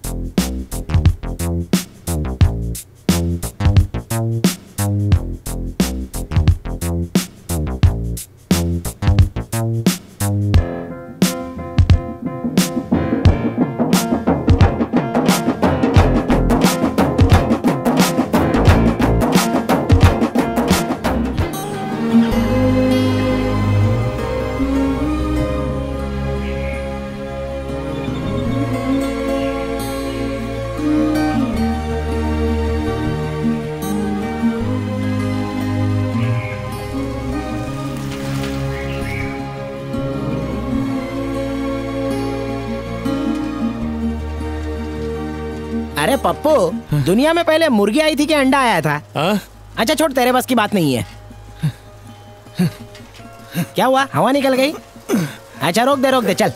अरे पप्पू, दुनिया में पहले मुर्गी आई थी कि अंडा आया था? अच्छा छोड़, तेरे बस की बात नहीं है। क्या हुआ, हवा निकल गई? अच्छा रोक दे चल।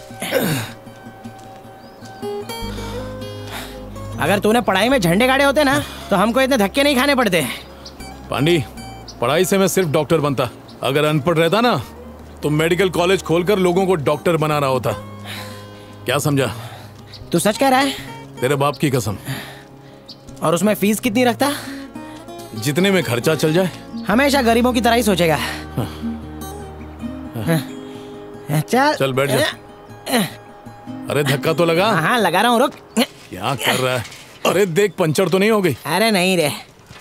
अगर तूने पढ़ाई में झंडे गाड़े होते ना तो हमको इतने धक्के नहीं खाने पड़ते। पांडी, पढ़ाई से मैं सिर्फ डॉक्टर बनता। अगर अनपढ़ रहता ना तो मेडिकल कॉलेज खोलकर लोगों को डॉक्टर बना रहा होता। क्या समझा? तू सच कह रहा है? तेरे बाप की कसम। और उसमें फीस कितनी रखता? जितने में खर्चा चल जाए। हमेशा गरीबों की तरह ही सोचेगा। चल चल बैठ जा। अरे धक्का तो लगा। हाँ लगा रहा हूँ, रुक। क्या कर रहा है? अरे देख, पंचर तो नहीं हो गई? अरे नहीं रे।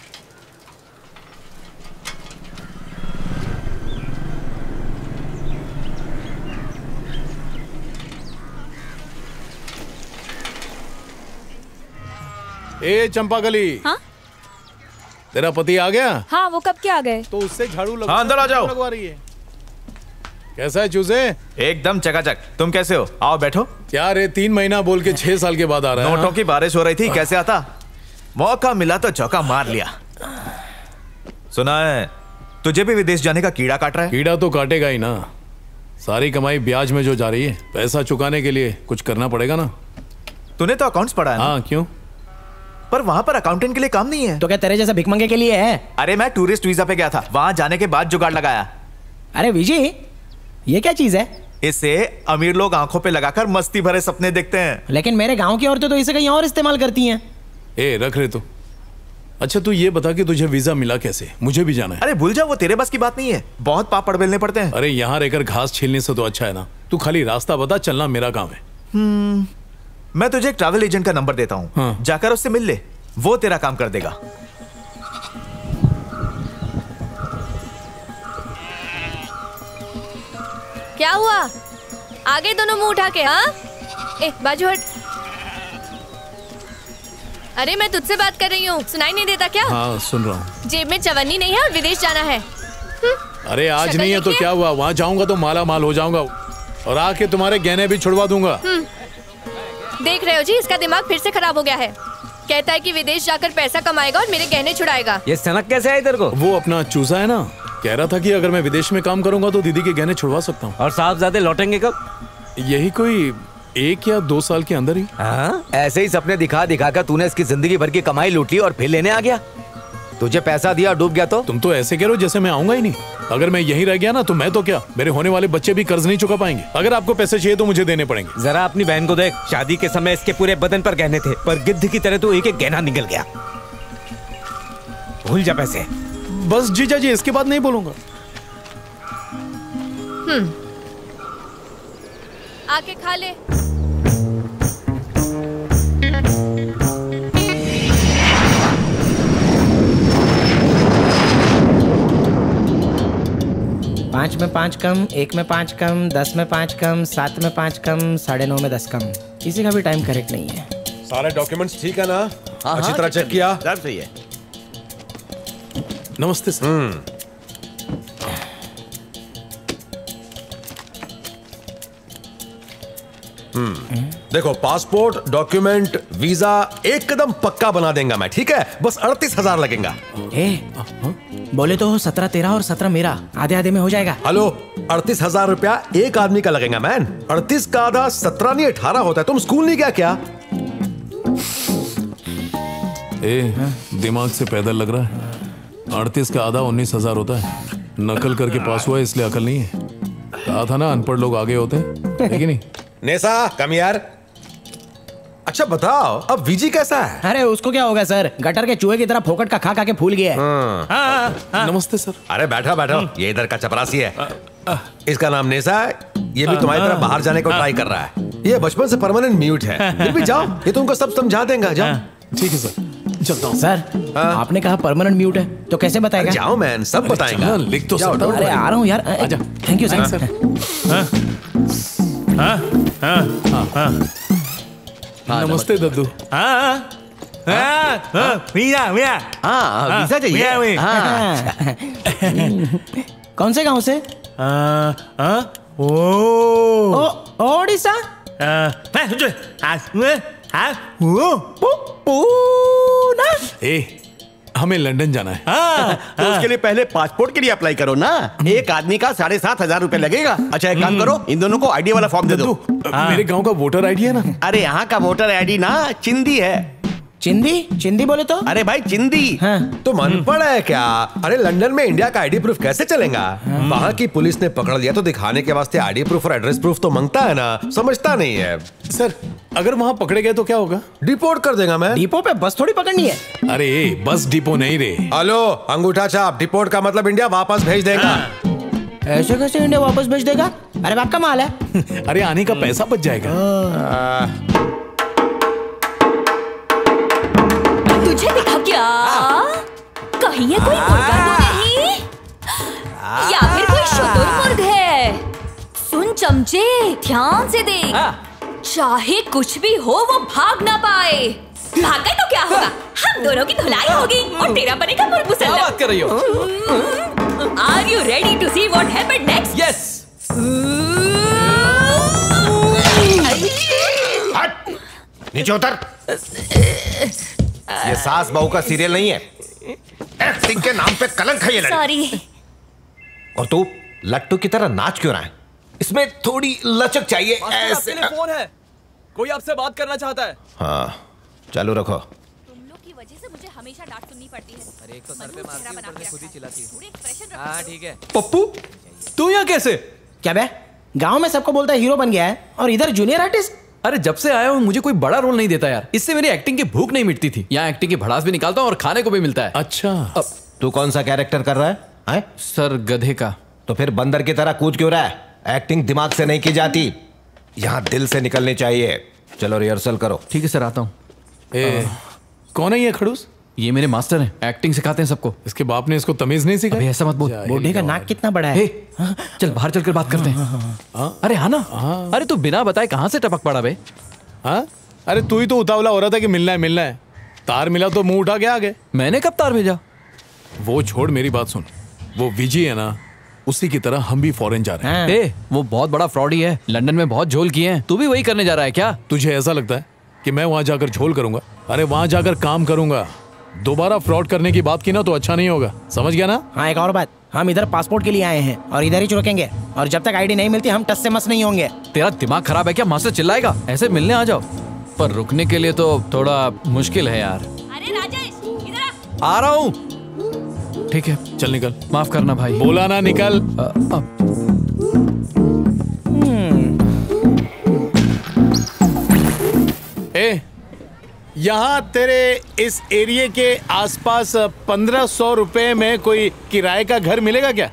ए चंपाकली। हाँ? तेरा पति आ गया? हाँ, वो कब के आ गए? तो उससे झाड़ू लगवा। हाँ, अंदर आ जाओ। लगवा रही है। कैसा है चूजे? एकदम चकाचक। तुम कैसे हो? आओ बैठो। क्या रे, 3 महीना बोल के 6 साल के बाद आ रहा है? नोटों की बारिश हो रही थी, कैसे आता? मौका मिला तो चौका मार लिया। सुना है तुझे भी विदेश जाने का कीड़ा काट रहा है? कीड़ा तो काटेगा ही ना। सारी कमाई ब्याज में जो जा रही है, पैसा चुकाने के लिए कुछ करना पड़ेगा ना। तूने तो अकाउंट्स पढ़ा है? हाँ, क्यों? पर वहाँ पर अकाउंटेंट के लिए काम नहीं है। तो क्या तेरे जैसा भिखमंगे के लिए है? अरे मैं टूरिस्ट वीजा पे गया था, वहाँ जाने के बाद जुगाड़ लगाया। अरे विजी, ये क्या चीज है? इससे अमीर लोग आंखों पे लगाकर मस्ती भरे सपने देखते हैं। लेकिन मेरे गांव की औरतें तो इसे कहीं और इस्तेमाल करती हैं। ए रख रहे तो। अच्छा तू ये बता कि तुझे वीजा मिला कैसे? मुझे भी जाना है। अरे भूल जाओ, वो तेरे बस की बात नहीं है। बहुत पापड़ बेलने पड़ते हैं। अरे यहाँ रहकर घास छीलने से तो अच्छा है ना। तू खाली रास्ता बता, चलना मेरा काम है। मैं तुझे एक ट्रैवल एजेंट का नंबर देता हूँ। हाँ। जाकर उससे मिल ले, वो तेरा काम कर देगा। क्या हुआ? आगे दोनों मुंह उठा के। हाँ, ए बाजू हट। अरे मैं तुझसे बात कर रही हूँ, सुनाई नहीं देता क्या? हाँ सुन रहा हूँ। जेब में चवन्नी नहीं है और विदेश जाना है। अरे आज नहीं है तो क्या हुआ? वहाँ जाऊंगा तो माला माल हो जाऊंगा और आके तुम्हारे गहने भी छुड़वा दूंगा। देख रहे हो जी, इसका दिमाग फिर से खराब हो गया है। कहता है कि विदेश जाकर पैसा कमाएगा और मेरे गहने छुड़ाएगा। ये सनक कैसे है इधर को? वो अपना चूजा है ना, कह रहा था कि अगर मैं विदेश में काम करूंगा तो दीदी के गहने छुड़वा सकता हूँ। और साहबजादे लौटेंगे कब? यही कोई 1 या 2 साल के अंदर ही। हाँ, ऐसे ही सपने दिखा दिखा कर तूने इसकी जिंदगी भर की कमाई लूट ली और फिर लेने आ गया। तुझे पैसा दिया, डूब गया तो? तुम तो ऐसे कह रहे हो जैसे मैं आऊंगा ही नहीं। अगर मैं यहीं रह गया ना तो मैं तो क्या, मेरे होने वाले बच्चे भी कर्ज नहीं चुका पाएंगे। अगर आपको पैसे चाहिए तो मुझे देने पड़ेंगे। जरा अपनी बहन को देख, शादी के समय इसके पूरे बदन पर गहने थे, पर गिद्ध की तरह तो एक एक गहना निकल गया। भूल जा पैसे। बस जीजा जी, इसके बाद नहीं बोलूंगा। आके खा ले। पाँच में 5 कम, 1 में 5 कम, 10 में 5 कम, 7 में 5 कम, 9.5 में 10 कम। किसी का भी टाइम करेक्ट नहीं है। सारे डॉक्यूमेंट्स ठीक है ना? अच्छी तरह चेक किया? सब सही है। नमस्ते सर। देखो, पासपोर्ट, डॉक्यूमेंट, वीजा एक कदम पक्का बना देंगे मैं, ठीक है? बस 38,000 लगेगा। बोले तो 17 तेरा और 17 मेरा, आधे आधे में हो जाएगा। हेलो, 38,000 रुपया एक आदमी का लगेगा मैन। 38 का आधा 17 नहीं 18 होता है। तुम स्कूल नहीं गया क्या? दिमाग से पैदल लग रहा है। 38 का आधा 19,000 होता है। नकल करके पास हुआ इसलिए अकल नहीं है। कहा था ना, अनपढ़ लोग आगे होते हैं, है कि नहीं? नेसा कम यार। अच्छा अच्छा बताओ, अब वीजी कैसा है? अरे उसको क्या होगा सर, गटर के चूहे की तरह फोकट का खा खा के फूल गया है। नमस्ते सर। अरे बैठो बैठो, ये इधर का चपरासी है। इसका नाम नेसा है। ये भी तुम्हारी तरह बाहर जाने को ट्राई कर रहा है। ये बचपन से परमानेंट म्यूट है। फिर भी जाओ, ये तुमको सब समझा देगा। जाओ। ठीक है सर, चलता हूँ। सर आपने कहा परमानेंट म्यूट है, तो कैसे बताएगा? जाओ मैन, सब बताएगा। लिख तो सकता हूँ। अरे आ रहा हूँ यार। Thank you sir. नमस्ते दद्दू। वीजा चाहिए। कौन से गांव से? ओडिशा। पूना। हमें लंदन जाना है। तो उसके लिए पहले पासपोर्ट के लिए अप्लाई करो ना। एक आदमी का 7,500 रुपए लगेगा। अच्छा एक काम करो, इन दोनों को आईडी वाला फॉर्म दे दो। मेरे गांव का वोटर आईडी है ना? अरे यहाँ का वोटर आईडी ना चिंदी है। चिंदी? चिंदी बोले तो? अरे भाई चिंदी। तुम अनपढ़ है क्या? अरे लंदन में इंडिया का आईडी प्रूफ कैसे चलेगा? वहाँ की पुलिस ने पकड़ लिया तो दिखाने के वास्ते आईडी प्रूफ और एड्रेस प्रूफ तो मांगता है ना। समझता नहीं है। सर अगर वहाँ पकड़े गए तो क्या होगा? डिपोर्ट कर देगा मैं। डिपो पे बस थोड़ी पकड़नी है। अरे बस डिपो नहीं रे। हेलो, अंगूठा छाप। डिपोर्ट का मतलब इंडिया वापस भेज देगा। ऐसे कैसे इंडिया वापस भेज देगा? अरे बाप का माल है। अरे आने का पैसा बच जाएगा। तुझे दिखा क्या? कहीं ये कोई मुर्गा तो नहीं, या फिर कोई शुतुरमुर्ग है? सुन चमचे, ध्यान से देख। चाहे कुछ भी हो वो भाग ना पाए। भाग गए तो क्या होगा? हम दोनों की धुलाई होगी और तेरा बनेगा मुर्गमुसल्लम। क्या बात कर रही हो? Are you ready to see what happened next? Yes. नीचे उतर। ये सास बहू का सीरियल नहीं है। एक्टिंग के नाम पे कलंक है ये लड़की। सॉरी। और तू लट्टू की तरह नाच क्यों रहा है? इसमें थोड़ी लचक चाहिए। आपके लिए फोन है, कोई आपसे बात करना चाहता है। हाँ चालू रखो। तुम लोग की वजह से मुझे हमेशा डांट सुननी पड़ती है। अरे एक तो सर पे मारती है, ऊपर से खुद ही चिल्लाती है। पूरे एक्सप्रेशन रखो। हाँ ठीक है। पप्पू तू यहाँ कैसे? क्या बे, गांव में सबको बोलता है हीरो बन गया है और इधर जूनियर आर्टिस्ट। अरे जब से आया हूँ मुझे कोई बड़ा रोल नहीं देता यार। इससे मेरी एक्टिंग की भूख नहीं मिटती थी। यहाँ एक्टिंग की भड़ास भी निकालता हूँ और खाने को भी मिलता है। अच्छा तू कौन सा कैरेक्टर कर रहा है? सर गधे का। तो फिर बंदर की तरह कूद क्यों रहा है? एक्टिंग दिमाग से नहीं की जाती, यहाँ दिल से निकलनी चाहिए। चलो रिहर्सल करो। ठीक है सर, आता हूँ। कौन है ये खड़ूस? ये मेरे मास्टर हैं, एक्टिंग सिखाते हैं सबको। इसके बाप ने इसको तमीज नहीं सिखाई? अबे ऐसा मत बोल। बूढ़े का नाक कितना बड़ा है। चल बाहर चलकर बात करते हैं। अरे हाँ ना। अरे तू बिना बताए कहाँ से टपक पड़ा बे? हाँ अरे तू ही तो उतावला हो रहा था कि मिलना है मिलना है। तार मिला तो मुंह उठा के आ गए। मैंने कब तार भेजा? वो छोड़, मेरी बात सुन। वो विजी है ना, उसी की तरह हम भी फॉरेन जा रहे हैं। वो बहुत बड़ा फ्रॉडी है, लंदन में बहुत झोल किए हैं। तू भी वही करने जा रहा है क्या? तुझे ऐसा लगता है कि मैं वहां जाकर झोल करूंगा? अरे वहां जाकर काम करूंगा। दोबारा फ्रॉड करने की बात की ना तो अच्छा नहीं होगा, समझ गया ना? हाँ एक और बात, हम इधर पासपोर्ट के लिए आए हैं और इधर ही रुकेंगे और जब तक आईडी नहीं मिलती हम टस से मस नहीं होंगे। तेरा दिमाग खराब है क्या? मास्टर चिल्लाएगा। ऐसे मिलने आ जाओ, पर रुकने के लिए तो थोड़ा मुश्किल है यार। अरे राजेश इधर आ रहा हूँ। ठीक है चल निकल। माफ करना भाई। बोला ना निकल। यहाँ तेरे इस एरिया के आसपास 1500 रुपए में कोई किराए का घर मिलेगा क्या?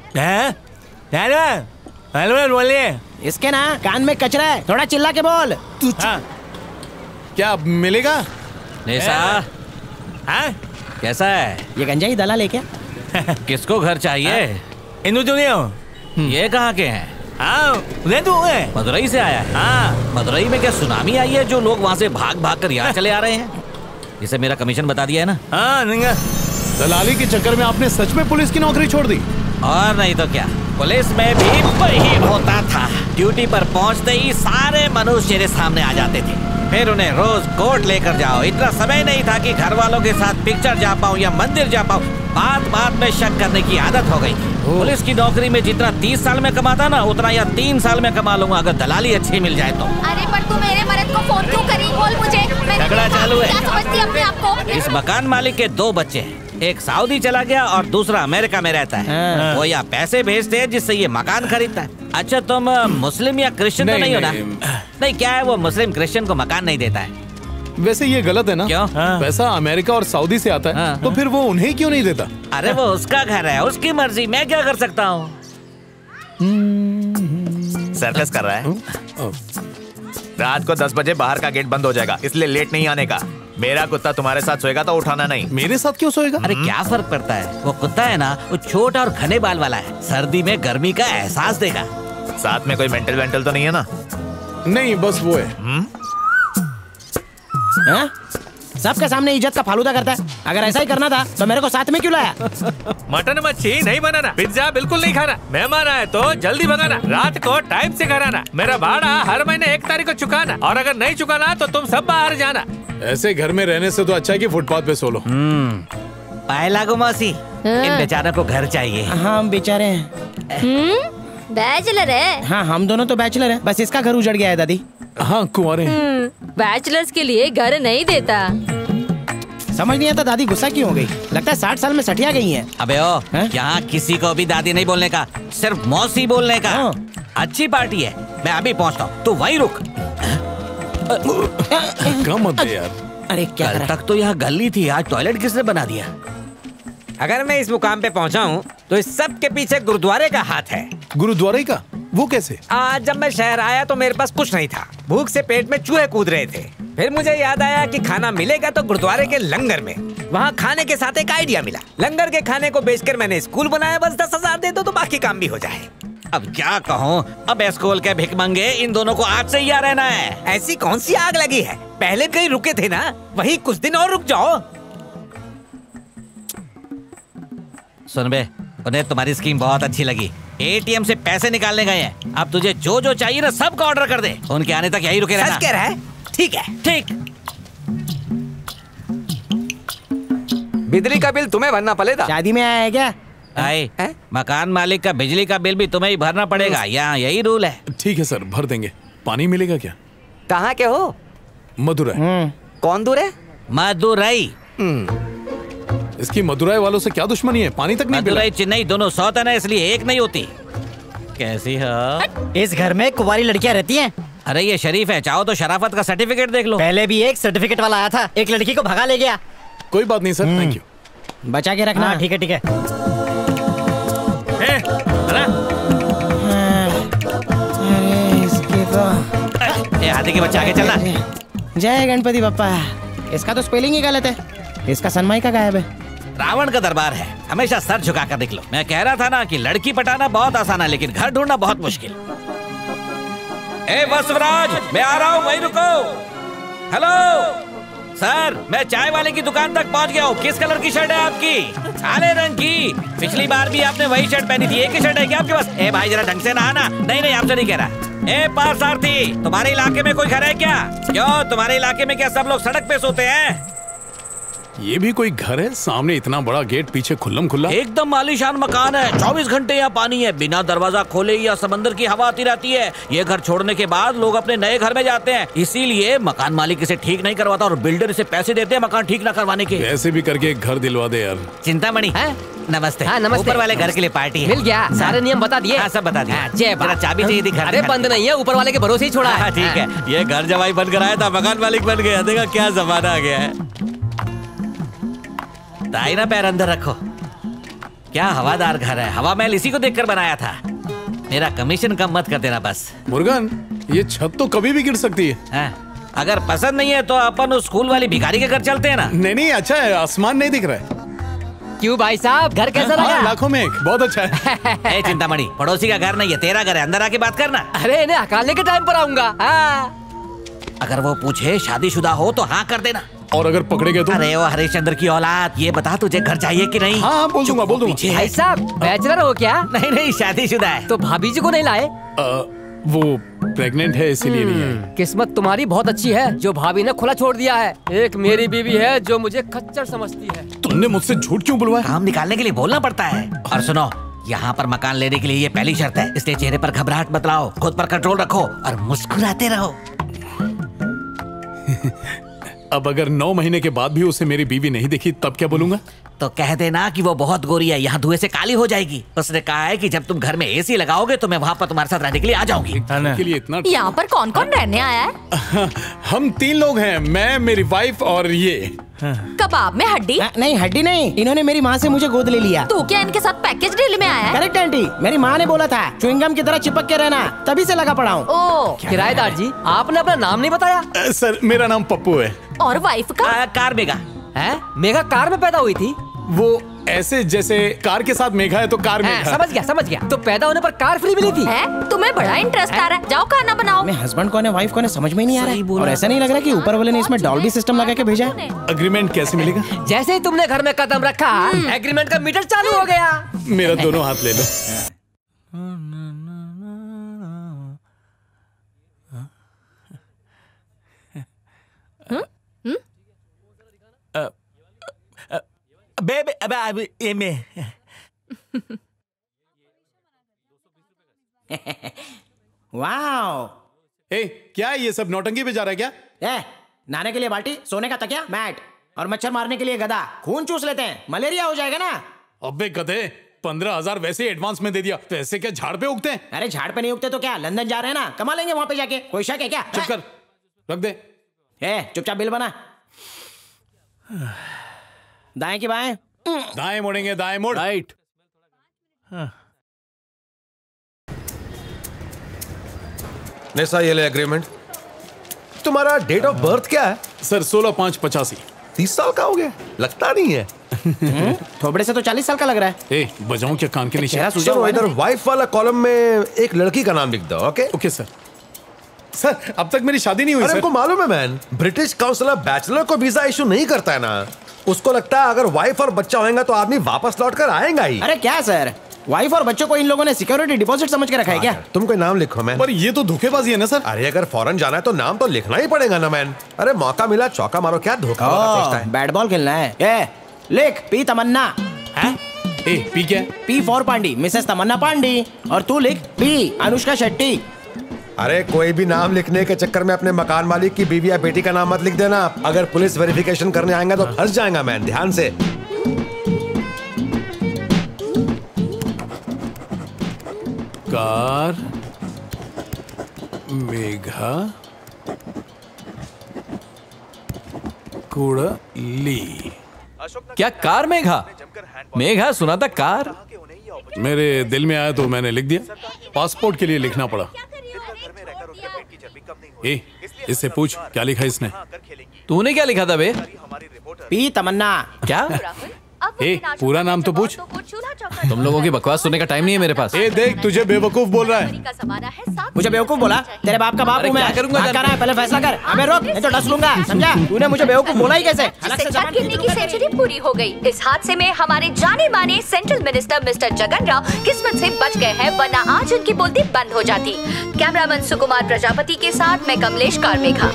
बोलिए। इसके ना कान में कचरा है, थोड़ा चिल्ला के बोल। हाँ। क्या मिलेगा? नेसा कैसा है? ये गंजा ही दलाल है क्या? किसको घर चाहिए? इन्हू तो नहीं हो। ये कहाँ के हैं? मदुरई से आया है। मदुरई में क्या सुनामी आई है जो लोग वहाँ से भाग भाग कर यहाँ चले आ रहे हैं? इसे मेरा कमीशन बता दिया है ना? दलाली के चक्कर में आपने सच में पुलिस की नौकरी छोड़ दी? और नहीं तो क्या, पुलिस में भी वही होता था। ड्यूटी पर पहुँचते ही सारे मनुष्य मेरे सामने आ जाते थे, फिर उन्हें रोज कोर्ट लेकर जाओ। इतना समय नहीं था कि घर वालों के साथ पिक्चर जा पाऊँ या मंदिर जा पाऊँ। बात में शक करने की आदत हो गई थी। पुलिस की नौकरी में जितना 30 साल में कमाता ना, उतना या 3 साल में कमा लूंगा अगर दलाली अच्छी मिल जाए तो। अरे पर तू मेरे मर्द को फोन क्यों करी? बोल मुझे। झगड़ा चालू है। क्या समझती अपने आप को? इस मकान मालिक के 2 बच्चे हैं, एक सऊदी चला गया और दूसरा अमेरिका में रहता है। वो यहाँ पैसे भेजते हैं जिससे ये मकान खरीदता है। अच्छा तुम मुस्लिम या क्रिश्चियन तो नहीं हो ना? नहीं क्या है, वो मुस्लिम क्रिश्चियन को मकान नहीं देता है, वैसे ये गलत है ना? क्यों? पैसा अमेरिका और सऊदी से आता है, तो फिर वो उन्हें क्यों नहीं देता? अरे वो उसका घर है, उसकी मर्जी, मैं क्या कर सकता हूँ? सर्कस कर रहा है। रात को 10 बजे बाहर का गेट बंद हो जाएगा, इसलिए लेट नहीं आने का। मेरा कुत्ता तुम्हारे साथ सोएगा तो उठाना नहीं। मेरे साथ क्यों सोएगा? अरे क्या फर्क पड़ता है? वो कुत्ता है ना, वो छोटा और घने बाल वाला है, सर्दी में गर्मी का एहसास देगा। साथ में कोई मेंटल वेंटल तो नहीं है ना? नहीं, बस वो है। सबके सामने इज्जत का फालूदा करता है। अगर ऐसा ही करना था तो मेरे को साथ में क्यों लाया? मटन मच्छी नहीं बनाना, पिज्जा बिल्कुल नहीं खाना, मेहमान आए तो जल्दी भगाना, रात को टाइम से घर आना, मेरा भाड़ा हर महीने 1 तारीख को चुकाना, और अगर नहीं चुकाना तो तुम सब बाहर जाना। ऐसे घर में रहने से तो अच्छा है कि फुटपाथ पे सो लो। पाए लागो मौसी, इन बेचारों को घर चाहिए। हाँ, हम बेचारे हैं। बैचलर है। हाँ, हम दोनों तो बैचलर हैं, बस इसका घर उजड़ गया है दादी। हाँ, कुंवारे। बैचलर्स के लिए घर नहीं देता। समझ नहीं आता दादी गुस्सा क्यों हो गई? लगता है 60 साल में सठिया गई हैं। अबे ओ, यहाँ किसी को भी दादी नहीं बोलने का, सिर्फ मौसी बोलने का। अच्छी पार्टी है, मैं अभी पहुँचता हूँ, तू वहीं रुक। कम मत दे यार। अरे क्या कल तक तो यहाँ गली थी, आज टॉयलेट किसने बना दिया? अगर मैं इस मुकाम पे पहुंचा हूँ तो इस सब के पीछे गुरुद्वारे का हाथ है। गुरुद्वारे का? वो कैसे? आज जब मैं शहर आया तो मेरे पास कुछ नहीं था, भूख से पेट में चूहे कूद रहे थे। फिर मुझे याद आया कि खाना मिलेगा तो गुरुद्वारे के लंगर में। वहाँ खाने के साथ एक आइडिया मिला, लंगर के खाने को बेचकर मैंने स्कूल बनाया। बस 10,000 दे दो तो बाकी काम भी हो जाए। अब क्या कहूँ, अब स्कूल के भिखमंगे इन दोनों को आज से यहाँ रहना है। ऐसी कौन सी आग लगी है? पहले कहीं रुके थे ना, वहीं कुछ दिन और रुक जाओ। सुन बे, उन्हें तुम्हारी स्कीम बहुत अच्छी लगी। एटीएम से पैसे निकालने गए हैं, अब तुझे जो जो चाहिए ना सब का ऑर्डर कर दे, उनके आने तक यही रुके रहना। सच कह रहा है? ठीक है। ठीक। बिजली का बिल तुम्हें भरना पड़ेगा। शादी में आया है क्या? आए, मकान मालिक का बिजली का बिल भी तुम्हें ही भरना पड़ेगा, यहाँ यही रूल है। ठीक है सर, भर देंगे। पानी मिलेगा क्या? कहाँ के हो? मदुरई। कौन दूर है? मदुरई। इसकी मदुरई वालों से क्या दुश्मनी है? पानी तक नहीं पिला। मदुरई चेन्नई दोनों साथ है ना, इसलिए एक नहीं होती। कैसी है? इस घर में कुंवारी लड़कियां रहती हैं। अरे ये शरीफ है, चाहो तो शराफत का सर्टिफिकेट देख लो। पहले भी एक सर्टिफिकेट वाला आया था, एक लड़की को भगा ले गया। कोई बात नहीं सर, थैंक यू। बचा के रखना। ठीक है ठीक है। हाथी के बच्चे आगे चलना। जय गणपति बप्पा। इसका तो स्पेलिंग ही गलत है, इसका सनमाइका गायब है। रावण का दरबार है, हमेशा सर झुकाकर निकलो। मैं कह रहा था ना कि लड़की पटाना बहुत आसान है, लेकिन घर ढूंढना बहुत मुश्किल। ए वसवराज, मैं आ रहा हूँ, वहीं रुको। हेलो सर, मैं चाय वाले की दुकान तक पहुँच गया हूँ। किस कलर की शर्ट है आपकी? काले रंग की। पिछली बार भी आपने वही शर्ट पहनी थी, एक ही शर्ट है क्या आपके पास? ए भाई जरा ढंग से नहाना। नहीं आपसे नहीं कह रहा। ए पारसारथी, तुम्हारे इलाके में कोई घर है क्या? क्यों, तुम्हारे इलाके में क्या सब लोग सड़क पे सोते हैं? ये भी कोई घर है? सामने इतना बड़ा गेट, पीछे खुल्लम खुल्ला। एकदम आलीशान मकान है, 24 घंटे यहाँ पानी है, बिना दरवाजा खोले या समंदर की हवा आती रहती है। ये घर छोड़ने के बाद लोग अपने नए घर में जाते हैं, इसीलिए मकान मालिक इसे ठीक नहीं करवाता और बिल्डर इसे पैसे देते हैं मकान ठीक न करवाने के। ऐसे भी करके एक घर दिलवा दे यार। चिंतामणि, नमस्ते। हाँ, नमस्ते। ऊपर वाले घर के लिए पार्टी है। मिल गया, सारे नियम बता दिए। हाँ, सब बता दिया। जय जरा चाबी चाहिए थी घर। अरे बंद नहीं है, ऊपर वाले के भरोसे ही छोड़ा है। ठीक है, ये घर जवाई बन कर आया था, मकान मालिक बन गया। देखा क्या जमाना आ गया है। दाई ना पैर अंदर रखो। क्या हवादार घर है, हवा महल इसी को देखकर बनाया था। मेरा कमीशन कम मत कर देना बस। मुर्गन, ये छत तो कभी भी गिर सकती है। अगर पसंद नहीं है तो अपन उस स्कूल वाली भिखारी के घर चलते हैं ना। नहीं अच्छा है, आसमान नहीं दिख रहा है। क्यों भाई साहब, घर कैसा लगा? लाखों में एक, बहुत अच्छा है। ए चिंतामणि, पड़ोसी का घर नहीं है, तेरा घर है, अंदर आके बात करना। अरे इन्हें हकालने के टाइम पर आऊंगा। अगर वो पूछे शादीशुदा हो तो हाँ कर देना, और अगर पकड़े गए तो? अरे वो हरिश्चंद्र की औलाद, ये बता तुझे घर चाहिए कि नहीं? हाँ बोल दूंगा। भाई साहब, बैचलर हो क्या? नहीं शादीशुदा है। तो भाभी जी को नहीं लाए? वो प्रेग्नेंट है इसीलिए नहीं है। किस्मत तुम्हारी बहुत अच्छी है जो भाभी ने खुला छोड़ दिया है। एक मेरी बीवी है जो मुझे खच्चर समझती है। तुमने मुझसे झूठ क्यों बुलवाया? काम निकालने के लिए बोलना पड़ता है। और सुनो, यहाँ पर मकान लेने के लिए ये पहली शर्त है, इसलिए चेहरे पर घबराहट मत लाओ, खुद पर कंट्रोल रखो और मुस्कुराते रहो। अब अगर 9 महीने के बाद भी उसे मेरी बीवी नहीं दिखी तब क्या बोलूंगा? तो कह देना कि वो बहुत गोरी है, यहाँ धुएं से काली हो जाएगी। उसने कहा है कि जब तुम घर में एसी लगाओगे तो मैं वहाँ पर तुम्हारे साथ रहने के लिए आ जाऊंगी। के लिए इतना यहाँ पर कौन कौन रहने आया है? हम 3 लोग हैं, मैं, मेरी वाइफ और ये। कबाब में हड्डी? नहीं हड्डी नहीं, इन्होंने मेरी माँ से मुझे गोद ले लिया। तू क्या इनके साथ पैकेज डील में आया है? करेक्ट आंटी, मेरी माँ ने बोला था च्युइंगम की तरह चिपक के रहना, तभी से लगा पड़ा हूँ। ओ किराएदार जी, आपने अपना नाम नहीं बताया। सर मेरा नाम पप्पू है। और वाइफ का? कार मेघा है। मेघा कार में पैदा हुई थी? वो ऐसे जैसे कार के साथ मेघा है तो कार मेघा। समझ गया। तो पैदा होने पर कार फ्री मिली थी? है? तुम्हें बड़ा इंटरेस्ट आ रहा है, जाओ खाना बनाओ। मैं हस्बैंड कौन है वाइफ कौन है समझ में ही नहीं आ रहा है। और ऐसा नहीं लग रहा कि ऊपर वाले ने इसमें डॉल्बी सिस्टम लगा के भेजा है। अग्रीमेंट कैसे मिलेगा? जैसे ही तुमने घर में कदम रखा एग्रीमेंट का मीटर चालू हो गया। मेरा दोनों हाथ ले लो। वाओ, क्या ये सब नौटंकी पे जा रहा है क्या? नहाने के लिए बाल्टी, सोने का तकिया, मैट और मच्छर मारने के लिए गदा। खून चूस लेते हैं, मलेरिया हो जाएगा ना। अबे गधे, 15,000 वैसे ही एडवांस में दे दिया, तो ऐसे क्या झाड़ पे उगते हैं? अरे झाड़ पे नहीं उगते तो क्या, लंदन जा रहे हैं ना, कमा लेंगे वहां पे जाके। कोई शक है क्या? चुप कर, रख दे। चुपचाप बिल बना। दाएं की बाएं? दाएं मोड़ेंगे, दाएं मोड़। राइट। नेसा ये ले एग्रीमेंट। तुम्हारा डेट ऑफ बर्थ क्या है? सर 16/5/85। 30 साल का हो गया? लगता नहीं है। थोबड़े से तो 40 साल का लग रहा है। बजाऊं क्या कान के नीचे? चलो इधर वाइफ वाला कॉलम में एक लड़की का नाम लिख दो। Okay sir. सर अब तक मेरी शादी नहीं हुई। अरे हमको मालूम है मैन, ब्रिटिश काउंसिलर बैचलर को वीजा इशू नहीं करता है ना। उसको लगता है अगर वाइफ और बच्चा होगा तो आदमी वापस लौट कर आएगा ही। अरे क्या सर, वाइफ और बच्चों को इन लोगों ने सिक्योरिटी डिपॉजिट समझ के रखा है क्या? तुम कोई नाम लिखो मैन। पर ये तो धोखेबाजी है ना सर। अरे अगर फॉरेन जाना है तो नाम तो लिखना ही पड़ेगा ना मैन। अरे मौका मिला चौका मारो, क्या धोखा सोचता है? बैट बॉल खेलना है। लिख पी तमन्ना। पी क्या? P for Pandi, Mrs Tamanna Pandi. और तू लिख पी अनुष्का शेट्टी। अरे कोई भी नाम लिखने के चक्कर में अपने मकान मालिक की बीवी या बेटी का नाम मत लिख देना। अगर पुलिस वेरिफिकेशन करने आएगा तो फंस जाएगा मैन, ध्यान से। कार मेघा कुड़ली। क्या कार मेघा? मेघा सुना था कार। मेरे दिल में आया तो मैंने लिख दिया। पासपोर्ट के लिए लिखना पड़ा। इससे पूछ क्या लिखा इसने। तूने क्या लिखा था बे? पी तमन्ना। क्या? पूरा नाम तो पूछ। तुम लोगों की बकवास सुनने का टाइम नहीं है मेरे पास। देख तुझे बेवकूफ बोल रहा है। मुझे बेवकूफ बोला? तेरे बाप का बाप हूँ मैं। क्या करूंगा? क्या है पहले फैसला कर। अबे रोक, नहीं तो डस लूंगा, समझा? तूने मुझे बेवकूफ बोला ही कैसे? गिरने की सेंचुरी पूरी हो गई। इस हादसे में हमारे जाने माने central minister Mr Jagan Rao किस्मत से बच गए हैं, वरना आज उनकी बोलती बंद हो जाती। कैमरामैन सुकुमार प्रजापति के साथ मैं कमलेश कारमेघा।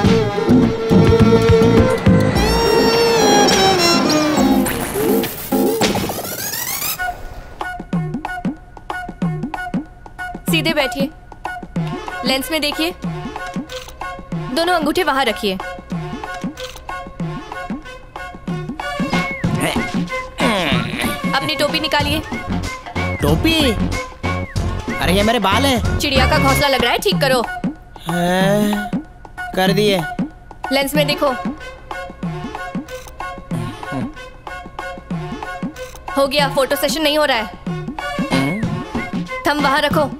सीधे बैठिए, लेंस में देखिए, दोनों अंगूठे वहां रखिए। अपनी टोपी निकालिए। टोपी? अरे ये मेरे बाल हैं। चिड़िया का घोंसला लग रहा है, ठीक करो। कर दिए। लेंस में देखो। हो गया, फोटो सेशन नहीं हो रहा है। थंब वहां रखो।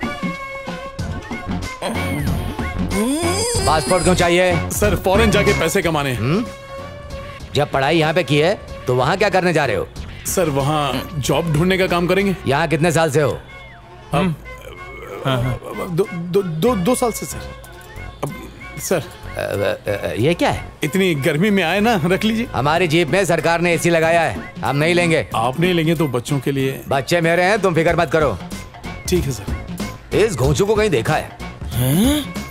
पासपोर्ट क्यों चाहिए? सर फॉरेन जाके पैसे कमाने। जब पढ़ाई यहाँ पे की है तो वहाँ क्या करने जा रहे हो? सर वहाँ जॉब ढूंढने का काम करेंगे। यहाँ कितने साल से हो? 2 साल से सर। सर ये क्या है? इतनी गर्मी में आए ना, रख लीजिए। हमारी जीप में सरकार ने एसी लगाया है, हम नहीं लेंगे। आप नहीं लेंगे तो बच्चों के लिए। बच्चे मेरे हैं, तुम फिक्र मत करो। ठीक है सर। इस घोंचू को कहीं देखा है?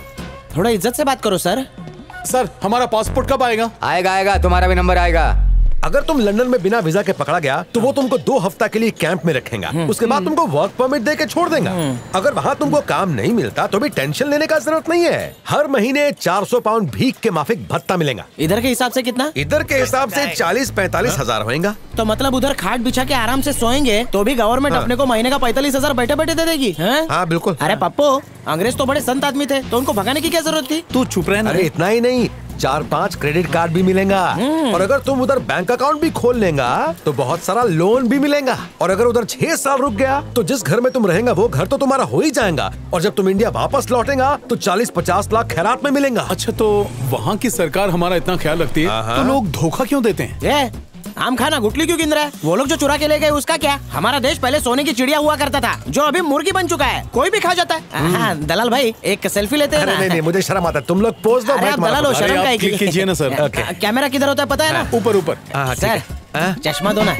थोड़ा इज्जत से बात करो सर। सर हमारा पासपोर्ट कब आएगा? आएगा, तुम्हारा भी नंबर आएगा। अगर तुम लंदन में बिना वीजा के पकड़ा गया तो वो तुमको 2 हफ्ता के लिए कैंप में रखेगा। उसके बाद तुमको वर्क परमिट दे के छोड़ देगा। अगर वहाँ तुमको काम नहीं मिलता तो भी टेंशन लेने का जरूरत नहीं है। हर महीने 400 पाउंड भीख के माफिक भत्ता मिलेगा। इधर के हिसाब से कितना? इधर के हिसाब से 40-45 हजार होएगा। तो मतलब उधर खाट बिछा के आराम से सोएंगे तो भी गवर्नमेंट अपने को महीने का 45 हजार बैठे बैठे दे देगी। हाँ बिल्कुल। अरे पप्पू, अंग्रेज तो बड़े संत आदमी थे, तो उनको भगाने की क्या जरूरत थी? तू चुप रहे ना। अरे इतना ही नहीं, 4-5 क्रेडिट कार्ड भी मिलेगा। और अगर तुम उधर बैंक अकाउंट भी खोल लेगा तो बहुत सारा लोन भी मिलेगा। और अगर उधर 6 साल रुक गया तो जिस घर में तुम रहेगा वो घर तो तुम्हारा हो ही जाएगा। और जब तुम इंडिया वापस लौटेगा तो 40-50 लाख खैरात में मिलेगा। अच्छा, तो वहाँ की सरकार हमारा इतना ख्याल रखती है तो लोग धोखा क्यों देते हैं? आम खाना गुटली क्यों गिन रहा है? वो लोग जो चुरा के ले गए उसका क्या? हमारा देश पहले सोने की चिड़िया हुआ करता था जो अभी मुर्गी बन चुका है, कोई भी खा जाता है। दलाल भाई एक सेल्फी लेते हैं ना? नहीं, मुझे शर्म आता है। तुम लोग पोज दो। अरे दलाल हो, शर्म का कीजिए ना सर। कैमरा किधर होता है पता है ना? ऊपर ऊपर। सर चश्मा दो ना।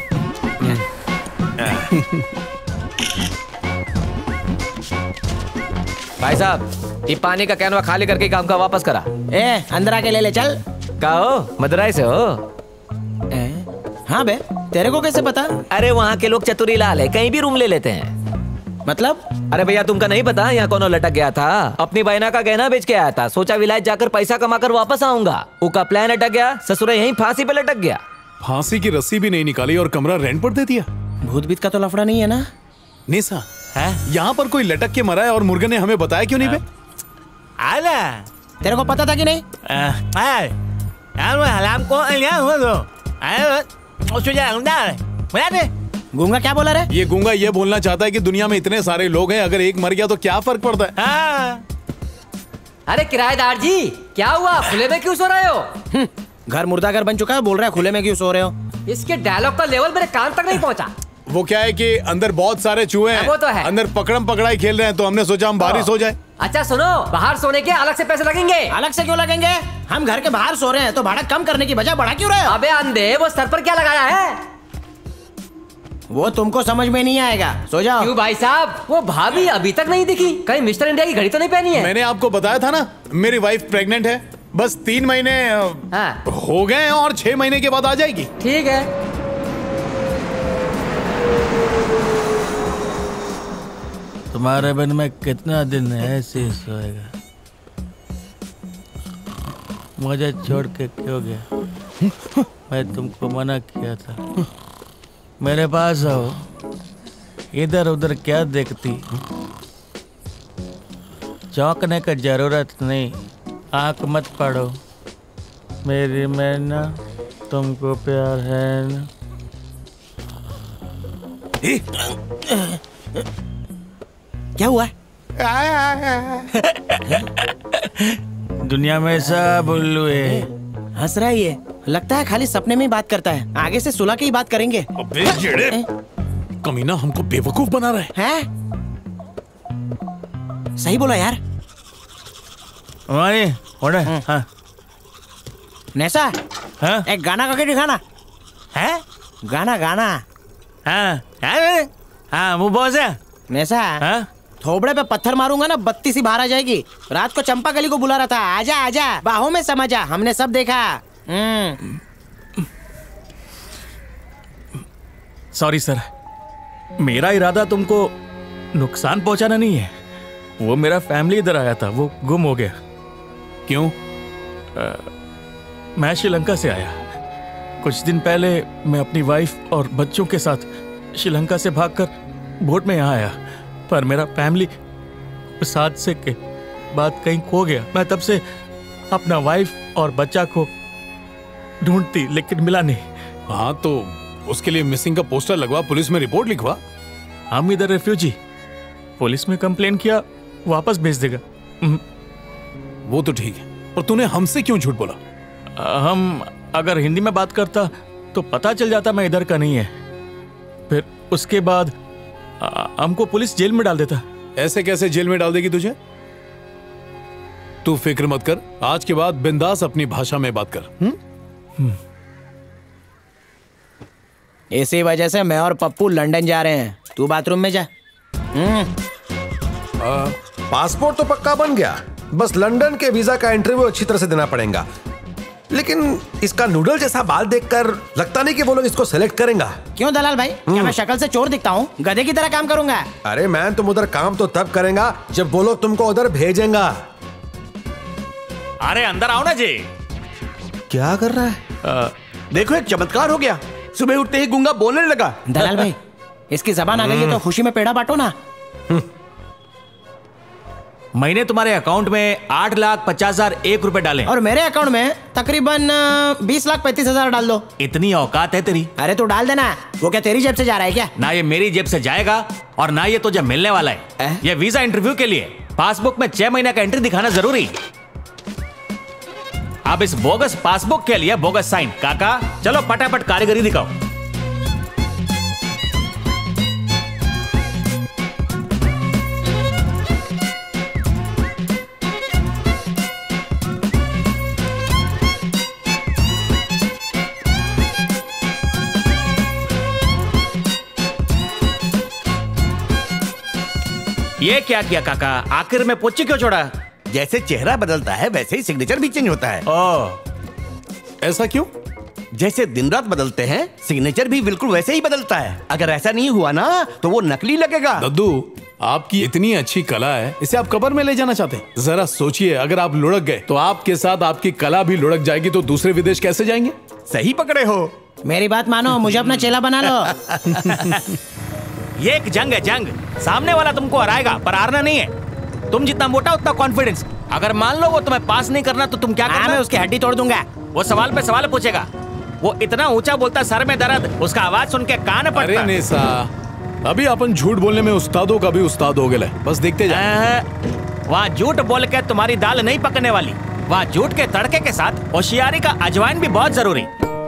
भाई साहब, ये पानी का कैनवा खाली करके काम का वापस करा। अंदर आके ले ले चल। का हो, मदुराई से हो? हाँ बे, तेरे को कैसे पता? अरे वहाँ के लोग चतुरी लाल है, कहीं भी रूम ले लेते हैं। मतलब? अरे भैया तुमका नहीं पता यहाँ कौन लटक गया था? अपनी बहना का गहना बेच के आया था, सोचा विलायत जाकर पैसा कमा कर वापस आऊंगा। उसका प्लान अटक गया, ससुरा यहीं फांसी पे लटक गया। फांसी की रस्सी भी नहीं निकाली और कमरा रेंट पर दे दिया। भूत बीत का तो लफड़ा नहीं है ना? निशा, यहाँ पर कोई लटक के मरा है और मुर्गे ने हमें बताया क्यों नहीं बे? तेरे को पता था कि नहीं? गूंगा क्या बोला रे? ये गूंगा ये बोलना चाहता है कि दुनिया में इतने सारे लोग हैं, अगर एक मर गया तो क्या फर्क पड़ता है? अरे किराएदार जी, क्या हुआ? खुले में क्यों सो रहे हो? घर मुर्दा घर बन चुका है, बोल रहा है खुले में क्यों सो रहे हो? इसके डायलॉग का लेवल मेरे कान तक नहीं पहुंचा। वो क्या है कि अंदर बहुत सारे चूहे हैं, वो तो है। अंदर पकड़म पकड़ाई खेल रहे हैं, तो हमने सोचा हम बाहर सो जाए। अच्छा सुनो, बाहर सोने के अलग से पैसे लगेंगे। अलग से क्यों लगेंगे? हम घर के बाहर सो रहे हैं तो भाड़ा कम करने की बजाय बढ़ा क्यों रहे हो? अबे अंधे, वो सर पर क्या लगाया है? वो तुमको समझ में नहीं आएगा, सो जाओ। क्यों भाई साहब, वो भाभी अभी तक नहीं दिखी? कहीं मिस्टर इंडिया की घड़ी तो नहीं पहनी है? मैंने आपको बताया था ना, मेरी वाइफ प्रेग्नेंट है। बस 3 महीने हो गए हैं और 6 महीने के बाद आ जाएगी। ठीक है। तुम्हारे मन में कितना दिन ऐसे ही सोएगा? मुझे छोड़ के क्यों गया? मैं तुमको मना किया था। मेरे पास आओ, इधर उधर क्या देखती? चौंकने की जरूरत नहीं, आंख मत पड़ो। मेरी मैना, तुमको प्यार है ना? क्या हुआ? दुनिया में सब उल्लू है। हंस रहा है ये, लगता है खाली सपने में ही बात करता है। आगे से सुलह की ही बात करेंगे। अबे जेड़े, कमीना हमको बेवकूफ बना रहा है। सही बोला यार। हमारी हाँ। नैसा, हाँ? एक गाना गा के दिखाना है। गाना गाना। हाँ वो बॉस है। नैसा, थोबड़े पे पत्थर मारूंगा ना, बत्ती सी बाहर आ जाएगी। रात को चंपा गली को बुला रहा था, आजा आजा, बाहों में समा जा, हमने सब देखा। सॉरी सर, मेरा इरादा तुमको नुकसान पहुंचाना नहीं है। वो मेरा फैमिली इधर आया था, वो गुम हो गया। क्यों? मैं श्रीलंका से आया। कुछ दिन पहले मैं अपनी वाइफ और बच्चों के साथ श्रीलंका से भागकर बोट में यहाँ आया, पर मेरा फैमिली उस हादसे के बाद कहीं खो गया। मैं तब से अपना वाइफ और बच्चा को ढूंढती, लेकिन मिला नहीं। हाँ तो उसके लिए मिसिंग का पोस्टर लगवा, पुलिस में रिपोर्ट लिखवा। हम इधर रेफ्यूजी, पुलिस में कंप्लेन किया, वापस भेज देगा। वो तो ठीक है, और तूने हमसे क्यों झूठ बोला? हम अगर हिंदी में बात करता तो पता चल जाता मैं इधर का नहीं है। फिर उसके बाद हमको पुलिस जेल में डाल देता। ऐसे कैसे जेल में डाल देगी तुझे? तू फिक्र मत कर, आज के बाद बिंदास अपनी भाषा में बात कर। इसी वजह से मैं और पप्पू लंदन जा रहे हैं। तू बाथरूम में जा। पासपोर्ट तो पक्का बन गया, बस लंदन के वीजा का इंटरव्यू अच्छी तरह से देना पड़ेगा। लेकिन इसका नूडल जैसा बाल देखकर लगता नहीं कि वो लोग इसको सेलेक्ट करेंगे। क्यों दलाल भाई, क्या मैं शक्ल से चोर दिखता हूँ? गधे की तरह काम करूंगा। अरे मैन, तुम उधर काम तो तब करेगा जब वो लोग तुमको उधर भेजेंगा। अरे अंदर आओ ना जी। क्या कर रहा है? देखो एक चमत्कार हो गया, सुबह उठते ही गूंगा बोलने लगा। दलाल भाई, इसकी जबान आ गई है तो खुशी में पेड़ा बांटो ना। मैंने तुम्हारे अकाउंट में 8,50,01 रुपए डाले और मेरे अकाउंट में तकरीबन 20,35,000 डाल दो। इतनी औकात है तेरी? अरे तू डाल देना। वो क्या तेरी जेब से जा रहा है क्या? ना ये मेरी जेब से जाएगा और ना ये तुझे मिलने वाला है। ये वीजा इंटरव्यू के लिए पासबुक में 6 महीने का एंट्री दिखाना जरूरी। अब इस बोगस पासबुक के लिए बोगस साइन। काका चलो फटाफट कारीगरी दिखाओ। ये क्या किया काका? आखिर में पोची क्यों छोड़ा? जैसे चेहरा बदलता है वैसे ही सिग्नेचर भी चेंज होता है। ऐसा क्यों? जैसे दिन रात बदलते हैं, सिग्नेचर भी बिल्कुल वैसे ही बदलता है। अगर ऐसा नहीं हुआ ना तो वो नकली लगेगा। दद्दू, आपकी इतनी अच्छी कला है, इसे आप कब्र में ले जाना चाहते हैं? जरा सोचिए, अगर आप लुढ़क गए तो आपके साथ आपकी कला भी लुढ़क जाएगी, तो दूसरे विदेश कैसे जाएंगे? सही पकड़े हो। मेरी बात मानो, मुझे अपना चेला बना लो। ये एक जंग है, जंग। सामने वाला तुमको हराएगा पर हारना नहीं है। तुम जितना मोटा उतना कॉन्फिडेंस। अगर मान लो वो तुम्हें पास नहीं करना तो तुम क्या करना? मैं उसकी हड्डी तोड़ दूंगा। वो सवाल पे सवाल पूछेगा। वो इतना ऊंचा बोलता, सर में दर्द, उसका आवाज सुन के कान पड़ता। अरे नेसा, अभी अपन झूठ बोलने में उस्तादों का भी उस्ताद हो गए, बस देखते जाए। वहाँ झूठ बोल के तुम्हारी दाल नहीं पकने वाली। वहाँ झूठ के तड़के के साथ होशियारी का अजवाइन भी बहुत जरूरी।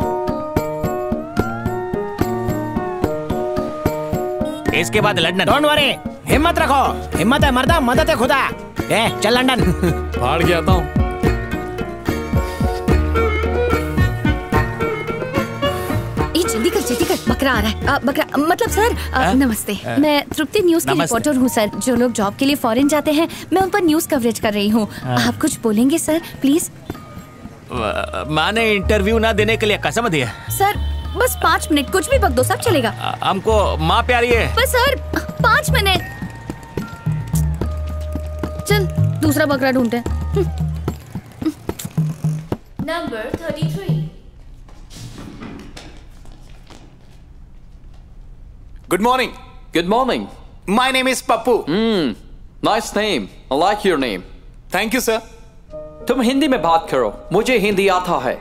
इसके बाद लंदन। डोंट वरी, हिम्मत रखो। हिम्मत है मर्दा, मदद है खुदा। चल लंदन। फाड़ के आता हूँ। जल्दी कर, बकरा आ रहा है। बकरा मतलब सर, नमस्ते। मैं तृप्ति न्यूज की रिपोर्टर हूँ सर। जो लोग जॉब के लिए फॉरेन जाते हैं, मैं उन पर न्यूज कवरेज कर रही हूँ। आप कुछ बोलेंगे सर प्लीज? माने इंटरव्यू ना देने के लिए कसम दी है सर। बस 5 मिनट, कुछ भी बक दो, सब चलेगा। हमको माँ प्यारी है। बस सर 5 मिनट। चल दूसरा बकरा ढूंढते हैं। Number 33। Good morning. Good morning. My name is Pappu. Nice name. I like your name. Thank you, sir. तुम हिंदी में बात करो, मुझे हिंदी आता है।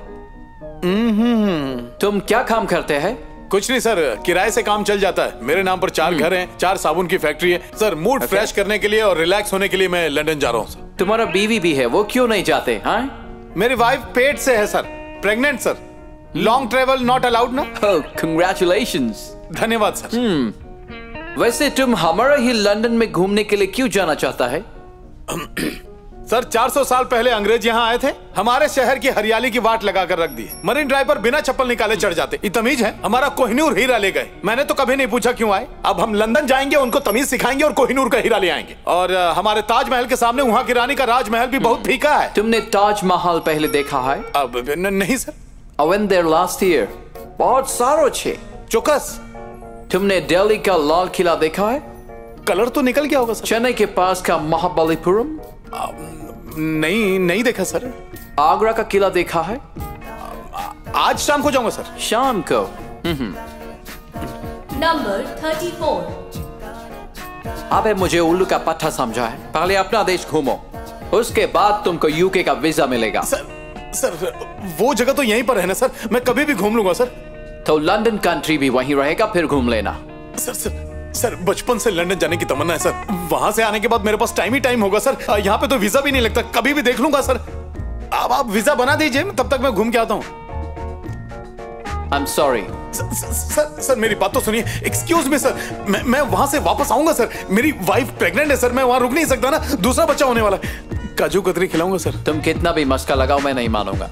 तुम क्या काम करते हैं? कुछ नहीं सर, किराए से काम चल जाता है। मेरे नाम पर 4 घर हैं, 4 साबुन की फैक्ट्री है। सर मूड फ्रेश करने के लिए और रिलैक्स होने के लिए मैं लंदन जा रहा हूँ सर। तुम्हारा बीवी भी है, वो क्यों नहीं जाते? हाँ, मेरी वाइफ पेट से है sir, pregnant sir. Long travel not allowed ना। कंग्रेचुलेशंस। धन्यवाद सर। वैसे तुम हमारा ही लंदन में घूमने के लिए क्यों जाना चाहता है? सर 400 साल पहले अंग्रेज यहाँ आए थे, हमारे शहर की हरियाली की वाट लगा कर रख दी। मरीन ड्राइव पर बिना चप्पल निकाले चढ़ जाते। ये तमीज है? हमारा कोहिनूर हीरा ले गए। मैंने तो कभी नहीं पूछा क्यों आए। अब हम लंदन जाएंगे, उनको तमीज सिखाएंगे और कोहिनूर का हीरा ले आएंगे। और हमारे ताजमहल के सामने वहाँ की रानी का राजमहल भी बहुत फीका है। तुमने ताजमहल पहले देखा है? अब नहीं sir. I went there last year. बहुत सारो छे। चौकस। तुमने दिल्ली का लाल किला देखा है? कलर तो निकल गया होगा सर। चेन्नई के पास का महाबलीपुरम? नहीं देखा सर। आगरा का किला देखा है? आज शाम को जाऊंगा सर। शाम को? नंबर 34। अबे मुझे उल्लू का पट्टा समझा है। पहले अपना देश घूमो, उसके बाद तुमको यूके का वीजा मिलेगा। सर वो जगह तो यहीं पर है ना सर, मैं कभी भी घूम लूंगा सर। तो लंदन कंट्री भी वहीं रहेगा, फिर घूम लेना। सर बचपन से लंदन जाने की तमन्ना है सर। वहां से आने के बाद मेरे पास टाइम ही टाइम होगा सर। यहाँ पे तो वीजा भी नहीं लगता, कभी भी देख लूंगा सर। अब आप वीजा बना दीजिए, तब तक मैं घूम के आता हूँ। I'm sorry. सर मेरी बात तो सुनिए। एक्सक्यूज मी सर, मैं वहां से वापस आऊंगा सर। मेरी वाइफ प्रेग्नेंट है सर, मैं वहां रुक नहीं सकता ना, दूसरा बच्चा होने वाला है। काजू कतरी खिलाऊंगा सर। तुम कितना भी मस्का लगाओ, मैं नहीं मानूंगा।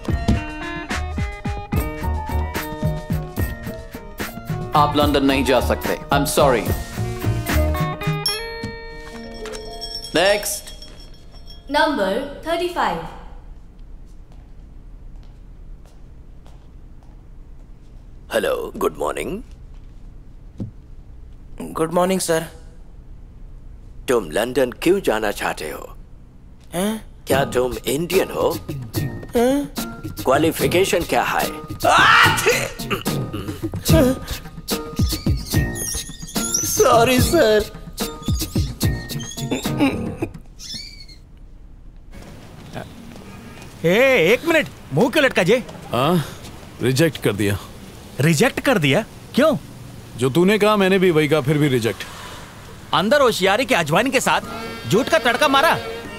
आप लंदन नहीं जा सकते। I'm sorry. Next. Number 35। Hello, good morning. Good morning sir. तुम लंदन क्यों जाना चाहते हो? क्या तुम इंडियन हो? क्वालिफिकेशन क्या है? Sorry sir. एक मिनट, मुंह क्यों लटका जे? हाँ, रिजेक्ट कर दिया। रिजेक्ट कर दिया? क्यों? जो तूने कहा मैंने भी वही कहा, फिर भी रिजेक्ट। अंदर होशियारी के अजवाइन के साथ झूठ का तड़का मारा।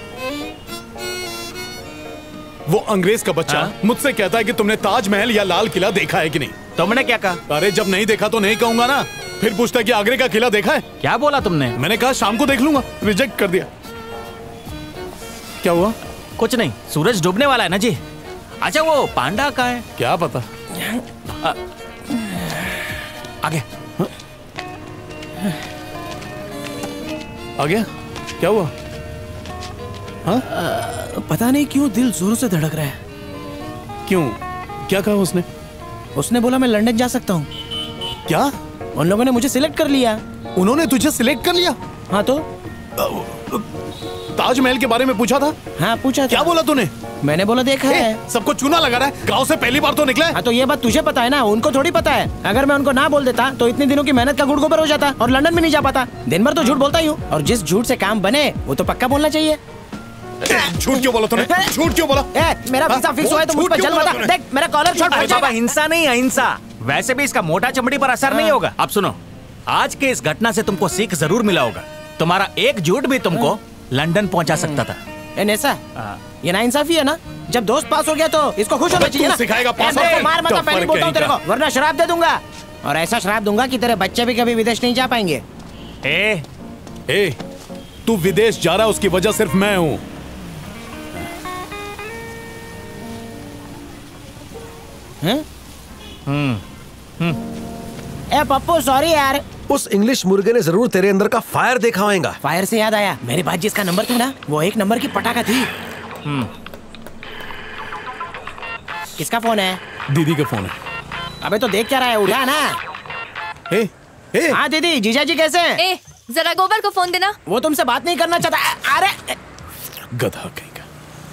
वो अंग्रेज का बच्चा मुझसे कहता है कि तुमने ताजमहल या लाल किला देखा है कि नहीं। तुमने क्या कहा? अरे जब नहीं देखा तो नहीं कहूंगा ना। फिर पूछता है कि आगरे का किला देखा है। क्या बोला तुमने? मैंने कहा शाम को देख लूंगा। रिजेक्ट कर दिया। क्या हुआ? कुछ नहीं, सूरज डूबने वाला है ना जी। अच्छा वो पांडा का है? क्या पता। आगे आ गया? क्या हुआ? पता नहीं क्यों दिल जोरों से धड़क रहा है। क्यों? क्या कहा उसने? उसने बोला मैं लंदन जा सकता हूँ। क्या? उन लोगों ने मुझे सिलेक्ट कर लिया। उन्होंने तुझे सिलेक्ट कर लिया? हाँ तो ताजमहल के बारे में पूछा था? हाँ पूछा था। क्या बोला तूने? मैंने बोला देखा है। सबको चूना लगा रहा है। गांव से पहली बार तो निकला है। हाँ तो ये बात तुझे पता है ना, उनको थोड़ी पता है। अगर मैं उनको ना बोल देता तो इतने दिनों की मेहनत का गुड़ गोबर हो जाता और लंदन में नहीं जा पाता। दिन भर तो झूठ बोलता ही हूँ, और जिस झूठ से काम बने वो तो पक्का बोलना चाहिए। झूठ क्यों बोला तूने? झूठ क्यों बोला? मेरा वीजा फिक्स हुआ है तो मुझ पर जल मत। देख मेरा कॉलर शॉट हो जाएगा। हिंसा नहीं, अहिंसा। वैसे भी इसका मोटा चमड़ी पर असर नहीं होगा। अब सुनो, आज के इस घटना से तुमको सीख जरूर मिला होगा। तुम्हारा एक झूठ भी तुमको लंदन पहुंचा सकता था। ऐसा ये नाइंसाफी है ना। जब दोस्त पास हो गया तो इसको खुश होना चाहिए ना। सिखाएगा पास मार मत, पहले बोलता हूँ तेरे को, वरना शराब दे दूंगा। और ऐसा शराब दूंगा कि तेरे बच्चे भी कभी विदेश नहीं जा पाएंगे। तू विदेश जा रहा है उसकी वजह सिर्फ मैं हूँ। ए पप्पू सॉरी यार। उस इंग्लिश मुर्गे ने जरूर तेरे अंदर का फायर देखा होगा। फायर से याद आया, मेरे पास जिसका नंबर था ना, वो एक नंबर की पटाखा थी। किसका फोन है? दीदी का फोन है। अबे तो देख क्या रहा है, उठा ना। हाँ दीदी, जीजा जी कैसे हैं? ए, जरा गोबर को फोन देना। वो तुमसे बात नहीं करना चाहता। अरे गधा कहीं का।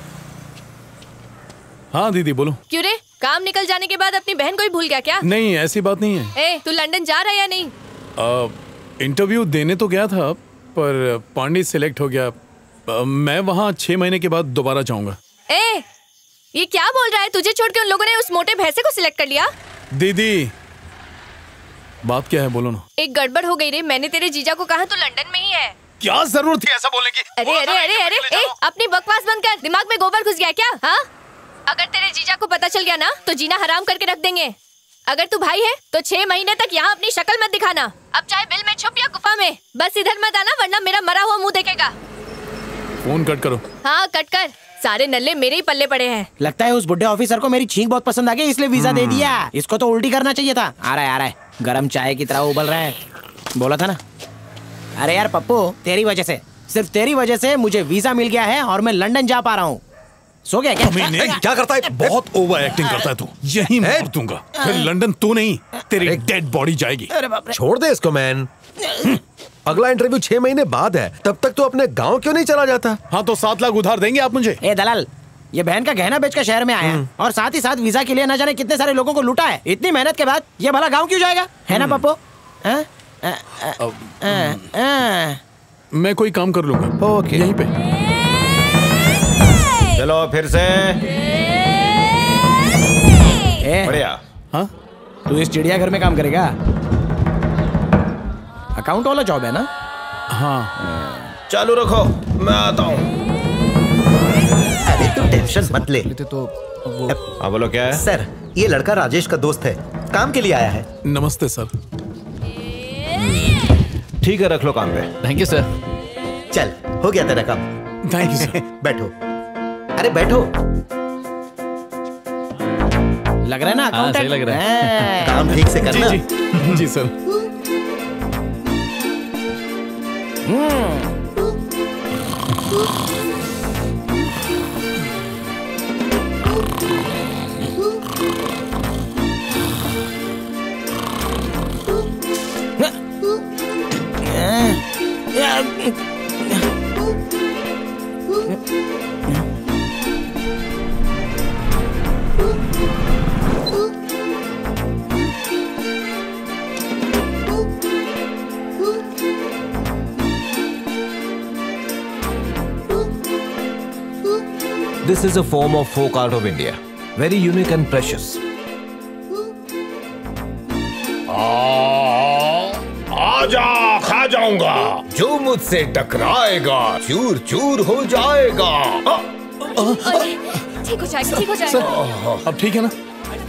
हाँ दीदी बोलो। क्यों रे, काम निकल जाने के बाद अपनी बहन को ही भूल गया क्या? नहीं ऐसी बात नहीं है। ए, तू लंदन जा रहा है या नहीं? इंटरव्यू देने तो गया था पर पांडे सिलेक्ट हो गया। मैं वहाँ 6 महीने के बाद दोबारा जाऊंगा। ए, ये क्या बोल रहा है? तुझे छोड़ के उन लोगों ने उस मोटे भैंसे को सिलेक्ट कर लिया? दीदी बात क्या है, बोलो ना। एक गड़बड़ हो गई रे। मैंने तेरे जीजा को कहा तू लंदन में ही है। क्या जरूरत थी ऐसा बोलने की? अरे अरे अरे अरे, ए, अपनी बकवास बंद कर। दिमाग में गोबर घुस गया क्या? हाँ, अगर तेरे जीजा को पता चल गया ना तो जीना हराम करके रख देंगे। अगर तू भाई है तो 6 महीने तक यहाँ अपनी शक्ल मत दिखाना। अब चाहे बिल में छुप या गुफा में, बस इधर मत आना वरना मेरा मरा हुआ मुंह देखेगा। फोन कट करो। हाँ कट कर। सारे नल्ले मेरे ही पल्ले पड़े हैं। लगता है उस बुढ़े ऑफिसर को मेरी छींक बहुत पसंद आ गई, इसलिए वीजा दे दिया। इसको तो उल्टी करना चाहिए था। आ रहा है गरम चाय की तरह उबल रहा है। बोला था ना। अरे यार पप्पू, तेरी वजह से, सिर्फ तेरी वजह से मुझे वीजा मिल गया है और मैं लंदन जा पा रहा हूँ। सो गया क्या? क्या करता है? बहुत ओवर एक्टिंग करता है तू। यही मार दूंगा। फिर लंदन तू नहीं, तेरी डेड बॉडी जाएगी। छोड़ दे इसको मैन। अगला इंटरव्यू 6 महीने बाद है, तब तक तो अपने गांव क्यों नहीं चला जाता? हाँ तो 7 लाख उधार देंगे आप मुझे? ए दलाल, ये बहन का गहना बेच कर शहर में आया और साथ ही साथ वीजा के लिए न जाने कितने सारे लोगों को लूटा है। इतनी मेहनत के बाद ये भला गाँव क्यों जाएगा? है ना पप्पू? मैं कोई काम कर लूंगा। ओके, यहीं पे। चलो फिर से। बढ़िया। हाँ, तू इस चिड़ियाघर में काम करेगा? अकाउंट वाला जॉब है ना? हाँ। चालू रखो, मैं आता हूँ। अरे तू टेंशन मत ले। हाँ बोलो क्या है? सर, ये लड़का राजेश का दोस्त है, काम के लिए आया है। नमस्ते सर। ठीक है, रख लो काम पे। Thank you sir. चल, हो गया तेरा काम। Thank you sir. बैठो। अरे बैठो। लग रहा है ना अकाउंटेंट? सही लग रहा है। काम ठीक से करना। जी, जी sir. This is a form of folk art of India, very unique and precious. आजा खा जाऊंगा, जो मुझसे टकराएगा चूर चूर हो जाएगा। ठीक हो जाएगा, ठीक हो जाएगा। अब ठीक है ना?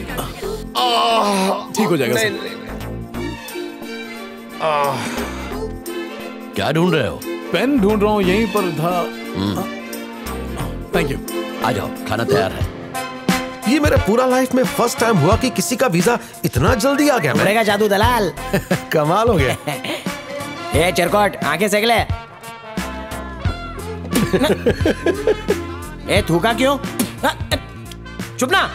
ठीक हो जाएगा सर। क्या ढूंढ रहे हो? पेन ढूंढ रहा हूँ, यहीं पर था। Thank you. आ जाओ, खाना तैयार है। ये मेरे पूरा लाइफ में फर्स्ट टाइम हुआ कि किसी का वीजा इतना जल्दी आ गया। उड़ेगा जादू दलाल। कमाल हो गया। ए चिरकोट, आंखें सेक ले। ए थूका क्यों? चुप ना।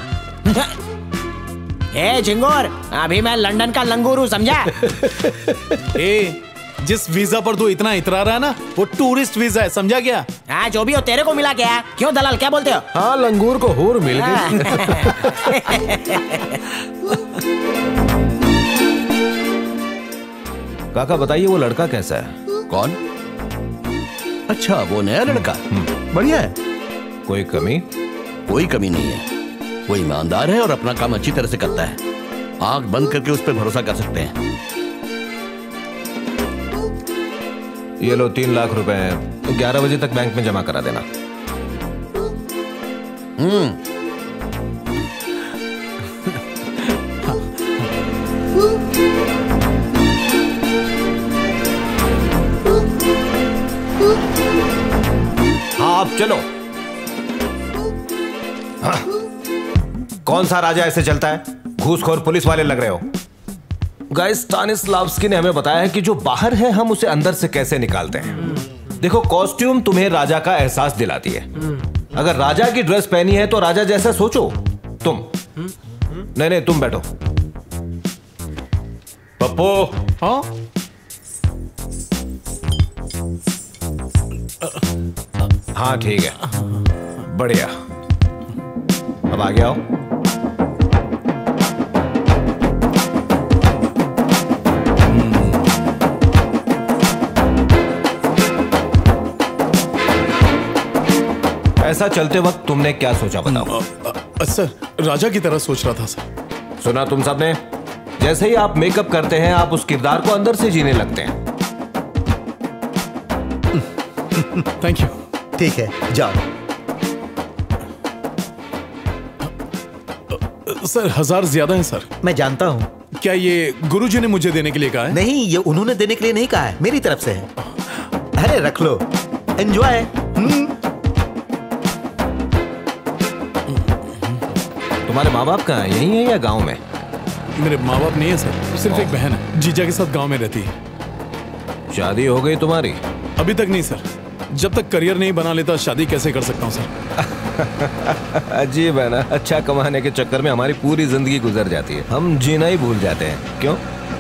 ए झिंगोर, अभी मैं लंदन का लंगूर हूं, समझा? ए, जिस वीजा पर तू इतना इतरा रहा है ना, वो टूरिस्ट वीजा है, समझा क्या? हाँ, जो भी हो, तेरे को मिला क्या? क्यों दलाल, क्या बोलते हो? हाँ, लंगूर को हूर मिल गई। काका बताइए, वो लड़का कैसा है? कौन? अच्छा, वो नया लड़का। बढ़िया है। कोई कमी? कोई कमी नहीं है। वो ईमानदार है और अपना काम अच्छी तरह से करता है। आंख बंद करके उस पर भरोसा कर सकते हैं। ये लो 3 लाख रुपए हैं, 11 बजे तक बैंक में जमा करा देना। हाँ, आप चलो। हाँ। कौन सा राजा ऐसे चलता है? घूसखोर पुलिस वाले लग रहे हो। गाइस, स्टानिस्लावस्की ने हमें बताया है कि जो बाहर है हम उसे अंदर से कैसे निकालते हैं। देखो, कॉस्ट्यूम तुम्हें राजा का एहसास दिलाती है। अगर राजा की ड्रेस पहनी है तो राजा जैसा सोचो तुम। नहीं, तुम बैठो। पप्पू। हाँ? हाँ, ठीक है, बढ़िया। अब आगे आओ। ऐसा चलते वक्त तुमने क्या सोचा, बताओ? सर, राजा की तरह सोच रहा था सर। सुना तुम सबने? जैसे ही आप मेकअप करते हैं, आप उस किरदार को अंदर से जीने लगते हैं। Thank you. ठीक है, जाओ। सर, 1000 ज्यादा है सर। मैं जानता हूँ। क्या ये गुरुजी ने मुझे देने के लिए कहा है? नहीं, ये उन्होंने देने के लिए नहीं कहा है, मेरी तरफ से है। अरे रख लो, एंजॉय। तुम्हारे माँ बाप कहाँ हैं? यहीं है या गांव में? मेरे माँ बाप नहीं है सर, सिर्फ एक बहन है, जीजा के साथ गांव में रहती है। शादी हो गई तुम्हारी? अभी तक नहीं सर। जब तक करियर नहीं बना लेता, शादी कैसे कर सकता हूँ सर? अजीब है ना, अच्छा कमाने के चक्कर में हमारी पूरी जिंदगी गुजर जाती है, हम जीना ही भूल जाते हैं। क्यों?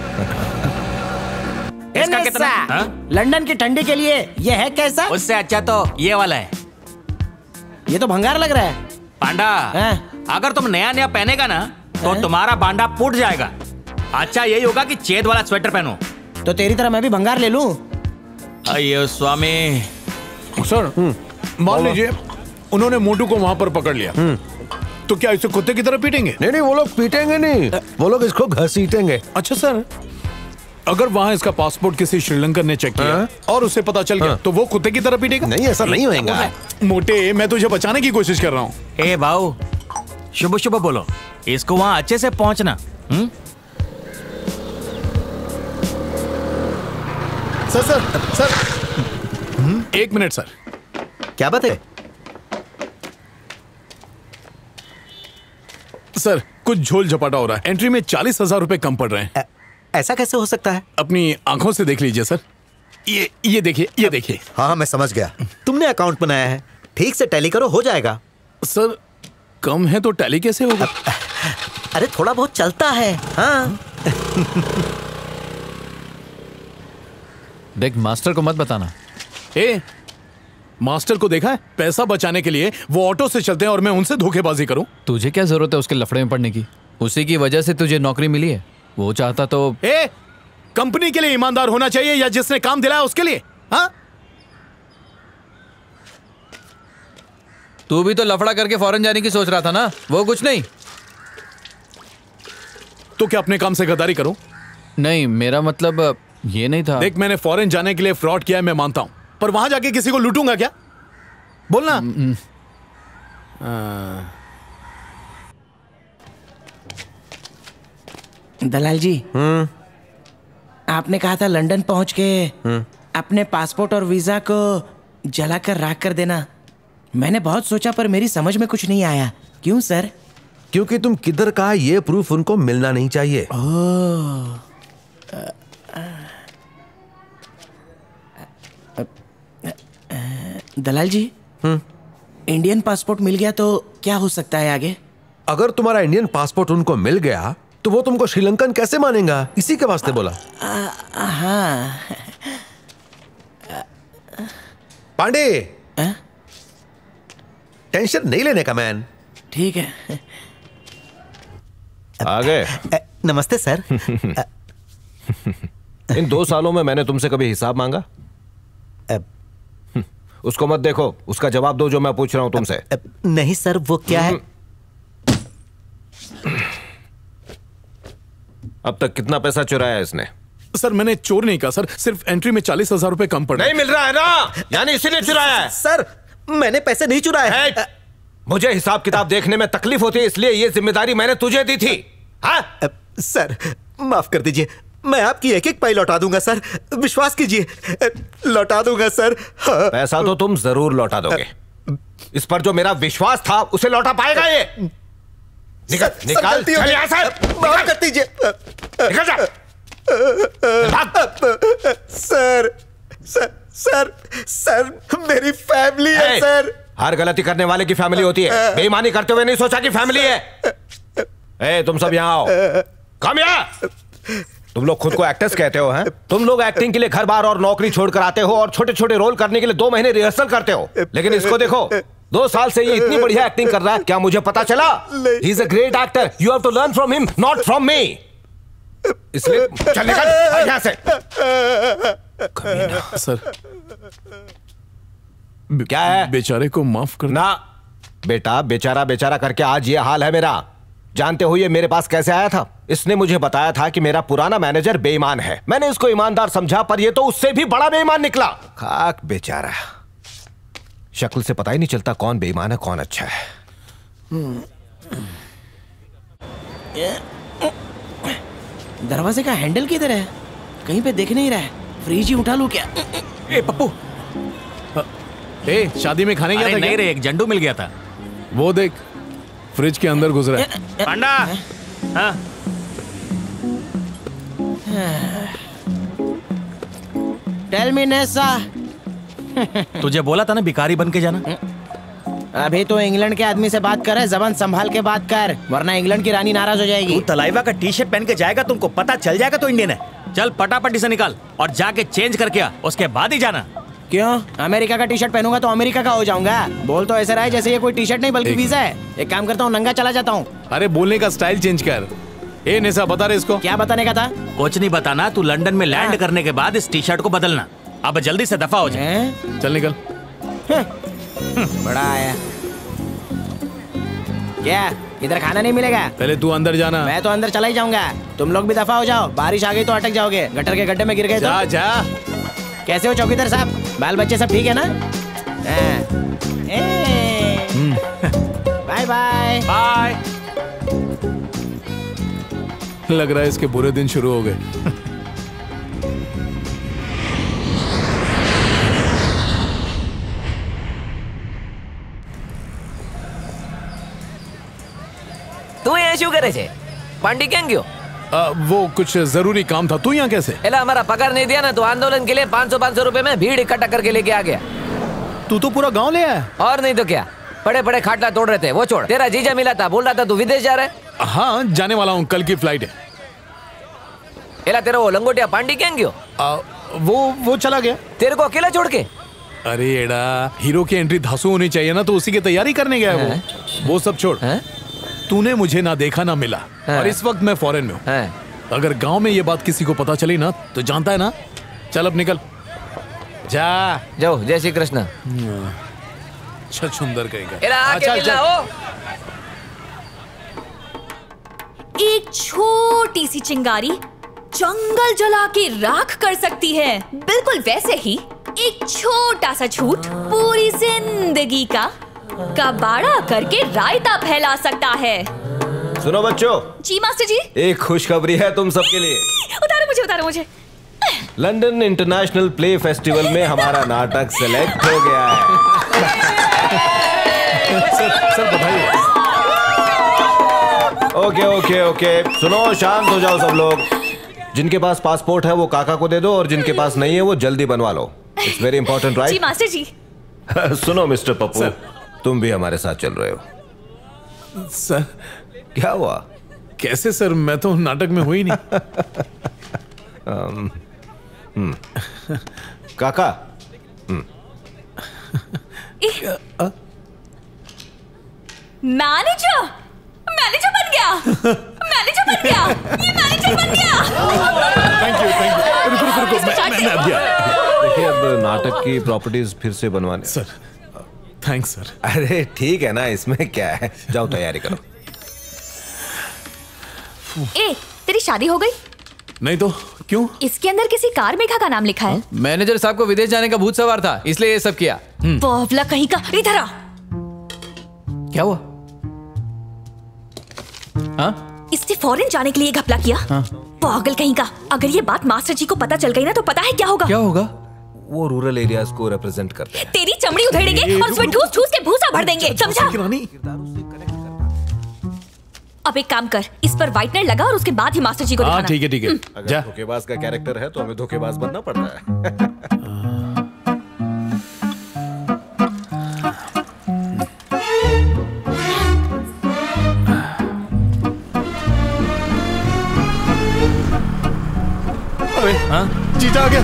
इसका कितना? लंदन की ठंडी के लिए ये है कैसा? उससे अच्छा तो ये वाला है। ये तो भंगार लग रहा है। पांडा, अगर तुम नया नया पहनेगा ना तो तुम्हारा बांडा फूट जाएगा। अच्छा यही होगा कि चेद वाला स्वेटर पहनो। तो तेरी तरह मैं भी भंगार ले लूं? अयो स्वामी। सर, मान लीजिए उन्होंने मोटू को वहां पर पकड़ लिया, तो क्या इसे कुत्ते की तरह पीटेंगे? नहीं, वो लोग पीटेंगे नहीं, वो लोग इसको घसीटेंगे। अच्छा सर, अगर वहां इसका पासपोर्ट किसी श्रीलंकन ने चेक किया और उसे पता चल गया, तो वो कुत्ते की तरह पीटेगा? नहीं, ऐसा नहीं होगा। मोटे, मैं तुझे बचाने की कोशिश कर रहा हूँ। ए बाऊ, शुभ शुभ बोलो, इसको वहां अच्छे से पहुंचना। सर, एक मिनट सर। क्या बात है? सर, कुछ झोल झपाटा हो रहा है। एंट्री में 40,000 रुपए कम पड़ रहे हैं। ऐसा कैसे हो सकता है? अपनी आंखों से देख लीजिए सर। ये देखिए, ये देखिए। हाँ, मैं समझ गया। तुमने अकाउंट बनाया है, ठीक से टैली करो, हो जाएगा। सर, कम है तो टैली कैसे होगा? अरे थोड़ा बहुत चलता है। हाँ। देख, मास्टर को मत बताना। ए, मास्टर को देखा है? पैसा बचाने के लिए वो ऑटो से चलते हैं और मैं उनसे धोखेबाजी करूं? तुझे क्या जरूरत है उसके लफड़े में पड़ने की? उसी की वजह से तुझे नौकरी मिली है। वो चाहता तो कंपनी के लिए ईमानदार होना चाहिए या जिसने काम दिलाया उसके लिए? हाँ? तू भी तो लफड़ा करके फॉरेन जाने की सोच रहा था ना? वो कुछ नहीं। तो क्या अपने काम से गद्दारी करूं? नहीं, मेरा मतलब ये नहीं था। देख, मैंने फॉरेन जाने के लिए फ्रॉड किया है, मैं मानता हूं, पर वहां जाके किसी को लूटूंगा क्या? बोलना। दलाल जी, आपने कहा था लंदन पहुंच के अपने पासपोर्ट और वीजा को जलाकर राख कर देना। मैंने बहुत सोचा पर मेरी समझ में कुछ नहीं आया। क्यों सर? क्योंकि तुम किधर का ये प्रूफ उनको मिलना नहीं चाहिए। दलाल जी, इंडियन पासपोर्ट मिल गया तो क्या हो सकता है आगे? अगर तुम्हारा इंडियन पासपोर्ट उनको मिल गया तो वो तुमको श्रीलंकन कैसे मानेगा? इसी के वास्ते बोला। हाँ। पांडे, टेंशन नहीं लेने का मैन। ठीक है। आगे। नमस्ते सर। इन 2 सालों में मैंने तुमसे कभी हिसाब मांगा? उसको मत देखो, उसका जवाब दो जो मैं पूछ रहा हूं तुमसे। नहीं सर, वो क्या है? अब तक कितना पैसा चुराया है इसने? सर, मैंने चोर नहीं कहा सर, सिर्फ एंट्री में 40,000 रुपए कम पड़ा। नहीं मिल रहा है ना, यानी इसीलिए चुराया है। सर, मैंने पैसे नहीं चुराए हैं। मुझे हिसाब किताब देखने में तकलीफ होती है, इसलिए ये जिम्मेदारी मैंने तुझे दी थी। हाँ? सर, माफ कर दीजिए, मैं आपकी एक-एक पाई लौटा दूंगा सर, विश्वास कीजिए, लौटा दूंगा सर। हाँ। पैसा तो तुम जरूर लौटा दोगे, इस पर जो मेरा विश्वास था उसे लौटा पाएगा ये? निकल, निकाल, चल यहाँ से। माफ कर दीजिए। निकल जा। सर, सर, सर, सर, मेरी फैमिली है सर। हर गलती करने वाले की फैमिली होती है, बेईमानी करते हुए नहीं सोचा कि फैमिली है। तुम सब यहाँ आओ। कम यहाँ। तुम लोग खुद को एक्टर्स कहते हो, हैं? तुम लोग एक्टिंग के लिए घर बार और नौकरी छोड़कर आते हो और छोटे छोटे रोल करने के लिए 2 महीने रिहर्सल करते हो, लेकिन इसको देखो, 2 साल से ये इतनी बढ़िया एक्टिंग कर रहा है। क्या मुझे पता चला? He is a great actor, you have to learn from him, not from me. इसलिए चल निकल यहाँ से। सर, क्या है? बेचारे को माफ करना। बेटा, बेचारा बेचारा करके आज ये हाल है मेरा। जानते हो ये मेरे पास कैसे आया था? इसने मुझे बताया था कि मेरा पुराना मैनेजर बेईमान है। मैंने इसको ईमानदार समझा, पर ये तो उससे भी बड़ा बेईमान निकला। खाक बेचारा, शक्ल से पता ही नहीं चलता कौन बेईमान है कौन अच्छा है। दरवाजे का हैंडल किधर है? कहीं पे दिख नहीं रहा है। फ्रिज ही उठा लूं क्या? ए पप्पू, शादी में खाने गया था? नहीं रे, एक जंडू मिल गया था। वो देख, फ्रिज के अंदर घुस रहा है। पांडा, हाँ। टेल मी नेसा। तुझे बोला था ना भिखारी बन के जाना। अभी तो इंग्लैंड के आदमी से बात कर रहा है, जबान संभाल के बात कर, वरना इंग्लैंड की रानी नाराज हो जाएगी। तू तलाइवा का टी-शर्ट पहन के जाएगा, तुमको पता चल जाएगा तो इंडियन है। चल पटापटी से निकाल और जाके चेंज करके आ, उसके बाद ही जाना। क्यों? अमेरिका का टी-शर्ट पहनूंगा तो अमेरिका का हो जाऊंगा? बोल तो ऐसा रहा है जैसे ये कोई टी-शर्ट नहीं बल्कि वीजा है। एक काम करता हूँ, नंगा चला जाता हूँ। अरे बोलने का स्टाइल चेंज कर। ए नेसा, बता रहे इसको। क्या बताने का था? कुछ नहीं बताना, तू लंदन में लैंड करने के बाद इस टी-शर्ट को बदलना। अब जल्दी से दफा हो जाए। चल निकल। बड़ा आया। क्या इधर खाना नहीं मिलेगा? पहले तू अंदर जाना। मैं तो अंदर चला ही जाऊंगा। तुम लोग भी दफा हो जाओ, बारिश आ गई तो अटक जाओगे, गटर के गड्ढे में गिर गए तो। जा जा। कैसे हो चौकीदार साहब? बाल बच्चे सब ठीक है ना? Bye bye bye. लग रहा है इसके बुरे दिन शुरू हो गए। તું અહીંયા શું કરે છે? પાંડી ક્યાં ગયો? वो कुछ जरूरी काम था। तू यहाँ कैसे? एला हमारा पगार नहीं दिया ना, तो आंदोलन के लिए 500-500 रुपए में भीड़ इकट्ठा करके लेके आ गया। तू तो पूरा गांव ले आया। और नहीं तो क्या, बड़े बड़े खाटला तोड़ रहे थे। वो छोड़, तेरा जीजा मिला था, बोल रहा था तू विदेश जा रहा है। हाँ, जाने वाला हूँ, कल की फ्लाइट है। एला तेरा वो लंगोटिया पांडी क्यों गयो? वो चला गया। तेरे को अकेला छोड़ के? अरे एड़ा, हीरो की एंट्री धांसू होनी चाहिए ना, तो उसी की तैयारी करने गया है वो सब छोड़। तूने मुझे ना देखा ना मिला और इस वक्त मैं फॉरेन में हूँ। अगर गांव में ये बात किसी को पता चली ना तो जानता है ना। चल अब निकल जा। जाओ, जय श्री कृष्ण। सुंदर कहेगा। एक छोटी सी चिंगारी जंगल जला के राख कर सकती है, बिल्कुल वैसे ही एक छोटा सा झूठ पूरी जिंदगी का कबाड़ा करके रायता फैला सकता है। सुनो बच्चों। जी मास्टर जी। एक खुशखबरी है तुम सबके लिए। उतारो मुझे। लंदन इंटरनेशनल प्ले फेस्टिवल में हमारा नाटक सेलेक्ट हो गया है। सर बधाई। ओके, सुनो, शांत हो जाओ सब लोग। जिनके पास पासपोर्ट है वो काका को दे दो और जिनके पास नहीं है वो जल्दी बनवा लो। It's very important, right? जी मास्टर जी। सुनो मिस्टर पप्पू, तुम भी हमारे साथ चल रहे हो। सर क्या हुआ? कैसे सर, मैं तो नाटक में हुई नहीं। काका। मैनेजर बन गया। ये मैनेजर बन गया। Thank you. रुको। देखिए अब नाटक की प्रॉपर्टीज फिर से बनवाने। Sir thanks sir. अरे ठीक है ना, इसमें क्या है, जाओ तैयारी करो। तेरी शादी हो गई? नहीं तो क्यों? इसके अंदर किसी कार मेघा का नाम लिखा है। मैनेजर साहब को विदेश जाने का भूत सवार था, इसलिए ये सब किया। बावला कहीं का। इधर आ। क्या हुआ? इसने फॉरेन जाने के लिए घपला किया। पागल कहीं का। अगर ये बात मास्टर जी को पता चल गई ना तो पता है क्या होगा? क्या होगा? वो रूरल एरियाज को रिप्रेजेंट करते हैं। तेरी चमड़ी उधेड़ेंगे और उसमें ठूस ठूस के भूसा भर देंगे, समझा? अब एक काम कर, इस पर व्हाइटनर लगा और उसके बाद ही मास्टर जी को दिखाना। ठीक है। अगर धोखेबाज का कैरेक्टर है तो हमें धोखेबाज बनना पड़ता है। जीजा आ गया।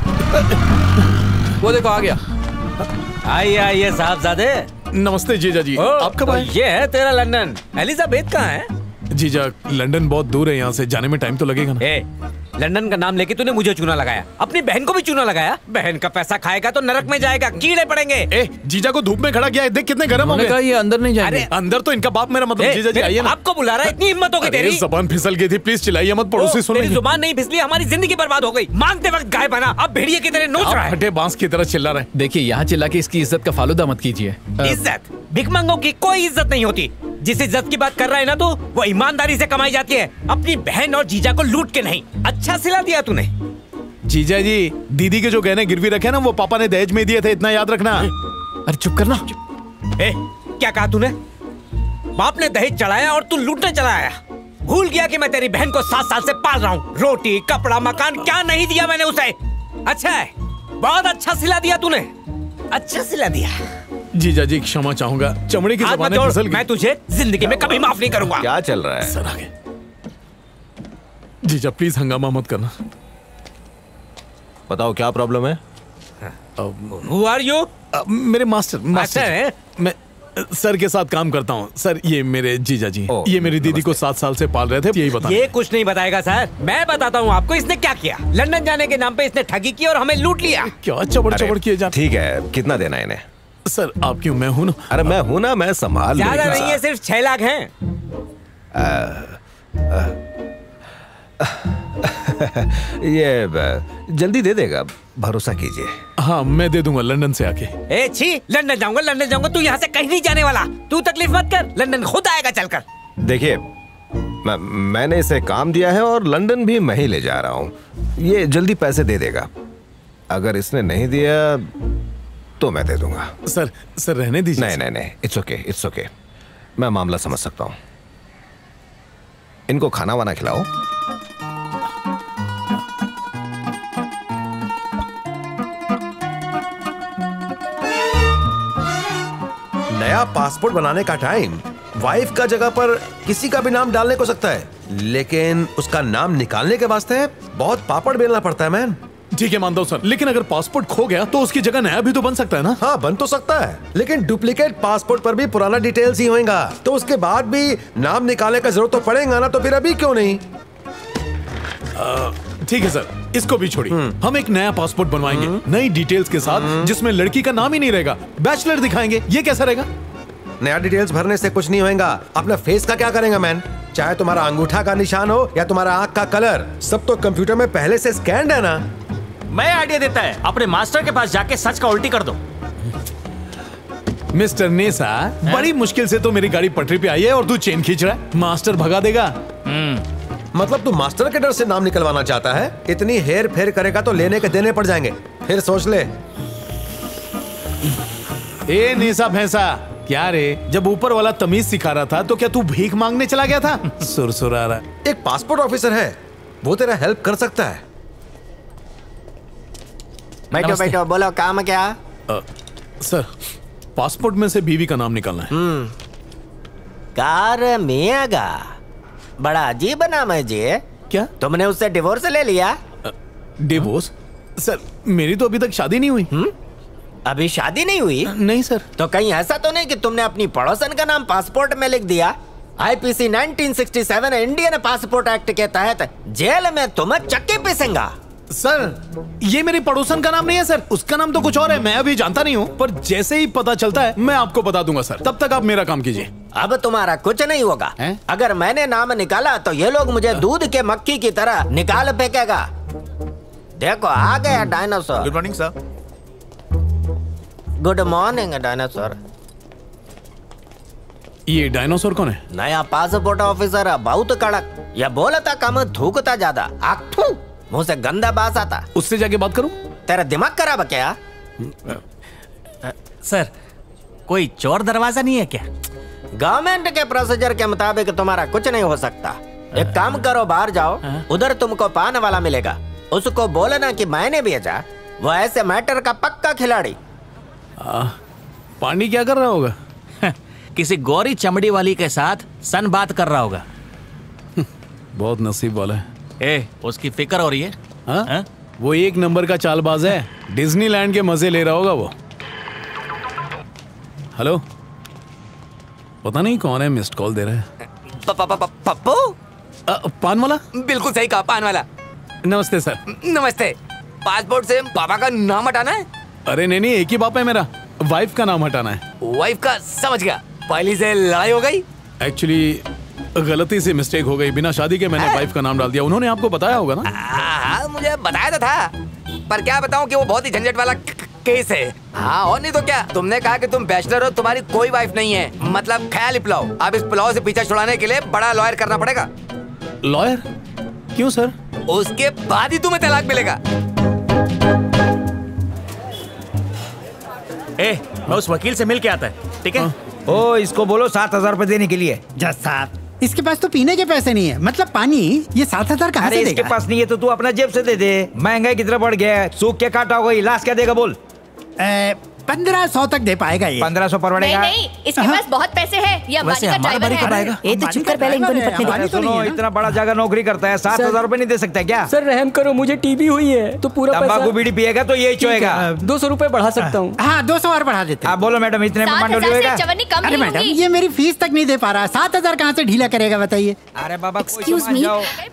वो देखो आ गया। आइए साहबजादे। नमस्ते जीजा जी। आप कब आए? ये है तेरा लंदन। एलिजाबेथ कहाँ है? जीजा लंदन बहुत दूर है यहाँ से, जाने में टाइम तो लगेगा ना। लंदन का नाम लेके तूने मुझे चूना लगाया, अपनी बहन को भी चूना लगाया। बहन का पैसा खाएगा तो नरक में जाएगा, कीड़े पड़ेंगे। जीजा को धूप में खड़ा किया है, देख कितने गर्म हो गए। ये अंदर नहीं जाएंगे। अंदर तो इनका बाप मेरा मतलब। जीजा जी आइए ना। आपको बुला रहा है, इतनी हिम्मत हो गई तेरी? जबान फिसल गई थी, प्लीज चिल्लाइए मत, पड़ोसी सुन। तेरी जुबान नहीं फिसली, हमारी जिंदगी बर्बाद हो गई। मांगते वक्त गाय बना, अब भेड़िए की तरह नोच रहा है। फटे बांस की तरह चिल्ला रहे। देखिए यहाँ चिल्ला के इसकी इज्जत का फालूदा मत कीजिए। इज्जत? भिखमंगों की कोई इज्जत नहीं होती। जिस इज्जत की बात कर रहा है ना तू, वो ईमानदारी से कमाई जाती है, अपनी बहन और जीजा को लूट के नहीं। अच्छा सिला दिया तूने। जीजा जी, दीदी के जो गहने गिरवी रखे ना वो पापा ने दहेज में दिए थे, इतना याद रखना। अरे चुप करना। क्या कहा तूने? बाप ने दहेज चढ़ाया और तू लूटने चला आया। भूल गया कि मैं तेरी बहन को 7 साल से पाल रहा हूँ। रोटी कपड़ा मकान क्या नहीं दिया मैंने उसे? अच्छा है, बहुत अच्छा सिला दिया तूने, अच्छा सिला दिया। जीजा जी क्षमा चाहूंगा, चमड़े की ज़बान फिसल गई। मैं तुझे जिंदगी में कभी माफ नहीं करूंगा। क्या चल रहा है? सर आगे। जीजा प्लीज हंगामा मत करना। बताओ क्या प्रॉब्लम है? Who are you? मेरे मास्टर है? मैं सर के साथ काम करता हूँ। सर ये मेरे जीजा जी, ये मेरी दीदी को 7 साल से पाल रहे थे, यही बता। ये कुछ नहीं बताएगा सर, मैं बताता हूँ आपको इसने क्या किया। लंदन जाने के नाम पे इसने ठगी की और हमें लूट लिया। क्या चबड़ किए जा। ठीक है, कितना देना है इन्हें? सर आप क्यों, मैं हूँ ना। अरे मैं हूँ ना, मैं संभाल लूंगा। ज्यादा नहीं है, सिर्फ 6 लाख हैं। ये जल्दी दे देगा, भरोसा कीजिए। हाँ मैं दे दूंगा, लंदन से आके। छी, लंदन जाऊंगा, तू यहाँ से कहीं नहीं जाने वाला। तू तकलीफ मत कर, लंदन खुद आएगा चलकर। देखिए मैंने इसे काम दिया है और लंदन भी मैं ही ले जा रहा हूँ। ये जल्दी पैसे दे देगा, अगर इसने नहीं दिया तो मैं दे दूंगा। सर रहने दीजिए। नहीं, इट्स ओके, मैं मामला समझ सकता हूँ। इनको खाना वाना खिलाओ। नया पासपोर्ट बनाने का टाइम, वाइफ का जगह पर किसी का भी नाम डालने को सकता है, लेकिन उसका नाम निकालने के वास्ते बहुत पापड़ बेलना पड़ता है मैन। ठीक है मानता हूँ सर, लेकिन अगर पासपोर्ट खो गया तो उसकी जगह नया भी तो बन सकता है ना? हाँ बन तो सकता है, लेकिन डुप्लीकेट पासपोर्ट पर भी पुराना डिटेल्स ही होएगा, तो उसके बाद भी नाम निकालने का जरूरत तो पड़ेगा ना, तो फिर अभी क्यों नहीं? ठीक है सर, इसको भी छोड़िए। हम एक नया पासपोर्ट बनवाएंगे नई डिटेल्स के साथ, जिसमें लड़की का नाम ही नहीं रहेगा, बैचलर दिखाएंगे। ये कैसा रहेगा? नया डिटेल्स भरने से कुछ नहीं होएगा। अपना फेस का क्या करेंगे मैन? चाहे तुम्हारा अंगूठा का निशान हो या तुम्हारा आंख का कलर, सब तो कंप्यूटर में पहले से स्कैन्ड है ना। मैं आइडिया देता है, अपने मास्टर के पास जाके सच का उल्टी कर दो। मिस्टर नेसा, बड़ी मुश्किल से तो मेरी गाड़ी पटरी पे आई है और तू चेन खींच रहा है। मास्टर भगा देगा। मतलब तू मास्टर के डर से नाम निकलवाना चाहता है? इतनी हेर फेर करेगा तो लेने के देने पड़ जाएंगे, फिर सोच ले। ए नेसा भैंसा, क्या रे, जब ऊपर वाला तमीज सिखा रहा था तो क्या तू भीख मांगने चला गया था? सुरसुरा रहा। एक पासपोर्ट ऑफिसर है, वो तेरा हेल्प कर सकता है। बैठो बैठो, बोलो काम क्या? सर, पासपोर्ट में से बीवी का नाम निकालना है। कार मियागा, बड़ा अजीब नाम है जी। क्या तुमने उससे डिवोर्स ले लिया? डिवोर्स? सर, मेरी तो अभी तक शादी नहीं हुई। अभी शादी नहीं हुई? नहीं सर। तो कहीं ऐसा तो नहीं कि तुमने अपनी पड़ोसन का नाम पासपोर्ट में लिख दिया? आईपीसी 1967 इंडियन पासपोर्ट एक्ट के तहत जेल में तुम्हें चक्के पीसेंगा। सर, ये मेरी पड़ोसन का नाम नहीं है सर, उसका नाम तो कुछ और है, मैं अभी जानता नहीं हूँ, पर जैसे ही पता चलता है मैं आपको बता दूंगा सर। तब तक आप मेरा काम कीजिए। अब तुम्हारा कुछ नहीं होगा। अगर मैंने नाम निकाला तो ये लोग मुझे दूध के मक्खी की तरह निकाल फेंकेगा। देखो आ गया dinosaur. Good morning sir. Good morning dinosaur. ये डायनासोर कौन है? नया पासपोर्ट ऑफिसर, बहुत कड़क। यह बोलता कम, थूकता ज्यादा। आखू मुंह से गंदा बास आता। उससे जाके बात करूं? तेरा दिमाग खराब है क्या? सर, कोई चोर दरवाजा नहीं है क्या? गवर्नमेंट के प्रोसीजर के मुताबिक तुम्हारा कुछ नहीं हो सकता। एक काम करो, बाहर जाओ, उधर तुमको पान वाला मिलेगा, उसको बोलना कि मैंने भेजा। वो ऐसे मैटर का पक्का खिलाड़ी। पांडी क्या कर रहा होगा? किसी गौरी चमड़ी वाली के साथ सन बात कर रहा होगा। बहुत नसीब वाला है। उसकी फिक्र हो रही है। हाँ? वो एक नंबर का चालबाज है, डिज्नीलैंड के मजे ले रहा होगा वो। हेलो, पता नहीं कौन है, मिस्ड कॉल दे रहा है। पप्पू? पान वाला? बिल्कुल सही कहा, पान वाला। नमस्ते सर। नमस्ते। पासपोर्ट से पापा का नाम हटाना है? अरे नहीं, एक ही बाप है मेरा, वाइफ का नाम हटाना है। वाइफ का? समझ गया। पहली से लड़ाई हो गई? एक्चुअली गलती से मिस्टेक हो गई, बिना शादी के मैंने वाइफ का नाम डाल दिया। उन्होंने आपको बताया होगा ना? हाँ, मुझे बताया तो था, पर क्या बताऊं कि वो बहुत ही झंझट वाला केस है। हाँ, और नहीं तो क्या। तुमने कहा कि तुम बैचलर हो, तुम्हारी कोई वाइफ नहीं है, मतलब ख्याली पुलाव। अब इस पुलाव से पीछा छुड़ाने के लिए बड़ा लॉयर करना पड़ेगा। लॉयर? क्यों सर? उसके बाद ही तुम्हें तलाक मिलेगा। मैं उस वकील से मिल के आता है, ठीक है? ओ, इसको बोलो 7,000 रुपए देने के लिए। जज साहब, इसके पास तो पीने के पैसे नहीं है, मतलब पानी। ये 7,000 कहाँ से देगा? इसके पास नहीं है तो तू अपना जेब से दे दे। महंगाई कितना बढ़ गया है, सूख के काटा होगा। लास्ट क्या देगा बोल? 1500 तक दे पाएगा ये। 1500 पर नहीं नहीं, इसके पास बहुत पैसे हैं। ये अंबानी का ड्राइवर है। ये तो चुप कर, पहले इनको निपटने दे। सुनो, इतना बड़ा जगह नौकरी करता है, 7,000 रुपए नहीं दे सकता क्या? सर रहम करो, मुझे टीबी हुई है तो पूरा तंबाकू बीड़ी पिएगा तो यही चोएगा। 200 रुपए बढ़ा सकता हूँ। हाँ, 200 और बढ़ा देते। आप बोलो मैडम, इतने में मंडोली होएगा? अरे मैडम, ये मेरी फीस तक नहीं दे पा रहा, 7,000 कहाँ से ढीला करेगा बताइए? अरे बाबा, एक्सक्यूज मी,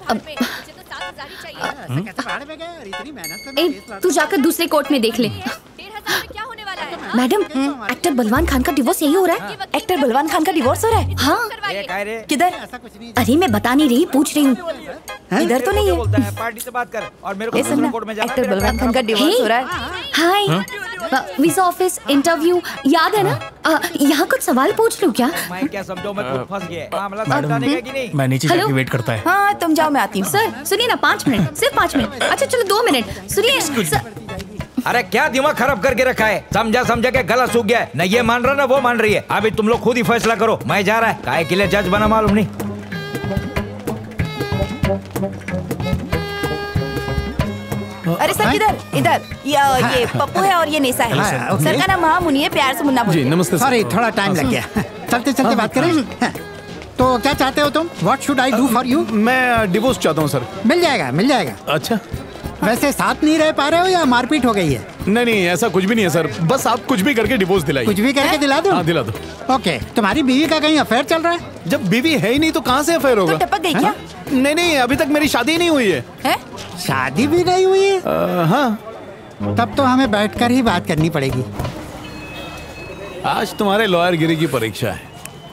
तू जाकर दूसरे कोर्ट में देख ले। मैडम, एक्टर बलवान खान का डिवोर्स यही हो रहा है? एक्टर बलवान खान का डिवोर्स हो रहा है? हाँ। किधर? अरे मैं बता नहीं रही, पूछ रही हूँ। इधर तो नहीं है। पार्टी से बात कर और मेरे को कोर्ट में जाना। एक्टर बलवान खान का डिवोर्स हो रहा है। हाय, वीजा ऑफिस इंटरव्यू याद है ना? यहाँ कुछ सवाल पूछ लूँ क्या? मैं क्या समझो, मैं खुद फंस गया। मामला समझाने का कि नहीं? मैं नीचे जाके वेट करता है। हाँ, तुम जाओ, मैं आती हूँ। सर सुनिए ना, 5 मिनट, सिर्फ 5 मिनट। अच्छा चलो 2 मिनट सुनिए। अरे क्या दिमाग खराब करके रखा है, समझा के गला सूख गया है। न ये मान रहा ना वो मान रही है। अभी तुम लोग खुद ही फैसला करो। मैं जा रहा है, काहे के लिए जज बना मालूम नहीं। अरे सर किधर? इधर ये पप्पू है और ये नेसा है। सर का नाम महामुनि है, प्यार से मुन्ना बोलते हैं। जी नमस्ते। सॉरी, थोड़ा टाइम लग गया। चलते चलते बात करें। तो क्या चाहते हो तुम? What should I do for you? मैं डिवोर्स चाहता हूँ सर। मिल जाएगा, मिल जाएगा। अच्छा, वैसे साथ नहीं रह पा रहे हो या मारपीट हो गई है? नहीं नहीं, ऐसा कुछ भी नहीं है सर, बस आप कुछ भी करके डिवोर्स दिलाइए। कुछ भी करके दिला दो? हाँ दिला दो। ओके, तुम्हारी बीवी का कहीं अफेयर चल रहा है? जब बीवी है ही नहीं तो कहाँ से अफेयर होगा? तो टपक गई क्या? नहीं नहीं, अभी तक मेरी शादी नहीं हुई है। शादी भी नहीं हुई है? हाँ। तब तो हमें बैठकर ही बात करनी पड़ेगी। आज तुम्हारे लॉयर गिरी की परीक्षा है।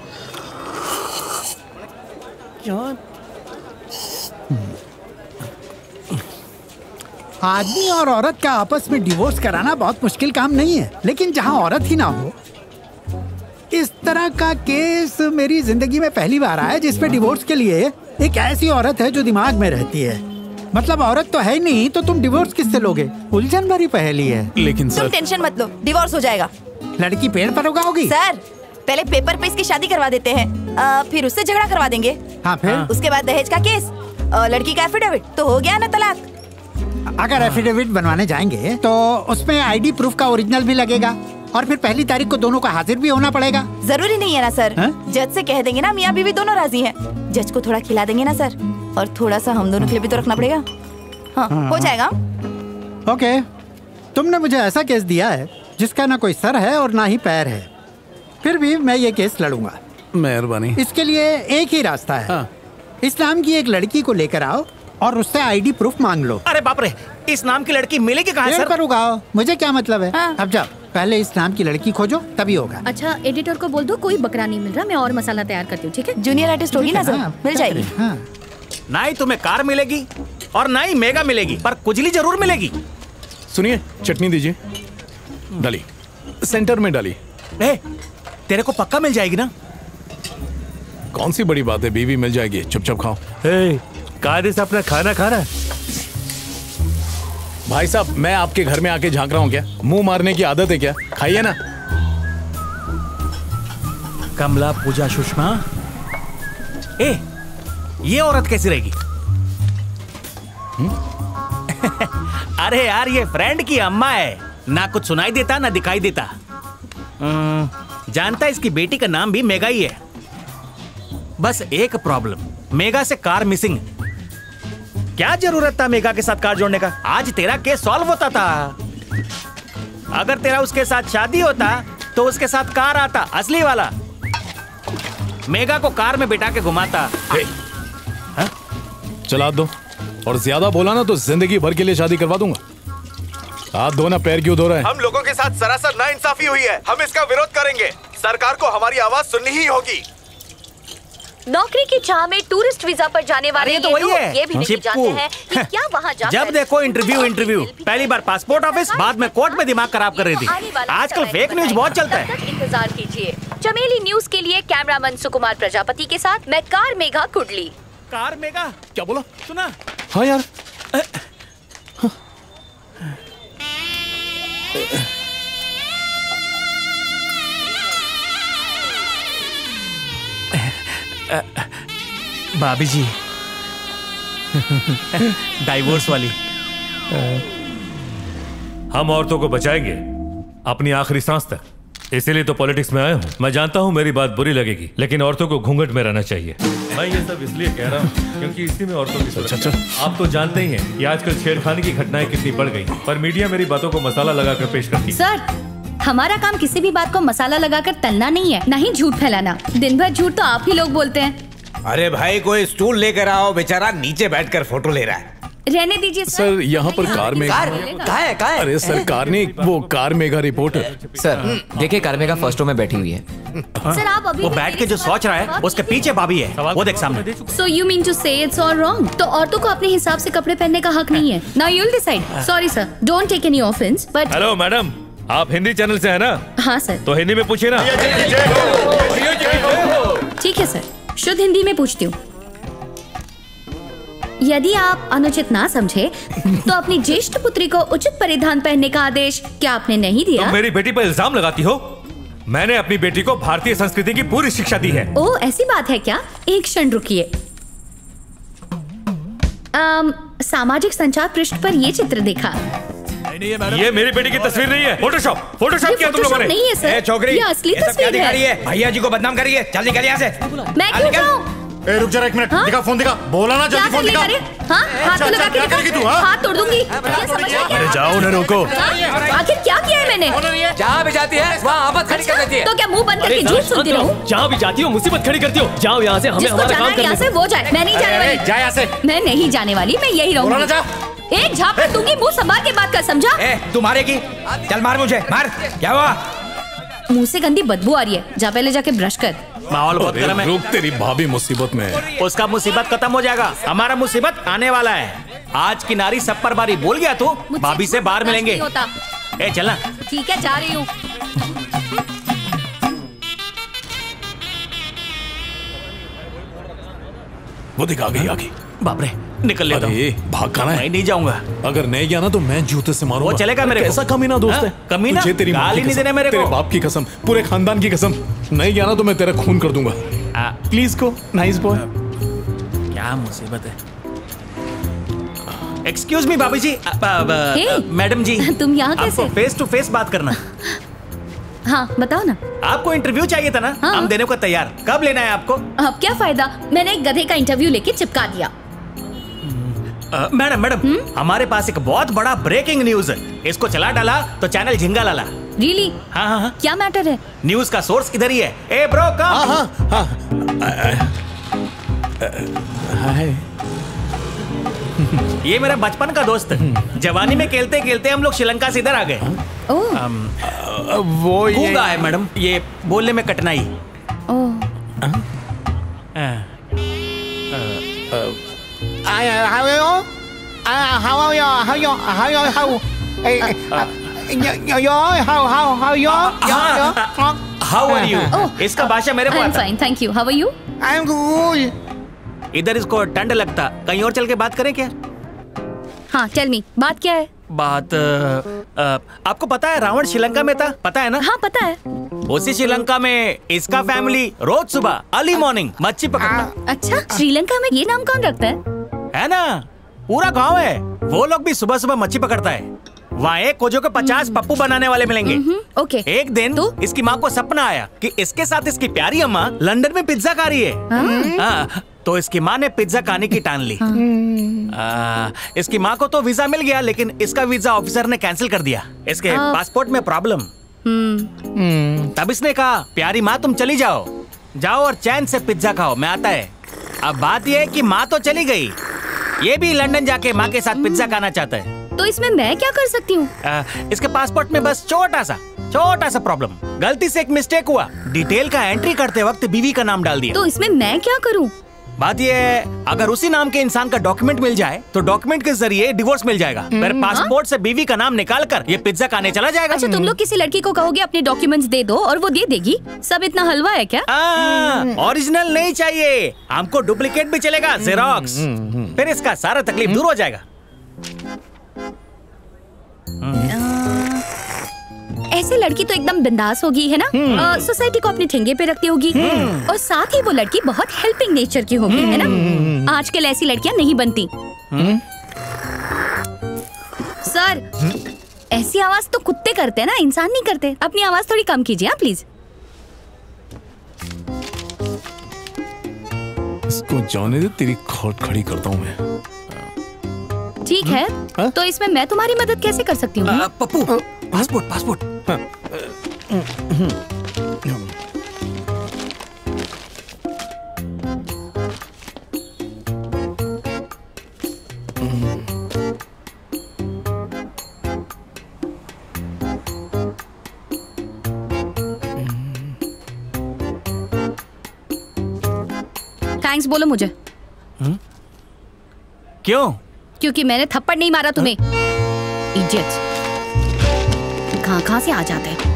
आदमी और औरत का आपस में डिवोर्स कराना बहुत मुश्किल काम नहीं है, लेकिन जहाँ औरत ही ना हो, इस तरह का केस मेरी जिंदगी में पहली बार आया जिसमें डिवोर्स के लिए एक ऐसी औरत है जो दिमाग में रहती है। मतलब औरत तो है ही नहीं तो तुम डिवोर्स किससे लोगे? उलझन भरी पहेली है। लेकिन तुम टेंशन मत लो, डिवोर्स हो जाएगा। लड़की पेड़ पर उगाओगी? सर, पहले पेपर पे इसकी शादी करवा देते हैं, फिर उससे झगड़ा करवा देंगे। हाँ, फिर उसके बाद दहेज का केस, लड़की का एफिडेविट, तो हो गया ना तलाक। अगर एफिडेविट बनवाने जाएंगे तो उसमें आईडी प्रूफ का ओरिजिनल भी लगेगा और फिर पहली तारीख को दोनों का हाजिर भी होना पड़ेगा। जरूरी नहीं है ना सर, जज से कह देंगे ना मियाँ बीवी दोनों राजी हैं। जज को थोड़ा खिला देंगे ना सर, और थोड़ा सा हम दोनों के लिए भी तो रखना पड़ेगा। हाँ, हो जाएगा। ओके, तुमने मुझे ऐसा केस दिया है जिसका ना कोई सर है और ना ही पैर है, फिर भी मैं ये केस लड़ूंगा। मेहरबानी। इसके लिए एक ही रास्ता है। इस नाम की एक लड़की को लेकर आओ और उससे आईडी प्रूफ मांग लो। अरे बाप रे, इस नाम की लड़की मिलेगी कहाँ सर? पर उगाओ, मुझे क्या मतलब है। अब जाओ, पहले इस नाम की लड़की खोजो, तभी होगा। अच्छा, एडिटर को बोल दो कोई बकरा नहीं मिल रहा, मैं और मसाला तैयार करती हूँ। ठीक है? जूनियर आर्टिस्ट होगी ना सर, मिल जाएगी। ना ही तुम्हें कार मिलेगी और ना ही मेगा मिलेगी, पर कुजली जरूर मिलेगी। सुनिए, चटनी दीजिए। डाली, सेंटर में डाली। तेरे को पक्का मिल जाएगी ना? कौन सी बड़ी बात है, बीवी मिल जाएगी, चुपचाप खाओ। कायदे से अपना खाना खाना। भाई साहब, मैं आपके घर में आके झांक रहा हूँ क्या? मुंह मारने की आदत है क्या? खाइए ना। कमला, पूजा, सुषमा, ये औरत कैसी रहेगी? अरे यार, ये फ्रेंड की अम्मा है, ना कुछ सुनाई देता ना दिखाई देता। जानता है इसकी बेटी का नाम भी मेगा ही है। बस एक प्रॉब्लम, मेगा से कार मिसिंग। क्या जरूरत था मेगा के साथ कार जोड़ने का? आज तेरा केस सॉल्व होता था। अगर तेरा उसके साथ शादी होता तो उसके साथ कार आता, असली वाला। मेगा को कार में बिठा के घुमाता। चला दो, और ज्यादा बोला ना तो जिंदगी भर के लिए शादी करवा दूंगा। हाथ धो ना, पैर क्यों धो रहे हैं? हम लोगों के साथ सरासर नाइंसाफी हुई है, हम इसका विरोध करेंगे। सरकार को हमारी आवाज सुननी ही होगी। नौकरी की चाह में टूरिस्ट वीजा पर जाने वाले तो वही है, ये भी नहीं जानते हैं कि क्या वहाँ जाकर जब देखो इंटरव्यू। पहली बार पासपोर्ट ऑफिस, बाद में कोर्ट में दिमाग खराब कर रही थी। आजकल फेक न्यूज बहुत चलता है। इंतजार कीजिए। चमेली न्यूज के लिए कैमरामैन सुकुमार प्रजापति के साथ मैं कार मेघा कुडली। कार मेगा क्या बोला? सुना? हाँ यार, भाभी जी, डाइवोर्स वाली। हम औरतों को बचाएंगे अपनी आखिरी सांस तक, इसीलिए तो पॉलिटिक्स में आया हूँ। मैं जानता हूँ मेरी बात बुरी लगेगी, लेकिन औरतों को घूंघट में रहना चाहिए। मैं ये सब इसलिए कह रहा हूँ क्योंकि इसी में औरतों की सुरक्षा। आप तो जानते ही हैं कि आजकल छेड़खानी की घटनाएं कितनी बढ़ गई, पर मीडिया मेरी बातों को मसाला लगाकर पेश करती है। सर, हमारा काम किसी भी बात को मसाला लगाकर तलना नहीं है, ना ही झूठ फैलाना। दिन भर झूठ तो आप ही लोग बोलते हैं। अरे भाई, कोई स्टूल लेकर आओ, बेचारा नीचे बैठकर फोटो ले रहा है। रहने दीजिए सर, यहाँ पर कार मेगा। अरे सर, कार नहीं, वो कार मेगा रिपोर्टर। सर देखिए, कार मेगा फर्स्ट रो में बैठी हुई है। सर, आप अभी वो बैठ के जो सोच रहा है उसके पीछे भाभी है, वो देख सामने। So you mean to say it's all wrong? तो औरतों को अपने हिसाब से कपड़े पहनने का हक नहीं है। Now you'll decide. Sorry sir, don't take any offense, but hello madam, आप हिंदी चैनल से है ना? हाँ सर। तो हिंदी में पूछिए ना। ठीक है सर, शुद्ध हिंदी में पूछती हूँ। यदि आप अनुचित ना समझे तो अपनी ज्येष्ठ पुत्री को उचित परिधान पहनने का आदेश क्या आपने नहीं दिया? तुम मेरी बेटी पर इल्जाम लगाती हो? मैंने अपनी बेटी को भारतीय संस्कृति की पूरी शिक्षा दी है। ओह, ऐसी बात है क्या? एक क्षण रुकिए। सामाजिक संचार पृष्ठ पर ये चित्र देखा। ये मेरी बेटी की तस्वीर नहीं है, फोटोशॉप किया तुम लोगों ने। नहीं है सर, छोकरी, ये असली ये सब क्या तस्वीर दिखा रही है। है? भैया जी को बदनाम करिए, चल निकल यहाँ से। मैं क्यों जाऊँ? ए रुक जरा एक मिनट। दिखा फोन दिखा। बोला ना जल्दी फोन दिखा। हाँ हाथ तो लगा के क्या करेगी तू? हाथ तोड़ दूंगी। ये समझ में अरे जाओ ना रोको। आखिर क्या किया है मैंने? जहाँ भी जाती है वहाँ आफत खड़ी कर देती है। तो क्या मुंह बंद करके झूठ सुनती रहूं? जहाँ भी जाती हो मुसीबत खड़ी करती हो। जाओ यहाँ से, हमें जिसको हमारा जाना काम है करने यहाँ से दो। वो जाए, मैं नहीं जाने वाली। जा यहाँ से। मैं नहीं जाने वाली, मैं यही रहूंगी। एक झापड़ दूंगी, मुंह संभाल के बात कर, समझा? तू मारेगी? चल मार मुझे, मार। क्या हुआ? मुंह से गंदी बदबू आ रही है, जा पहले जाके ब्रश कर। माहौल बहुत गर्म है। रुक, तेरी भाभी मुसीबत में है। उसका मुसीबत खत्म हो जाएगा, हमारा मुसीबत आने वाला है। आज की नारी सब पर बारी। बोल गया तू, भाभी से बाहर मिलेंगे। ए चलना। ठीक है, जा रही हूँ। वो दिखा गई आगे। बाप रे, निकल लेता हूँ। भाग कहाँ है? मैं नहीं जाऊंगा। अगर नहीं गया ना तो मैं जूते से मारूंगा। वो चलेगा मेरे को। कैसा कमीना दोस्त है? हाँ? कमीना? तुझे तेरी माँ गाली की नहीं कसम, देना मेरे तेरे को। बाप की कसम, पूरे खानदान की कसम, नहीं गया ना तो मैं तेरा खून कर दूंगा। प्लीज को, नाइस बॉय। क्या मुसीबत है? एक्सक्यूज मी भाभी जी, मैडम जी, तुम यहाँ कैसे? फेस टू फेस बात करना। हाँ बताओ ना। आपको इंटरव्यू चाहिए था ना? हम देने को तैयार। कब लेना है आपको? अब क्या फायदा, मैंने एक गधे का इंटरव्यू लेके चिपका दिया। मैडम हमारे पास एक बहुत बड़ा ब्रेकिंग न्यूज है। इसको चला डाला तो चैनल झिंगा लाला। रियली? हाँ। क्या मैटर है? न्यूज का सोर्स इधर ही है। ए ब्रो कम। हाय। ये मेरा बचपन का दोस्त है। जवानी में खेलते खेलते हम लोग श्रीलंका से इधर आ गए। वो गूंगा है मैडम, ये बोलने में कठिनाई। How are you? इसका भाषा मेरे को I'm आता है। fine, thank you. How are you? I'm good. इधर इसको ठंड लगता, कहीं और चल के बात करें क्या? हाँ टेल मी, बात क्या है? बात आपको पता है रावण श्रीलंका में था, पता है ना? हाँ पता है। उसी श्रीलंका में इसका फैमिली रोज सुबह अर्ली मॉर्निंग मच्छी पकड़ता। अच्छा, श्रीलंका में ये नाम कौन रखता है ना? पूरा गांव है, वो लोग भी सुबह सुबह मच्छी पकड़ता है। वहाँ एक कोजो के 50 पप्पू बनाने वाले मिलेंगे। ओके। एक दिन इसकी माँ को सपना आया कि इसके साथ इसकी प्यारी अम्मा लंदन में पिज्जा खा रही है। तो इसकी माँ ने पिज्जा खाने की ठान ली। इसकी माँ को तो वीजा मिल गया, लेकिन इसका वीजा ऑफिसर ने कैंसिल कर दिया। इसके पासपोर्ट में प्रॉब्लम। तब इसने कहा, प्यारी माँ तुम चली जाओ, जाओ और चैन से पिज्जा खाओ, मैं आता है। अब बात यह है कि माँ तो चली गई, ये भी लंदन जाके माँ के साथ पिज्जा खाना चाहता है। तो इसमें मैं क्या कर सकती हूँ? इसके पासपोर्ट में बस छोटा सा प्रॉब्लम। गलती से एक मिस्टेक हुआ, डिटेल का एंट्री करते वक्त बीवी का नाम डाल दिया। तो इसमें मैं क्या करूँ? बात ये है, अगर उसी नाम के इंसान का डॉक्यूमेंट मिल जाए तो डॉक्यूमेंट के जरिए डिवोर्स मिल जाएगा। पर पासपोर्ट से बीवी का नाम निकाल कर ये पिज्जा खाने चला जाएगा। अच्छा, तुम लोग किसी लड़की को कहोगे अपने डॉक्यूमेंट्स दे दो और वो दे देगी? सब इतना हलवा है क्या? ओरिजिनल नहीं चाहिए हमको, डुप्लीकेट भी चलेगा, जेरोक्स। फिर इसका सारा तकलीफ दूर हो जाएगा। ऐसे लड़की तो एकदम बिंदास होगी, है ना? सोसाइटी को अपने ठेंगे पे रखती होगी और साथ ही वो लड़की बहुत हेल्पिंग नेचर की होगी, है ना? आजकल ऐसी लड़कियां नहीं बनती। सर, ऐसी आवाज तो कुत्ते करते हैं ना, इंसान नहीं करते। अपनी आवाज थोड़ी कम कीजिए प्लीज। इसको जाने दे, तेरी खोट खड़ी करता हूँ मैं। ठीक है, तो इसमें मैं तुम्हारी मदद कैसे कर सकती हूँ? पप्पू, पासपोर्ट। थैंक्स बोलो मुझे। क्यों? क्योंकि मैंने थप्पड़ नहीं मारा तुम्हें। इडियट्स, कहां से आ जाते हैं।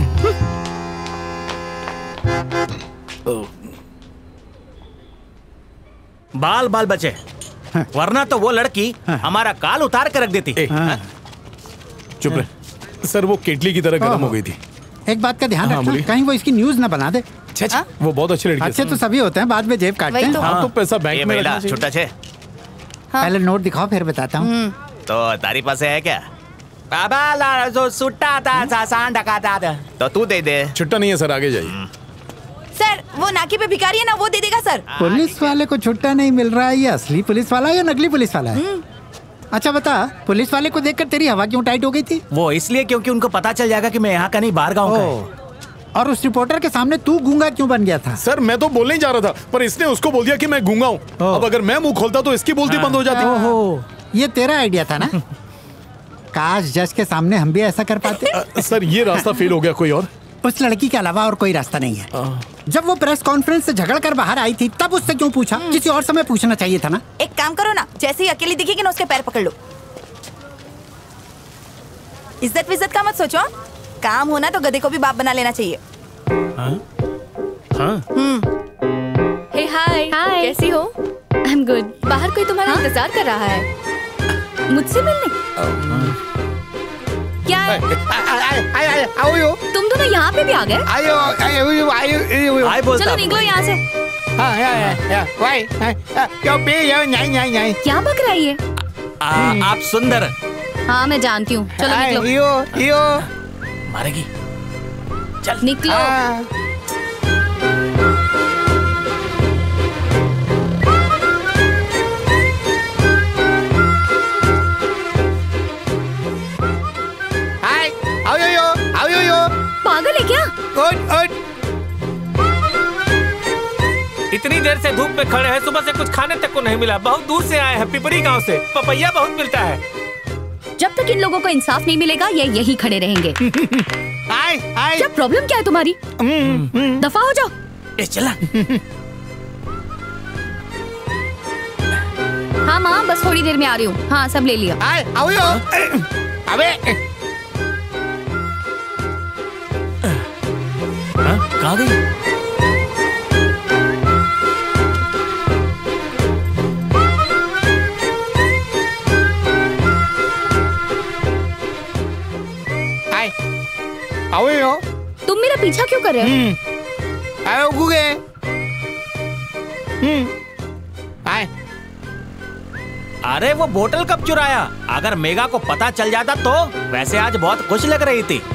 बाल बचे, वरना तो वो लड़की हमारा काल उतार कर रख देती। चुप रहे। सर, वो केटली की तरह गर्म हो गई थी। एक बात का ध्यान रखना, कहीं वो इसकी न्यूज ना बना दे। वो बहुत अच्छी लड़की है। अच्छे तो सभी होते हैं, बाद में जेब काटते हैं। हाँ, तो पैसा बैंक में रखना चाहिए। छुट्टा छे। पहले नोट दिखाओ, फिर बताता हूँ। तो तारी पास है क्या? बाबा जो सुट्टा था सांड का था, तो तू दे दे। छुट्टा नहीं है सर, आगे जाइए। सर वो नाकी पे भिखारी है ना, वो दे देगा सर। पुलिस वाले को छुट्टा नहीं मिल रहा है, ये असली पुलिस वाला है या नकली पुलिस वाला है? अच्छा बता, पुलिस वाले को देखकर तेरी हवा क्यों टाइट हो गई थी? वो इसलिए क्योंकि उनको पता चल जाएगा कि मैं यहाँ का नहीं बाहर गाँव का है। और उस रिपोर्टर के सामने तू गूंगा क्यों बन गया था? सर मैं तो बोलने ही जा रहा था, पर इसने उसको बोल दिया कि मैं गूंगा हूँ। अब अगर मैं मुंह खोलता तो इसकी बोलती बंद हो जाती। ओहो, ये तेरा आइडिया था ना? काश जज के सामने हम भी ऐसा कर पाते। सर ये रास्ता फेल हो गया, कोई और? उस लड़की के अलावा और कोई रास्ता नहीं है। जब वो प्रेस कॉन्फ्रेंस से झगड़ कर बाहर आई थी तब उससे क्यों पूछा? किसी और समय पूछना चाहिए था ना। एक काम करो ना, जैसे ही अकेली दिखेगी ना उसके पैर पकड़ लो। इज्जत विज्जत का मत सोचो, काम होना तो गधे को भी बाप बना लेना चाहिए। हे हाय, कैसी हो? I am good. बाहर कोई तुम्हारा इंतजार कर रहा है। मुझसे मिलने? क्या है? तुम दोनों यहाँ पे भी आ गए? चलो निकलो यहाँ से। क्या बक रहा है ये? आप सुंदर। हाँ मैं जानती हूँ, चलो निकलो। मारेगी। चल निकलो। पागल है क्या? इतनी देर से धूप में खड़े हैं, सुबह से कुछ खाने तक को नहीं मिला। बहुत दूर से आए हैं, पिपरी गांव से। पपैया बहुत मिलता है। जब तक इन लोगों को इंसाफ नहीं मिलेगा ये यही खड़े रहेंगे। क्या प्रॉब्लम क्या है तुम्हारी? दफा हो जाओ। चला। हाँ माँ बस थोड़ी देर में आ रही हूँ। हाँ सब ले लिया। कहाँ गई? तुम मेरा पीछा क्यों कर रहे हो? अरे वो बोतल कब चुराया? अगर मेगा को पता चल जाता तो। वैसे आज बहुत खुश लग रही थी।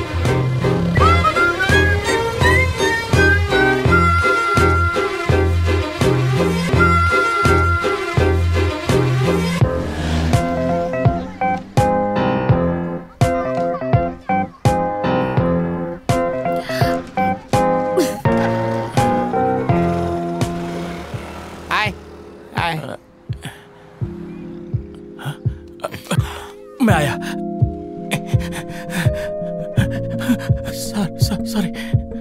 मैं आया। सॉरी।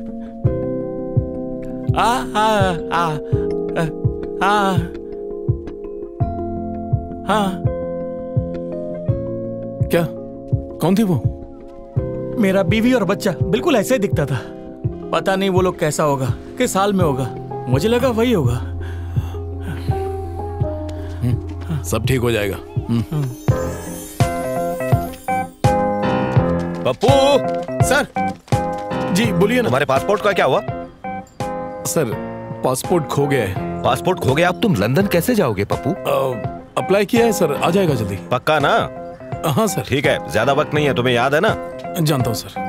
क्या? कौन थी वो? मेरा बीवी और बच्चा बिल्कुल ऐसे ही दिखता था। पता नहीं वो लोग कैसा होगा, किस हाल में होगा। मुझे लगा वही होगा। सब ठीक हो जाएगा। पप्पू। सर जी बोलिए ना। तुम्हारे पासपोर्ट का क्या हुआ? सर पासपोर्ट खो गया है। पासपोर्ट खो गया? अब तुम लंदन कैसे जाओगे पप्पू? अप्लाई किया है सर, आ जाएगा जल्दी। पक्का ना? हाँ सर। ठीक है, ज्यादा वक्त नहीं है, तुम्हें याद है ना? जानता हूँ सर।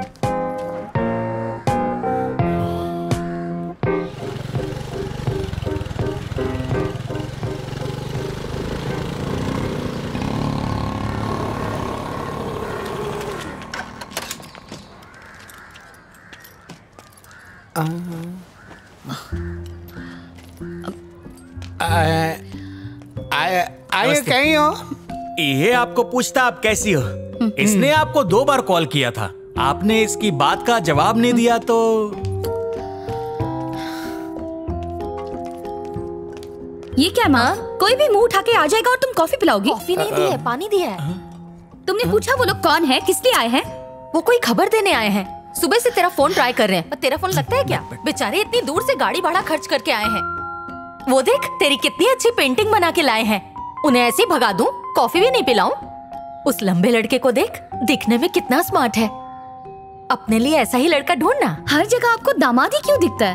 आइए कहीं हो? ये आपको पूछता आप कैसी हो। इसने आपको 2 बार कॉल किया था, आपने इसकी बात का जवाब नहीं दिया तो। ये क्या माँ? कोई भी मुंह उठा के आ जाएगा और तुम कॉफी पिलाओगी? कॉफी नहीं दी है, पानी दिया है। तुमने पूछा वो लोग कौन है, किस लिए आए हैं? वो कोई खबर देने आए हैं। सुबह से तेरा फोन ट्राई कर रहे हैं, पर तेरा फोन लगता है क्या? बेचारे इतनी दूर से गाड़ी भाड़ा खर्च करके आए हैं। वो देख तेरी कितनी अच्छी पेंटिंग बना के लाए हैं। उन्हें ऐसे ही भगा दूं? कॉफी भी नहीं पिलाऊं? उस लंबे लड़के को देख, दिखने में कितना स्मार्ट है। अपने लिए ऐसा ही लड़का ढूंढना। हर जगह आपको दामाद ही क्यों दिखता है?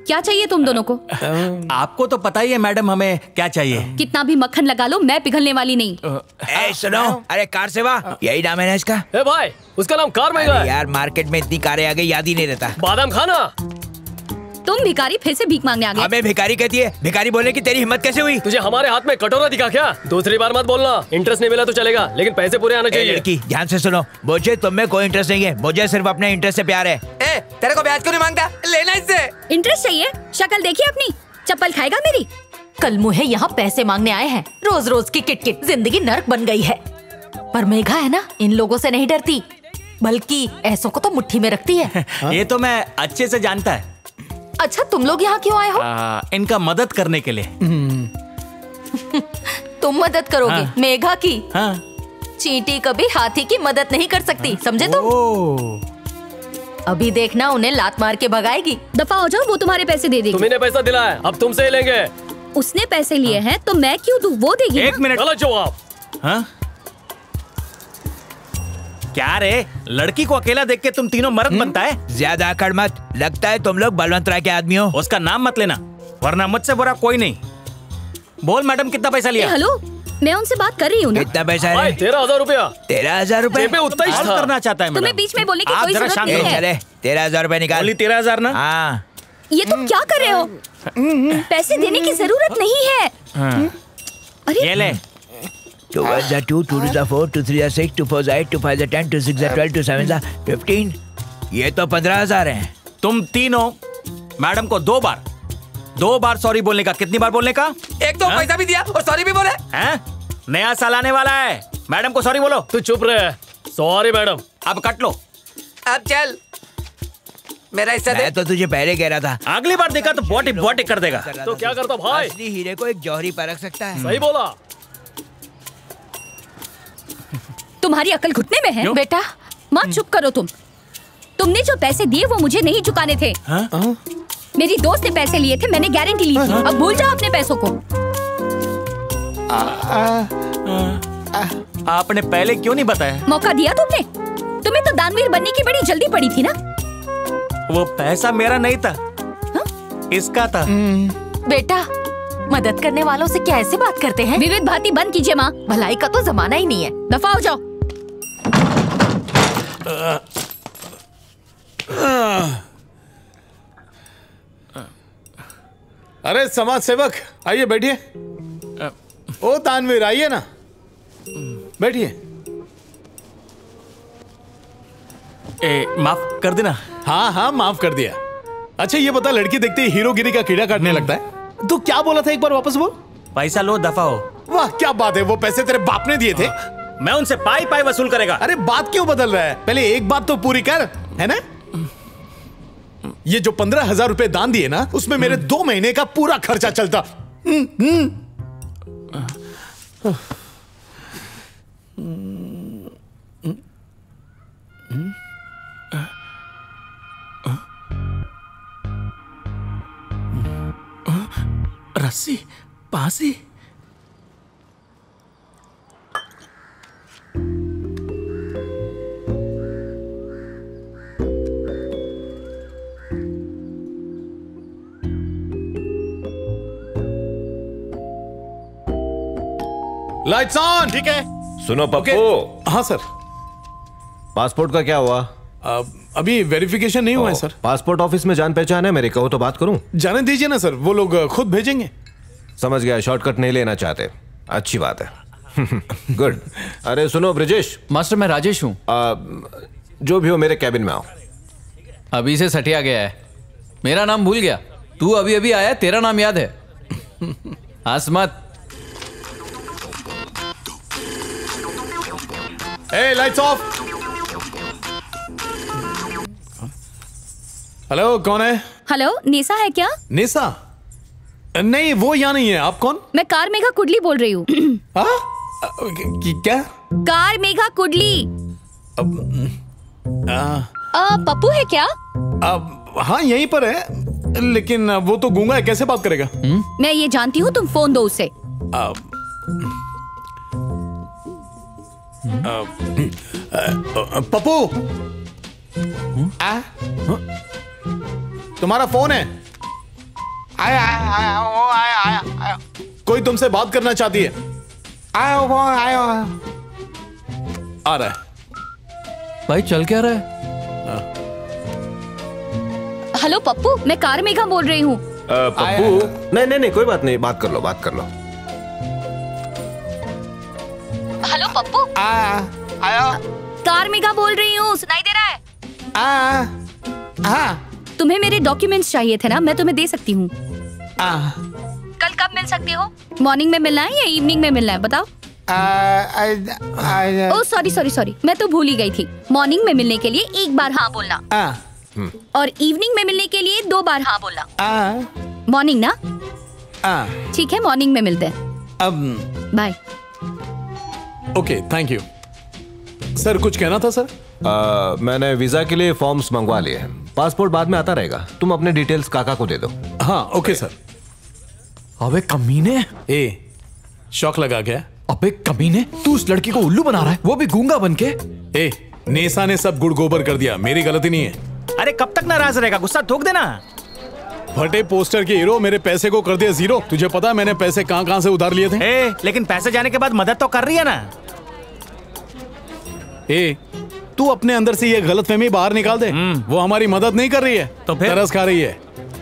क्या चाहिए तुम दोनों को? आपको तो पता ही है मैडम हमें क्या चाहिए। कितना भी मक्खन लगा लो, मैं पिघलने वाली नहीं। ए सुनो, अरे कार सेवा यही नाम है ना इसका? ए भाई, उसका नाम कार मेगा है। यार मार्केट में इतनी कारें आ गई, याद ही नहीं रहता। बादाम खाना। तुम भिखारी फिर से भीख मांगने आ गए। हमें भिखारी कहती है? भिखारी बोलने की तेरी हिम्मत कैसे हुई? तुझे हमारे हाथ में कटोरा दिखा क्या? दूसरी बार मत बोलना। इंटरेस्ट नहीं मिला तो चलेगा, लेकिन पैसे पूरे आने चाहिए। लड़की ध्यान से सुनो, मुझे तुम में कोई इंटरेस्ट नहीं है, मुझे सिर्फ अपने इंटरेस्ट से प्यार है। ए, तेरे को ब्याज क्यों नहीं मांगता? लेना इससे। इंटरेस्ट चाहिए? शक्ल देखिए अपनी, चप्पल खाएगा मेरी। कल मुहे यहाँ पैसे मांगने आए हैं। रोज रोज की किटकिट, जिंदगी नर्क बन गई है। पर मेघा है ना, इन लोगों से नहीं डरती, बल्कि ऐसों को तो मुट्ठी में रखती है। ये तो मैं अच्छे से जानता है। अच्छा, तुम लोग यहाँ क्यों आए हो? इनका मदद करने के लिए। तुम मदद करोगे? हाँ। मेघा की? हाँ। चींटी कभी हाथी की मदद नहीं कर सकती, समझे तुम? अभी देखना, उन्हें लात मार के भगाएगी। दफा हो जाओ, वो तुम्हारे पैसे दे देगी। तुम्हें पैसा दिलाया, अब तुमसे ही लेंगे। उसने पैसे लिए हैं तो मैं क्यों दूं? वो देगी। एक मिनट। गलत जवाब। हाँ? क्या रे, लड़की को अकेला देख के तुम तीनों मर्द बनता है? ज्यादा अकड़ मत, लगता है तुम लोग बलवंत राय के आदमी हो। उसका नाम मत लेना, वरना मुझसे बुरा कोई नहीं। बोल मैडम, कितना पैसा लिया? हेलो, मैं उनसे बात कर रही हूँ ना। कितना पैसा है? 13,000 रुपया। 13,000 रुपए? उतना ही करना चाहता है। तुम्हें बीच में बोलने की कोई जरूरत नहीं है। 13,000 रुपए निकाल। 13,000 ना? हाँ। ये तुम क्या कर रहे हो? पैसे देने की जरूरत नहीं है। अरे ये ले। 2 1 2 2 2 4 2 3 6 2 4 8 2 5 10 2 6 12 2 7 15। ये तो 15,000 हैं। तुम तीनों मैडम को 2 बार सॉरी बोलने का। कितनी बार बोलने का? एक तो पैसा भी दिया और सॉरी भी बोले। हैं? नया साल आने वाला है, मैडम को सॉरी बोलो। तू चुप रहे। Sorry madam. अब कट लो। अब चल, मेरा हिस्सा दे। मैं तो तुझे पहले कह रहा था, अगली बार देखा तो बॉटी कर देगा। तो क्या करता भाई? असली हीरे को एक जौहरी पर रख सकता है। सही बोला। तुम्हारी अकल घुटने में है बेटा। माँ चुप करो तुम। तुमने जो पैसे दिए वो मुझे नहीं चुकाने थे। मेरी दोस्त ने पैसे लिए थे, मैंने गारंटी ली थी। अब भूल जाओ अपने पैसों को। आपने पहले क्यों नहीं बताया? मौका दिया तुमने? तुम्हें तो दानवीर बनने की बड़ी जल्दी पड़ी थी ना। वो पैसा मेरा नहीं था, इसका था। बेटा, मदद करने वालों से क्या ऐसे बात करते हैं? विविध भांति बंद कीजिए माँ। भलाई का तो जमाना ही नहीं है। दफा हो जाओ। अरे समाज सेवक, आइए बैठिए। ओ तानवीर, आइए ना, बैठिए। माफ कर देना। हाँ हाँ, माफ कर दिया। अच्छा ये बता, लड़की देखते ही हीरोगिरी का कीड़ा काटने लगता है। तू क्या बोला था, एक बार वापस बोल। पैसा लो, दफा हो। वाह क्या बात है, वो पैसे तेरे बाप ने दिए थे? मैं उनसे पाई वसूल करेगा। अरे बात क्यों बदल रहा है, पहले एक बात तो पूरी कर, है ना? ये जो 15,000 रुपए दान दिए ना, उसमें मेरे 2 महीने का पूरा खर्चा चलता। रस्सी, पासी। Lights on. ठीक है। सुनो पप्पू। हाँ सर। पासपोर्ट का क्या हुआ? अभी वेरिफिकेशन नहीं हुआ है सर। पासपोर्ट ऑफिस में जान पहचान है मेरी, कहो तो बात करूं? जाने दीजिए ना सर, वो लोग खुद भेजेंगे। समझ गया, शॉर्टकट नहीं लेना चाहते। अच्छी बात है। गुड। अरे सुनो ब्रिजेश। मास्टर, मैं राजेश हूँ। जो भी हो, मेरे कैबिन में आओ। अभी से सटिया गया है, मेरा नाम भूल गया। तू अभी अभी आया, तेरा नाम याद है। हंस मत। Hey, lights off. हेलो, कौन है? हेलो, निशा है क्या? निशा? नहीं, वो यहाँ नहीं है। आप कौन? मैं कार मेघा कुडली बोल रही हूँ। क्या? कार मेघा कुडली। पप्पू है क्या? हाँ यहीं पर है, लेकिन वो तो गूंगा है, कैसे बात करेगा? मैं ये जानती हूँ, तुम फोन दो उसे। पप्पू, तुम्हारा फोन है? आया। कोई तुमसे बात करना चाहती है। आ रहा है। भाई चल क्या रहा है? हेलो पप्पू, मैं कार मेघा बोल रही हूँ। पप्पू नहीं कोई बात नहीं, बात कर लो। हेलो पप्पू। कार मेघा बोल रही हूँ, सुनाई दे रहा है? तुम्हें मेरे डॉक्यूमेंट्स चाहिए थे ना, मैं तुम्हें दे सकती हूँ। कल कब मिल सकती हो? मॉर्निंग में मिलना है या इवनिंग में मिलना है, बताओ। ओह सॉरी, मैं तो भूल ही गई थी। मॉर्निंग में मिलने के लिए एक बार हाँ बोलना और इवनिंग में मिलने के लिए 2 बार हाँ बोलना। मॉर्निंग ना? ठीक है, मॉर्निंग में मिलते हैं। Bye. Okay, thank you. Sir कुछ कहना था सर? मैंने वीजा के लिए फॉर्म्स मंगवा लिए हैं। पासपोर्ट बाद में आता रहेगा। तुम अपने डिटेल्स काका को दे दो। हाँ ओके सर। अबे कमीने, शौक लगा गया। अबे कमीने, तू उस लड़की को उल्लू बना रहा है, वो भी गूंगा बनके। नेसा ने सब गुड़ गोबर कर दिया, मेरी गलती नहीं है। अरे कब तक नाराज रहेगा, गुस्सा ठोक देना। फटे पोस्टर के हीरो मेरे पैसे को कर दिया जीरो। तुझे पता है मैंने पैसे कहां से उधार लिए थे? लेकिन पैसे जाने के बाद मदद तो कर रही है ना। तू अपने अंदर से ये गलतफहमी बाहर निकाल दे। वो हमारी मदद नहीं कर रही है, तो फिर तरस खा रही है।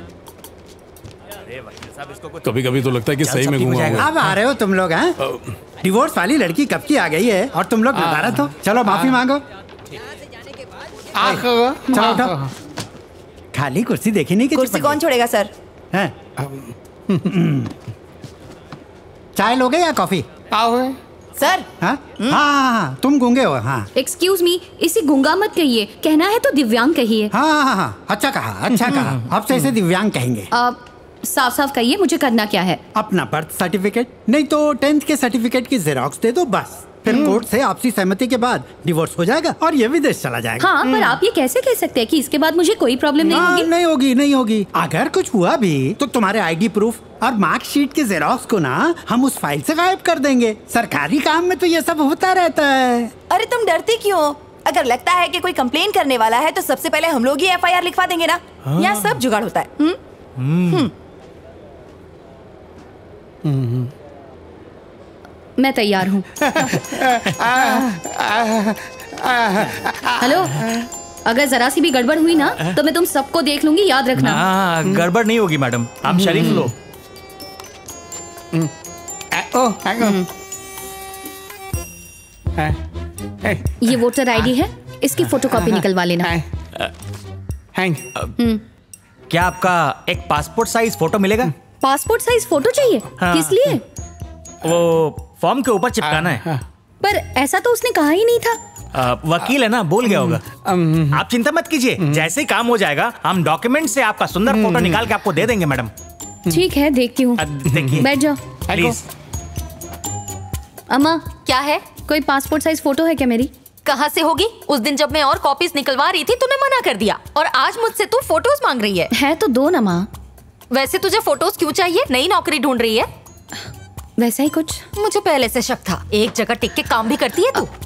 कभी कभी तो लगता है कि सही में घूमा हुआ। अब आ रहे हो तुम लोग हैं? डिवोर्स वाली लड़की कब की आ गई है और तुम लोग नदारत हो। चलो माफी मांगो। चलो उठो। खाली कुर्सी देखी नहीं? कुर्सी कौन छोड़ेगा सर? चाय लोगे या कॉफी? सर। हाँ, तुम गूंगे हो। हाँ। एक्सक्यूज मी, इसे गूंगा मत कहिए, कहना है तो दिव्यांग कहिए। हाँ, अच्छा कहा। अब से इसे दिव्यांग कहेंगे। साफ साफ कहिए, मुझे करना क्या है? अपना बर्थ सर्टिफिकेट नहीं तो 10th के सर्टिफिकेट की जेरोक्स दे दो, बस। फिर कोर्ट से आपसी सहमति के बाद डिवोर्स हो जाएगा और ये विदेश चला जाएगा। हाँ, पर आप ये कैसे कह सकते हैं कि इसके बाद मुझे कोई प्रॉब्लम नहीं होगी? नहीं होगी। अगर कुछ हुआ भी तो तुम्हारे आईडी प्रूफ और मार्कशीट के जेरोक्स को ना हम उस फाइल से गायब कर देंगे। सरकारी काम में तो ये सब होता रहता है। अरे तुम डरते क्यों? अगर लगता है कि कोई कंप्लेन करने वाला है तो सबसे पहले हम लोग ही FIR लिखवा देंगे ना। यहाँ सब जुगाड़ होता है। मैं तैयार हूँ। हेलो, अगर जरा सी भी गड़बड़ हुई ना तो मैं तुम सबको देख लूंगी, याद रखना। गड़बड़ नहीं होगी मैडम, आप शरीफ लो। ये वोटर आईडी है, इसकी फोटोकॉपी निकलवा लेना। क्या आपका एक पासपोर्ट साइज फोटो मिलेगा? पासपोर्ट साइज फोटो चाहिए? किस लिए? वो फॉर्म के ऊपर चिपकाना है। पर ऐसा तो उसने कहा ही नहीं था। वकील है ना, बोल गया होगा। आप चिंता मत कीजिए, जैसे ही काम हो जाएगा हम डॉक्यूमेंट से आपका सुंदर फोटो निकाल के आपको दे देंगे मैडम। ठीक है, देखती हूँ। बैठ जाओ प्लीज। अम्मा, क्या है? कोई पासपोर्ट साइज फोटो है क्या मेरी? कहाँ से होगी? उस दिन जब मैं और कॉपीज निकलवा रही थी तूने मना कर दिया, और आज मुझसे तू फोटोज मांग रही है तो दो ना माँ। वैसे तुझे फोटोज क्यों चाहिए? नई नौकरी ढूंढ रही है? वैसा ही कुछ। मुझे पहले से शक था, एक जगह टिक के काम भी करती है तू।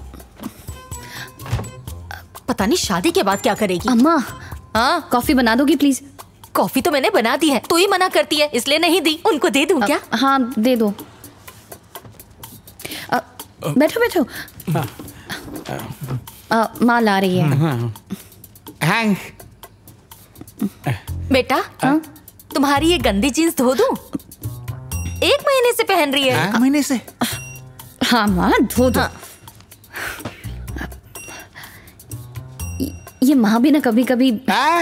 पता नहीं शादी के बाद क्या करेगी। अम्मा, कॉफी बना दोगी प्लीज? कॉफी तो मैंने बना दी है, तू ही मना करती है इसलिए नहीं दी। उनको दे दूं क्या? हाँ दे दो। बैठो बैठो। माँ ला रही है। बेटा, तुम्हारी ये गंदी जीन्स धो दूं? 1 महीने से पहन रही है। 1 महीने से? हाँ माँ, धो दो। ये माँ भी ना कभी कभी।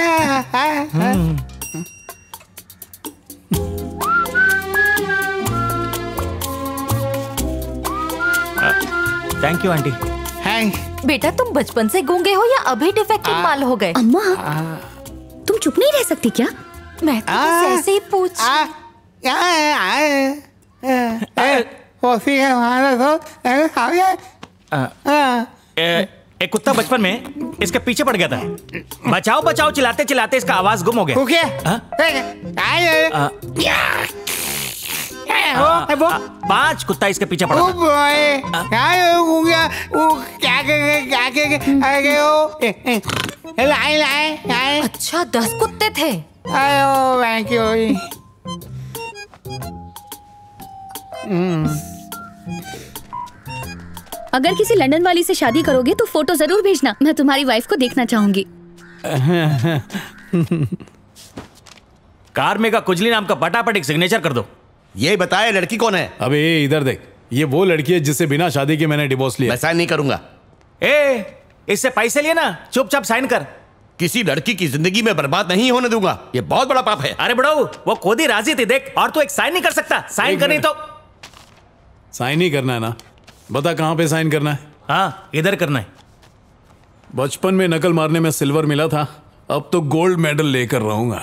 Thank you aunty. बेटा, तुम बचपन से गूंगे हो या अभी डिफेक्टेड माल हो गए? अम्मा, तुम चुप नहीं रह सकती क्या? मैं तो बस ऐसे ही पूछ। एक कुत्ता बचपन में इसके पीछे पड़ गया था। बचाओ बचाओ चिल्लाते चिल्लाते इसका आवाज गुम हो गया। 5 कुत्ता इसके पीछे पड़ा था। अच्छा 10 कुत्ते थे। अगर किसी लंदन वाली से शादी करोगे तो फोटो जरूर भेजना, मैं तुम्हारी वाइफ को देखना चाहूंगी। कार में का कुजली नाम का फटाफट एक सिग्नेचर कर दो। ये बताए लड़की कौन है? अबे इधर देख, ये वो लड़की है जिससे बिना शादी के मैंने डिवोर्स लिया। मैं साइन नहीं करूंगा। इससे पैसे लिए ना, चुपचाप साइन कर। किसी लड़की की जिंदगी में बर्बाद नहीं होने दूंगा, ये बहुत बड़ा पाप है। अरे बड़ो, वो खुद ही राजी थी देख, और तू एक साइन नहीं कर सकता। साइन करनी तो साइन ही करना है ना? बता कहां पे साइन करना है? हाँ, इधर करना है। बचपन में नकल मारने में सिल्वर मिला था, अब तो गोल्ड मेडल लेकर रहूंगा।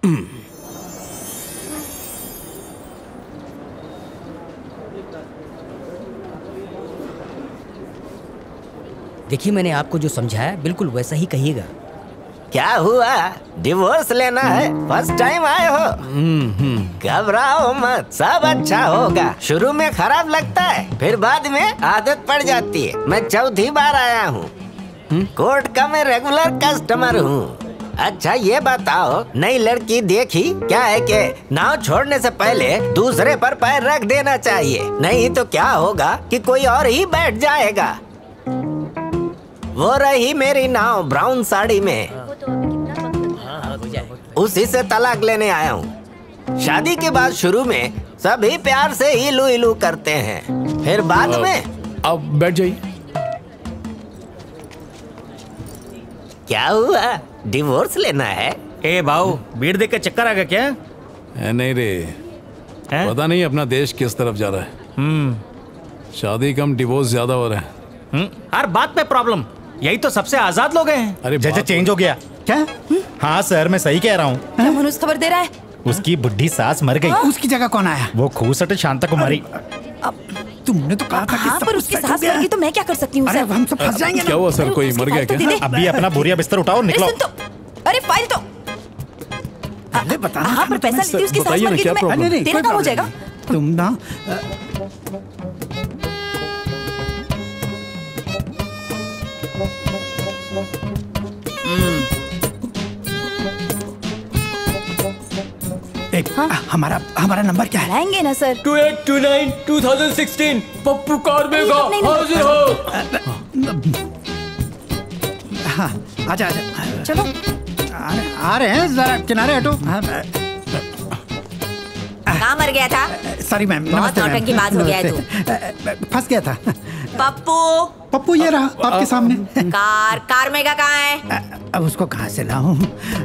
देखिए, मैंने आपको जो समझाया बिल्कुल वैसा ही कहिएगा। क्या हुआ? डिवोर्स लेना है? फर्स्ट टाइम आए हो? घबराओ मत, सब अच्छा होगा। शुरू में खराब लगता है, फिर बाद में आदत पड़ जाती है। मैं चौथी बार आया हूँ, कोर्ट का मैं रेगुलर कस्टमर हूँ। अच्छा ये बताओ, नई लड़की देखी? क्या है कि नाव छोड़ने से पहले दूसरे पर पैर रख देना चाहिए, नहीं तो क्या होगा कि कोई और ही बैठ जाएगा। वो रही मेरी नाव ब्राउन साड़ी में, उसी से तलाक लेने आया हूँ। शादी के बाद शुरू में सभी प्यार से इलू इलू करते हैं, फिर बाद में। अब बैठ जाइए। क्या हुआ? डिवोर्स लेना है? ए भाऊ, भीड़ देख के चक्कर आ गया क्या? नहीं रे, पता नहीं अपना देश किस तरफ जा रहा है। शादी कम डिवोर्स ज्यादा हो रहा है। हर बात पे प्रॉब्लम, यही तो सबसे आजाद लोग हैं। अरे जज चेंज हो गया क्या? हाँ सर, मैं सही कह रहा हूँ। क्या मनुष्य खबर दे रहा है? उसकी बुढ़ी सास मर गई। उसकी जगह कौन आया? वो खूसट शांता कुमारी। तुमने तो कहा था कि हाँ, पर उसकी सास मर गई तो मैं क्या कर सकती हूँ? अरे हम सब फंस जाएंगे। क्या हुआ सर, कोई मर गया क्या? अभी अपना बोरिया बिस्तर उठाओ, निकलो। अरे फाइल तो पहले बताना। हाँ, पर पैसा लेती उसकी सास मर गई तो मैं तेरा काम हो जाएगा। तुम ना एक हमारा नंबर क्या है? लाएंगे ना सर। 2829 2016 पप्पू कार्मेगा हाजिर हो। हाँ, आजा। चलो आ रहे हैं, जरा किनारे हटो। कहाँ मर गया था? सॉरी मैम, बहुत नौटंकी बात हो गया है तू। फंस गया था। पप्पू ये रहा आपके सामने। कार मेगा कहाँ है? अब उसको कहाँ से लाऊं?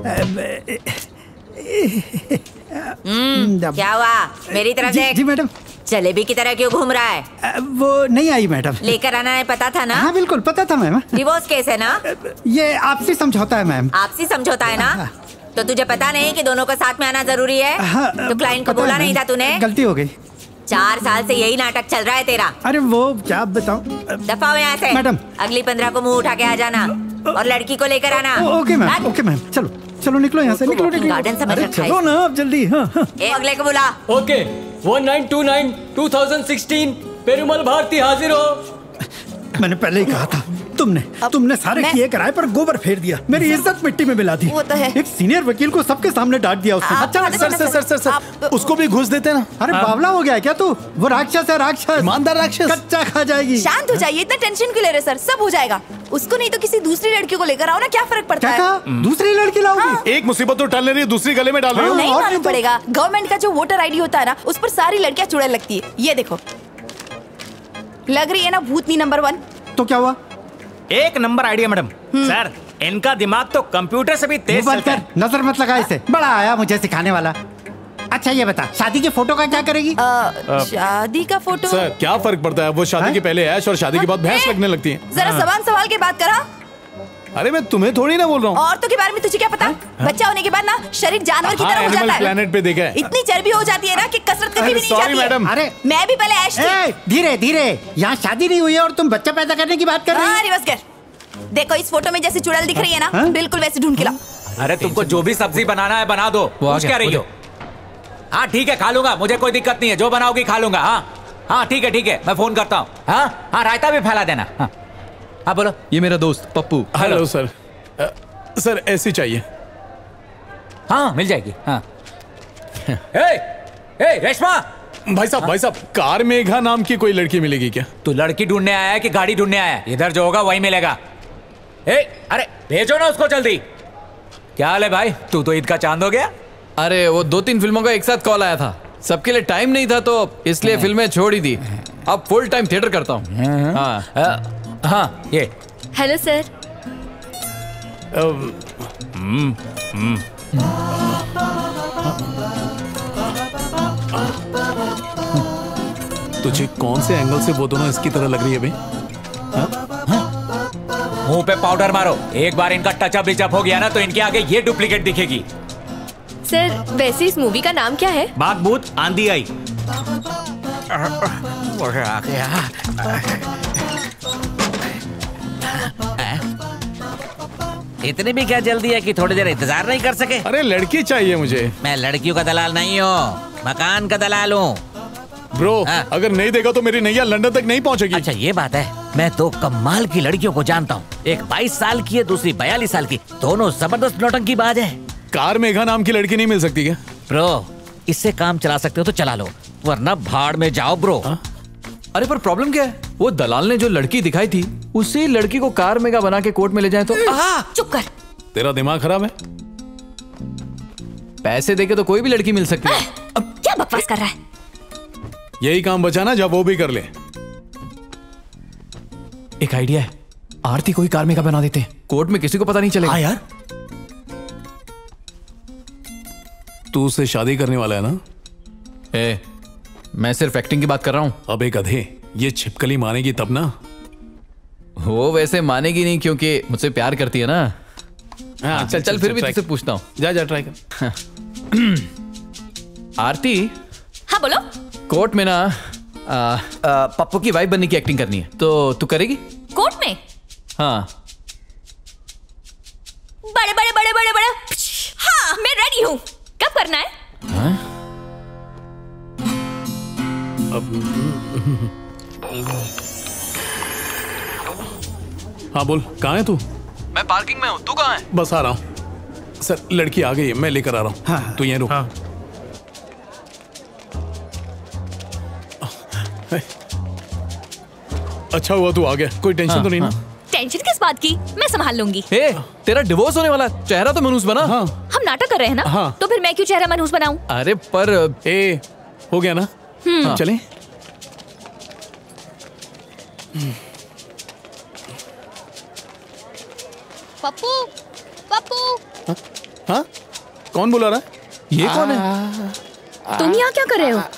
क्या हुआ? मेरी तरफ देख। जी मैडम। जलेबी की तरह क्यों घूम रहा है? वो नहीं आई मैडम। लेकर आना है, पता था ना? हाँ बिल्कुल पता था मैम। डिवोर्स केस है ना? ये आपसी समझौता है मैम। आपसी समझौता है ना? तो तुझे पता नहीं कि दोनों को साथ में आना जरूरी है? तो क्लाइंट को बोला नहीं था तूने? गलती हो गई। 4 साल से यही नाटक चल रहा है तेरा। अरे वो क्या बताऊं। दफा हो यहाँ से मैडम। अगली 15 को मुंह उठा के आ जाना और लड़की को लेकर आना। Okay ma'am, okay ma'am. चलो निकलो यहाँ से, निकलो। गार्डन समझ अरे रखा है। चलो ना आप जल्दी। हाँ। अगले को बुला। ओके, 1929 2016 पेरुमल भारती हाजिर हो। मैंने पहले ही कहा था, तुमने सारे किए कराए पर गोबर फेर दिया, मेरी इज्जत मिट्टी में मिला दी। वो तो है। एक सीनियर वकील को सबके सामने डांट दिया उसने। अच्छा सर, उसको भी घूस देते ना। अरे बावला हो गया क्या तू? वो राक्षस है, राक्षस, ईमानदार राक्षस, कच्चा खा जाएगी। शांत हो जाइए, इतना टेंशन क्यों ले रहे सर? सब हो जाएगा। उसको नहीं तो किसी दूसरी लड़की को लेकर आओ ना, क्या फर्क पड़ता है? दूसरी लड़की लाओगी? एक मुसीबत तो टल रही है, दूसरी गले में डाल रही हो। नहीं मालूम पड़ेगा। गवर्नमेंट का जो वोटर आईडी होता है ना, उस पर सारी लड़कियां चुड़ैल लगती है। ये देखो, लग रही है ना भूतनी नंबर 1। तो क्या हुआ? एक नंबर आइडिया मैडम। सर, इनका दिमाग तो कंप्यूटर से भी तेज चलता है। नजर मत लगा इसे, बड़ा आया मुझे सिखाने वाला। अच्छा ये बता, शादी के फोटो का क्या करेगी? शादी का फोटो? सर क्या फर्क पड़ता है? वो शादी के पहले ऐश और शादी के बाद भैंस लगने लगती है। जरा सवाल के बात करा। अरे मैं तुम्हें थोड़ी ना बोल रहा हूँ। औरतों के बारे में तुझे क्या पता? बच्चा होने के बाद ना शरीर जानवर की तरह हो जाता है। प्लेनेट पे देखा है। इतनी चर्बी हो जाती है ना कि कसरत कभी भी नहीं जाती है। मैडम। अरे मैं भी पहले ऐश थी। धीरे धीरे, यहाँ शादी नहीं हुई है और तुम बच्चा पैदा करने की बात कर रही हो। रिवर्स कर। देखो इस फोटो में जैसे चुड़ैल दिख रही है ना, बिल्कुल वैसे ढूंढ के लाओ। अरे तुमको जो भी सब्जी बनाना है बना दो। पूछ क्या रही हो? हाँ ठीक है, खा लूंगा, मुझे कोई दिक्कत नहीं है। जो बनाओगी खा लूंगा। हाँ ठीक है, मैं फोन करता हूँ। हाँ रायता भी फैला देना। हाँ बोलो। ये मेरा दोस्त पप्पू। Hello sir. सर ऐसी चाहिए। हाँ मिल जाएगी। हाँ। ए रेशमा, भाई साहब कार मेघा नाम की कोई लड़की मिलेगी क्या? तू लड़की ढूंढने आया है कि गाड़ी ढूंढने आया है? इधर जो होगा वही मिलेगा। अरे भेजो ना उसको जल्दी। क्या हाल है भाई, तू तो ईद का चांद हो गया। अरे वो 2-3 फिल्मों का एक साथ कॉल आया था, सबके लिए टाइम नहीं था तो इसलिए फिल्में छोड़ ही दी। अब फुल टाइम थिएटर करता हूँ। हाँ ये हेलो सर। तुझे कौन से एंगल से वो दोनों इसकी तरह लग रही है बे? मुंह पे पाउडर मारो, एक बार इनका टचअप रिचअप हो गया ना तो इनके आगे ये डुप्लीकेट दिखेगी। सर वैसे इस मूवी का नाम क्या है? बागबूत आंधी आई। आ गया। इतनी भी क्या जल्दी है कि थोड़ी देर इंतजार नहीं कर सके? अरे लड़की चाहिए मुझे। मैं लड़कियों का दलाल नहीं हूँ, मकान का दलाल हूँ। ब्रो अगर नहीं देगा तो मेरी नैया लंदन तक नहीं पहुंचेगी। अच्छा ये बात है, मैं तो कमाल की लड़कियों को जानता हूँ। एक 22 साल की है, दूसरी 42 साल की, दोनों जबरदस्त नौटंकीबाज है। कार मेघा नाम की लड़की नहीं मिल सकती क्या? ब्रो इससे काम चला सकते हो तो चला लो, वरना भाड़ में जाओ ब्रो। अरे पर प्रॉब्लम क्या है? वो दलाल ने जो लड़की दिखाई थी उसी लड़की को कार मेगा बना के कोर्ट में ले जाए तो चुप कर। तेरा दिमाग खराब है? पैसे देके तो कोई भी लड़की मिल सकती है। अब क्या बकवास कर रहा है? यही काम बचा ना, जब वो भी कर ले। एक आइडिया है, आरती को ही कार मेगा बना देते हैं, कोर्ट में किसी को पता नहीं चलेगा। यार तू उससे शादी करने वाला है ना? मैं सिर्फ एक्टिंग की बात कर रहा हूँ। अबे गधे, ये छिपकली मानेगी तब ना। वो वैसे मानेगी नहीं क्योंकि मुझसे प्यार करती है ना। हाँ, चल फिर भी तुझसे पूछता हूँ। जा ट्राई कर। आरती। हाँ बोलो। कोर्ट में ना पप्पू की वाइफ बनने की एक्टिंग करनी है, तो तू करेगी? कोर्ट में? हाँ। बड़े बड़े बड़े बड़े बड़े। हाँ मैं रेडी हूँ। कब करना है? हाँ बोल, कहाँ है तू? मैं पार्किंग में हूँ, तू कहाँ है? बस आ रहा हूँ। सर लड़की आ गई है, मैं लेकर आ रहा हूँ। हाँ, तू यहीं रुक। हाँ। अच्छा हुआ तू आ गया, कोई टेंशन तो नहीं ना? टेंशन किस बात की, मैं संभाल लूंगी। तेरा डिवोर्स होने वाला, चेहरा तो मनहूस बना। हाँ। हम नाटक कर रहे हैं ना, तो फिर मैं क्यों चेहरा मनहूस बनाऊं? अरे पर हो गया ना? चलें? पप्पू पप्पू। हाँ? कौन बुला रहा है? ये कौन है? तुम यहाँ क्या कर रहे हो?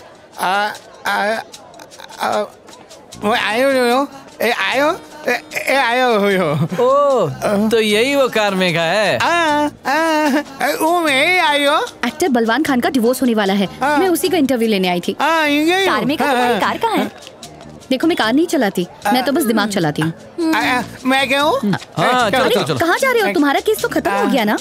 ओ, तो यही वो कार मेघा है। वो मैं आई हो। एक्टर बलवान खान का डिवोर्स होने वाला है, मैं उसी का इंटरव्यू लेने आई थी। कार में तुम्हारी कार कहाँ है? देखो मैं कार नहीं चलाती, मैं तो बस दिमाग चलाती हूँ। मैं क्या हूँ? कहाँ जा रहे हो? तुम्हारा केस तो खत्म हो गया ना?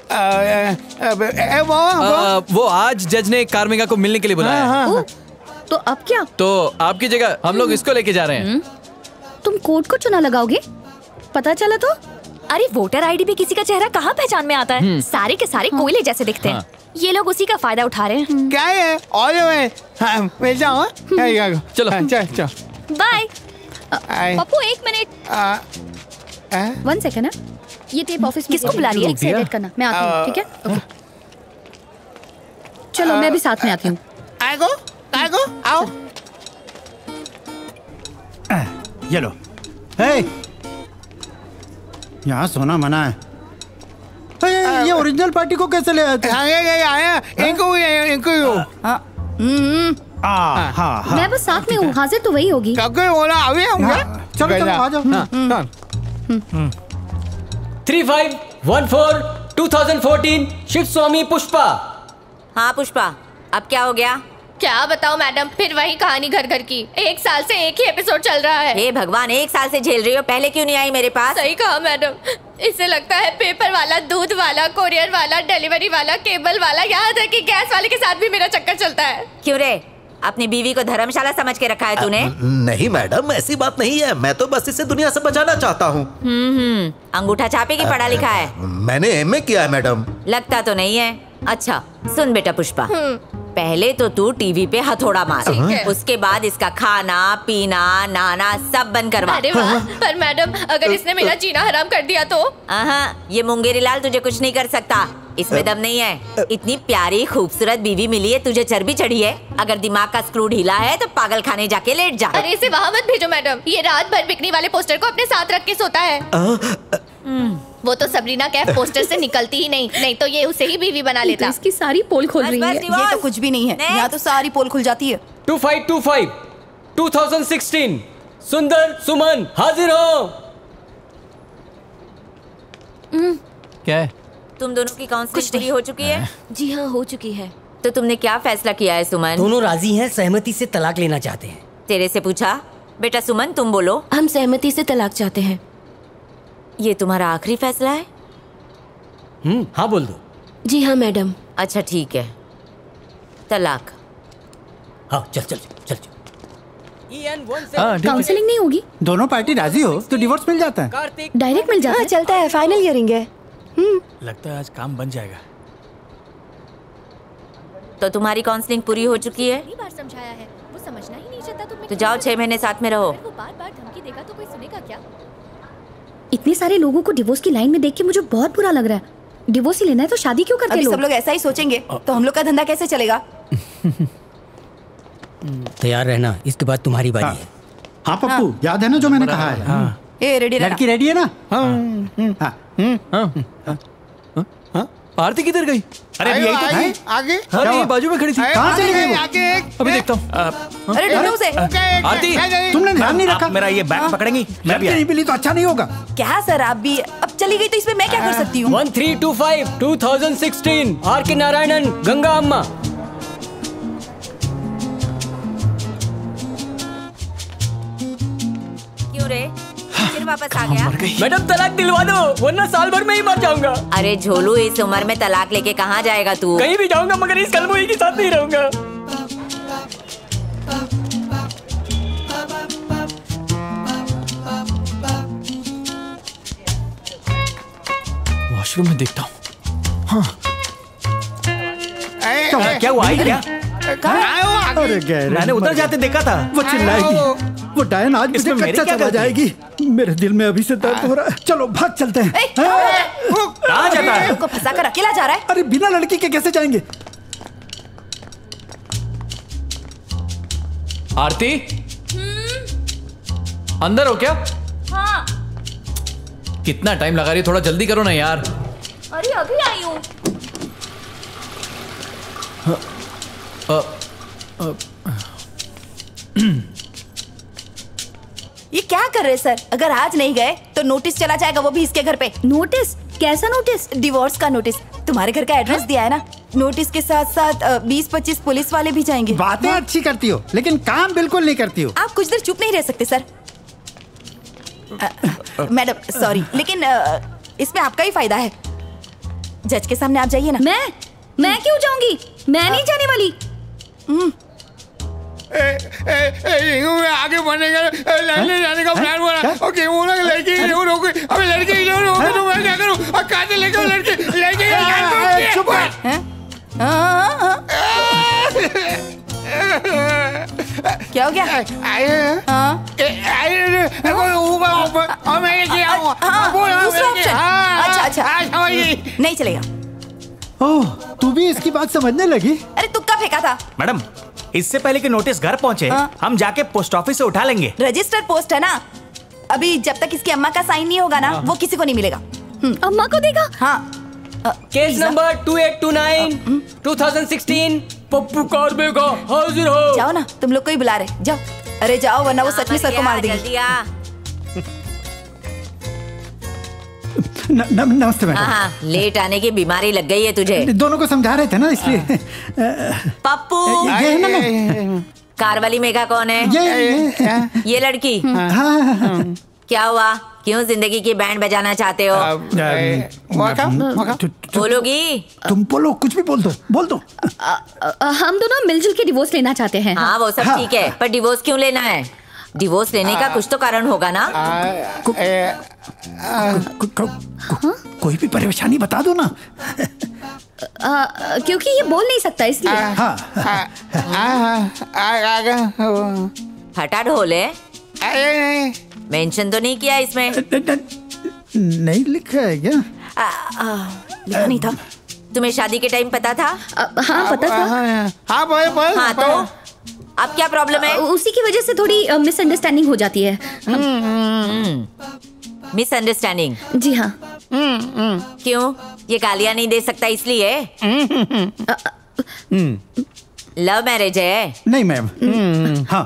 वो आज जज ने कार मेघा को मिलने के लिए बुलाया है। तो अब क्या? तो आपकी जगह हम लोग इसको लेके जा रहे हैं। तुम कोर्ट को चुना लगाओगे? पता चला तो? अरे वोटर आईडी पे किसी का चेहरा कहाँ पहचान में आता है? सारे के सारे कोयले जैसे दिखते हैं। ये लोग उसी का फायदा उठा रहे हैं। क्या है? चलो चल। बाय। पप्पू 1 मिनट। 1 सेकंड है, ये टेप ऑफिस में किसको बुला रही है? एडिट करना, मैं आती हूँ। ठीक है? ओके। चलो मैं भी साथ में आती हूँ। आओ। ये लो। यहाँ सोना मना है। ये ओरिजिनल पार्टी को कैसे ले आते? मैं बस साथ में हूँ, हाजिर तो वही होगी। चलो आ जाओ। 3514 शिव स्वामी पुष्पा। हाँ पुष्पा, अब क्या हो गया? क्या बताओ मैडम, फिर वही कहानी घर घर की। 1 साल से एक ही एपिसोड चल रहा है। हे भगवान, 1 साल से झेल रही हो, पहले क्यों नहीं आई मेरे पास? सही कहा मैडम, इससे लगता है पेपर वाला, दूध वाला, कोरियर वाला, डिलीवरी वाला, केबल वाला, यहाँ तक कि गैस वाले के साथ भी मेरा चक्कर चलता है। क्यों रे, अपनी बीवी को धर्मशाला समझ के रखा है तूने? नहीं मैडम, ऐसी बात नहीं है, मैं तो बस इसे दुनिया से बचाना चाहता हूँ। अंगूठा छापे की पढ़ा लिखा है? मैंने एमए किया है मैडम। लगता तो नहीं है। अच्छा सुन बेटा पुष्पा, पहले तो तू टीवी पे हथौड़ा मार, उसके बाद इसका खाना पीना नहाना सब बंद करवा। अरे वाह, पर मैडम अगर इसने मेरा जीना हराम कर दिया तो? ये मुंगेरी लाल तुझे कुछ नहीं कर सकता, इसमें दम नहीं है। इतनी प्यारी खूबसूरत बीवी मिली है, तुझे चर्बी चढ़ी है। अगर दिमाग का स्क्रू ढीला है तो पागल खाने जाके लेट जा। अरे इसे वहाँ मत भेजो मैडम, ये रात भर बिकने वाले पोस्टर को अपने साथ रख के सोता है। वो तो सबरीना कैफ पोस्टर से निकलती ही नहीं तो ये उसे ही बीवी बना लेता। इसकी सारी पोल खोल रही है। ये तो कुछ भी नहीं है, यहाँ तो सारी पोल खुल जाती है। 2525 2016 सुंदर सुमन हाजिर हो। क्या है? तुम दोनों की काउंसलिंग पूरी हो चुकी है? जी हाँ, हो चुकी है। तो तुमने क्या फैसला किया है सुमन? दोनों राजी हैं, सहमति से तलाक लेना चाहते हैं। तेरे से पूछा? बेटा सुमन तुम बोलो। हम सहमति से तलाक चाहते हैं। ये तुम्हारा आखिरी फैसला है? हाँ बोल दो। जी हाँ मैडम। अच्छा ठीक है, तलाक। हाँ चल चल चल चल। काउंसलिंग नहीं होगी? दोनों पार्टी राजी हो तो डिवोर्स मिल जाता है। डायरेक्ट मिल जाता है। चलता है, फाइनल हियरिंग है। लगता है आज काम बन जाएगा। तो तुम्हारी काउंसलिंग पूरी हो चुकी है? बार समझाया है, वो समझना ही नहीं चाहता। तुम तो जाओ 6 महीने साथ में रहो। वो बार-बार धमकी देगा तो कोई सुनेगा क्या? इतने सारे लोगों को डिवोर्स की लाइन में देख के मुझे बहुत बुरा लग रहा है। डिवोर्स ही लेना है तो शादी क्यों करते अभी लोग? सब लोग ऐसा ही सोचेंगे तो हम लोग का धंधा कैसे चलेगा? तैयार रहना, इसके बाद तुम्हारी बारी है। हाँ पप्पू, याद है ना जो मैंने कहा है? ए रेडी रहना। लड़की रेडी है ना? आरती किधर गई? अरे अभी यही तो आगे, थी। आगे। क्या अरे हुआ? बाजू में खड़ी थी। कहाँ चली गई वो? अभी देखता हूँ। अरे ढूंढो उसे। आरती, तुमने ध्यान नहीं रखा? मेरा ये बैग पकड़ेंगी? मैं भी नहीं मिली तो अच्छा नहीं होगा। क्या सर, आप भी अब चली गई तो इसमें मैं क्या कर सकती हूँ? 1325 2016 आर के नारायणन गंगा अम्मा। क्यों रे, फिर वापस आ गया? मैडम तलाक दिलवा दो वरना साल भर में ही मर जाऊंगा। अरे झोलू, इस उम्र में तलाक लेके कहाँ जाएगा तू? कहीं भी जाऊंगा मगर इस कलमुई के साथ नहीं रहूंगा। वॉशरूम में देखता हूँ। हाँ। क्या हुआ? आई क्या? अरे गहरे मैंने उधर जाते देखा था। वो चिल्लाएगी। वो डायन आज मुझे कच्चा चबा जाएगी। मेरे दिल में अभी से दर्द हो रहा है। चलो भाग चलते हैं। कहाँ जाता है? को फंसा कर अकेला जा रहा है? अरे बिना लड़की के कैसे जाएंगे? आरती अंदर हो क्या? हाँ। कितना टाइम लगा रही है, थोड़ा जल्दी करो ना यार। अरे अभी आई हूँ। ये क्या कर रहे सर? अगर आज नहीं गए तो नोटिस चला जाएगा, वो भी इसके घर पे। नोटिस? कैसा नोटिस? डिवोर्स का नोटिस। तुम्हारे घर का एड्रेस दिया है ना? नोटिस के साथ साथ 20-25 पुलिस वाले भी जाएंगे। बातें अच्छी करती हो लेकिन काम बिल्कुल नहीं करती हो। आप कुछ देर चुप नहीं रह सकते सर? मैडम सॉरी, लेकिन इसमें आपका ही फायदा है। जज के सामने आप जाइए ना। मैं क्यों जाऊंगी? मैं नहीं जाने वाली। आगे बढ़ेगा, लड़ने जाने का प्लान बना। ओके वो ना लड़की क्यों रोकी? अबे लड़की क्यों रोकी? तो मैं क्या करूं? और कहां से लेके लड़की चुप है। क्या हो गया? अच्छा नहीं चलेगा। ओह, तू भी इसकी बात समझने लगी? अरे तुक्का फेंका था। मैडम, इससे पहले कि नोटिस घर पहुंचे, हम जाके पोस्ट ऑफिस से उठा लेंगे। रजिस्टर्ड पोस्ट है ना? अभी जब तक इसकी अम्मा का साइन नहीं होगा ना, वो किसी को नहीं मिलेगा। अम्मा को देगा? हाँ। केस नंबर 2829 2016 पप्पू कार्बेगा हाजिर हो। जाओ ना, तुम लोग को ही बुला रहे। जाओ। अरे जाओ वरना वो सच में सर को मार देगी। नमस्ते मैडम। हाँ, लेट आने की बीमारी लग गई है तुझे। दोनों को समझा रहे थे ना इसलिए। पप्पू, ये है ना? कार वाली मेघा कौन है? ये लड़की। क्या हुआ? क्यों जिंदगी की बैंड बजाना चाहते हो? बोलोगी? तुम बोलो, कुछ भी बोल दो, बोल दो। हम दोनों मिलजुल के डिवोर्स लेना चाहते हैं। हाँ वो सब ठीक है, पर डिवोर्स क्यों लेना है? डिवोर्स लेने का कुछ तो कारण होगा ना? कोई भी परेशानी बता दो ना। क्योंकि ये बोल नहीं सकता इसलिए। हटा ढोले। मेंशन तो नहीं किया इसमें। नहीं लिखा है क्या? लिखा नहीं था। तुम्हें शादी के टाइम पता था? हाँ पता था। हाँ तो अब क्या प्रॉब्लम है? उसी की वजह से थोड़ी मिसअंडरस्टैंडिंग हो जाती है। मिसअंडरस्टैंडिंग? जी हाँ। क्यों? ये गालियाँ नहीं दे सकता इसलिए? लव मैरिज है? नहीं मैम। हाँ।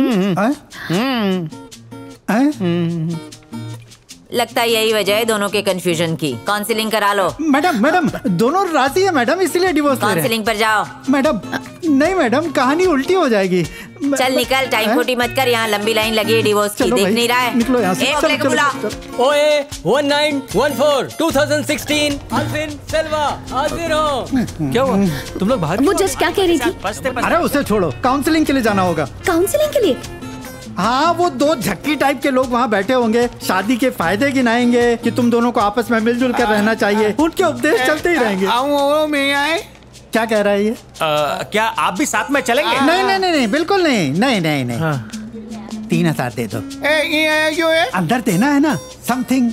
लगता है यही वजह है दोनों के कंफ्यूजन की। काउंसलिंग करा लो। मैडम दोनों राजी है मैडम, इसीलिए डिवोर्स ले रहे हैं। काउंसलिंग पर जाओ। मैडम नहीं मैडम, कहानी उल्टी हो जाएगी। चल निकल, टाइम खोटी मत कर। यहाँ लंबी लाइन लगी है डिवोर्स की, देख नहीं रहा है? निकलो यहाँ से। अगले को बुला। ओए 1914 2016 अल्फिन सेल्वा हाजिर हो। क्या हुआ? तुम लोग बाहर? वो जज क्या कह रही थी? अरे उसे छोड़ो, काउंसलिंग के लिए जाना होगा। काउंसलिंग के लिए? हाँ, वो दो झक्की टाइप के लोग वहाँ बैठे होंगे, शादी के फायदे गिनाएंगे कि तुम दोनों को आपस में मिलजुल कर रहना चाहिए। उनके उपदेश चलते ही रहेंगे। क्या कह रहा है ये? क्या आप भी साथ में चलेंगे? नहीं, बिल्कुल नहीं। नहीं। 3000 दे दो। अंदर देना है ना, समथिंग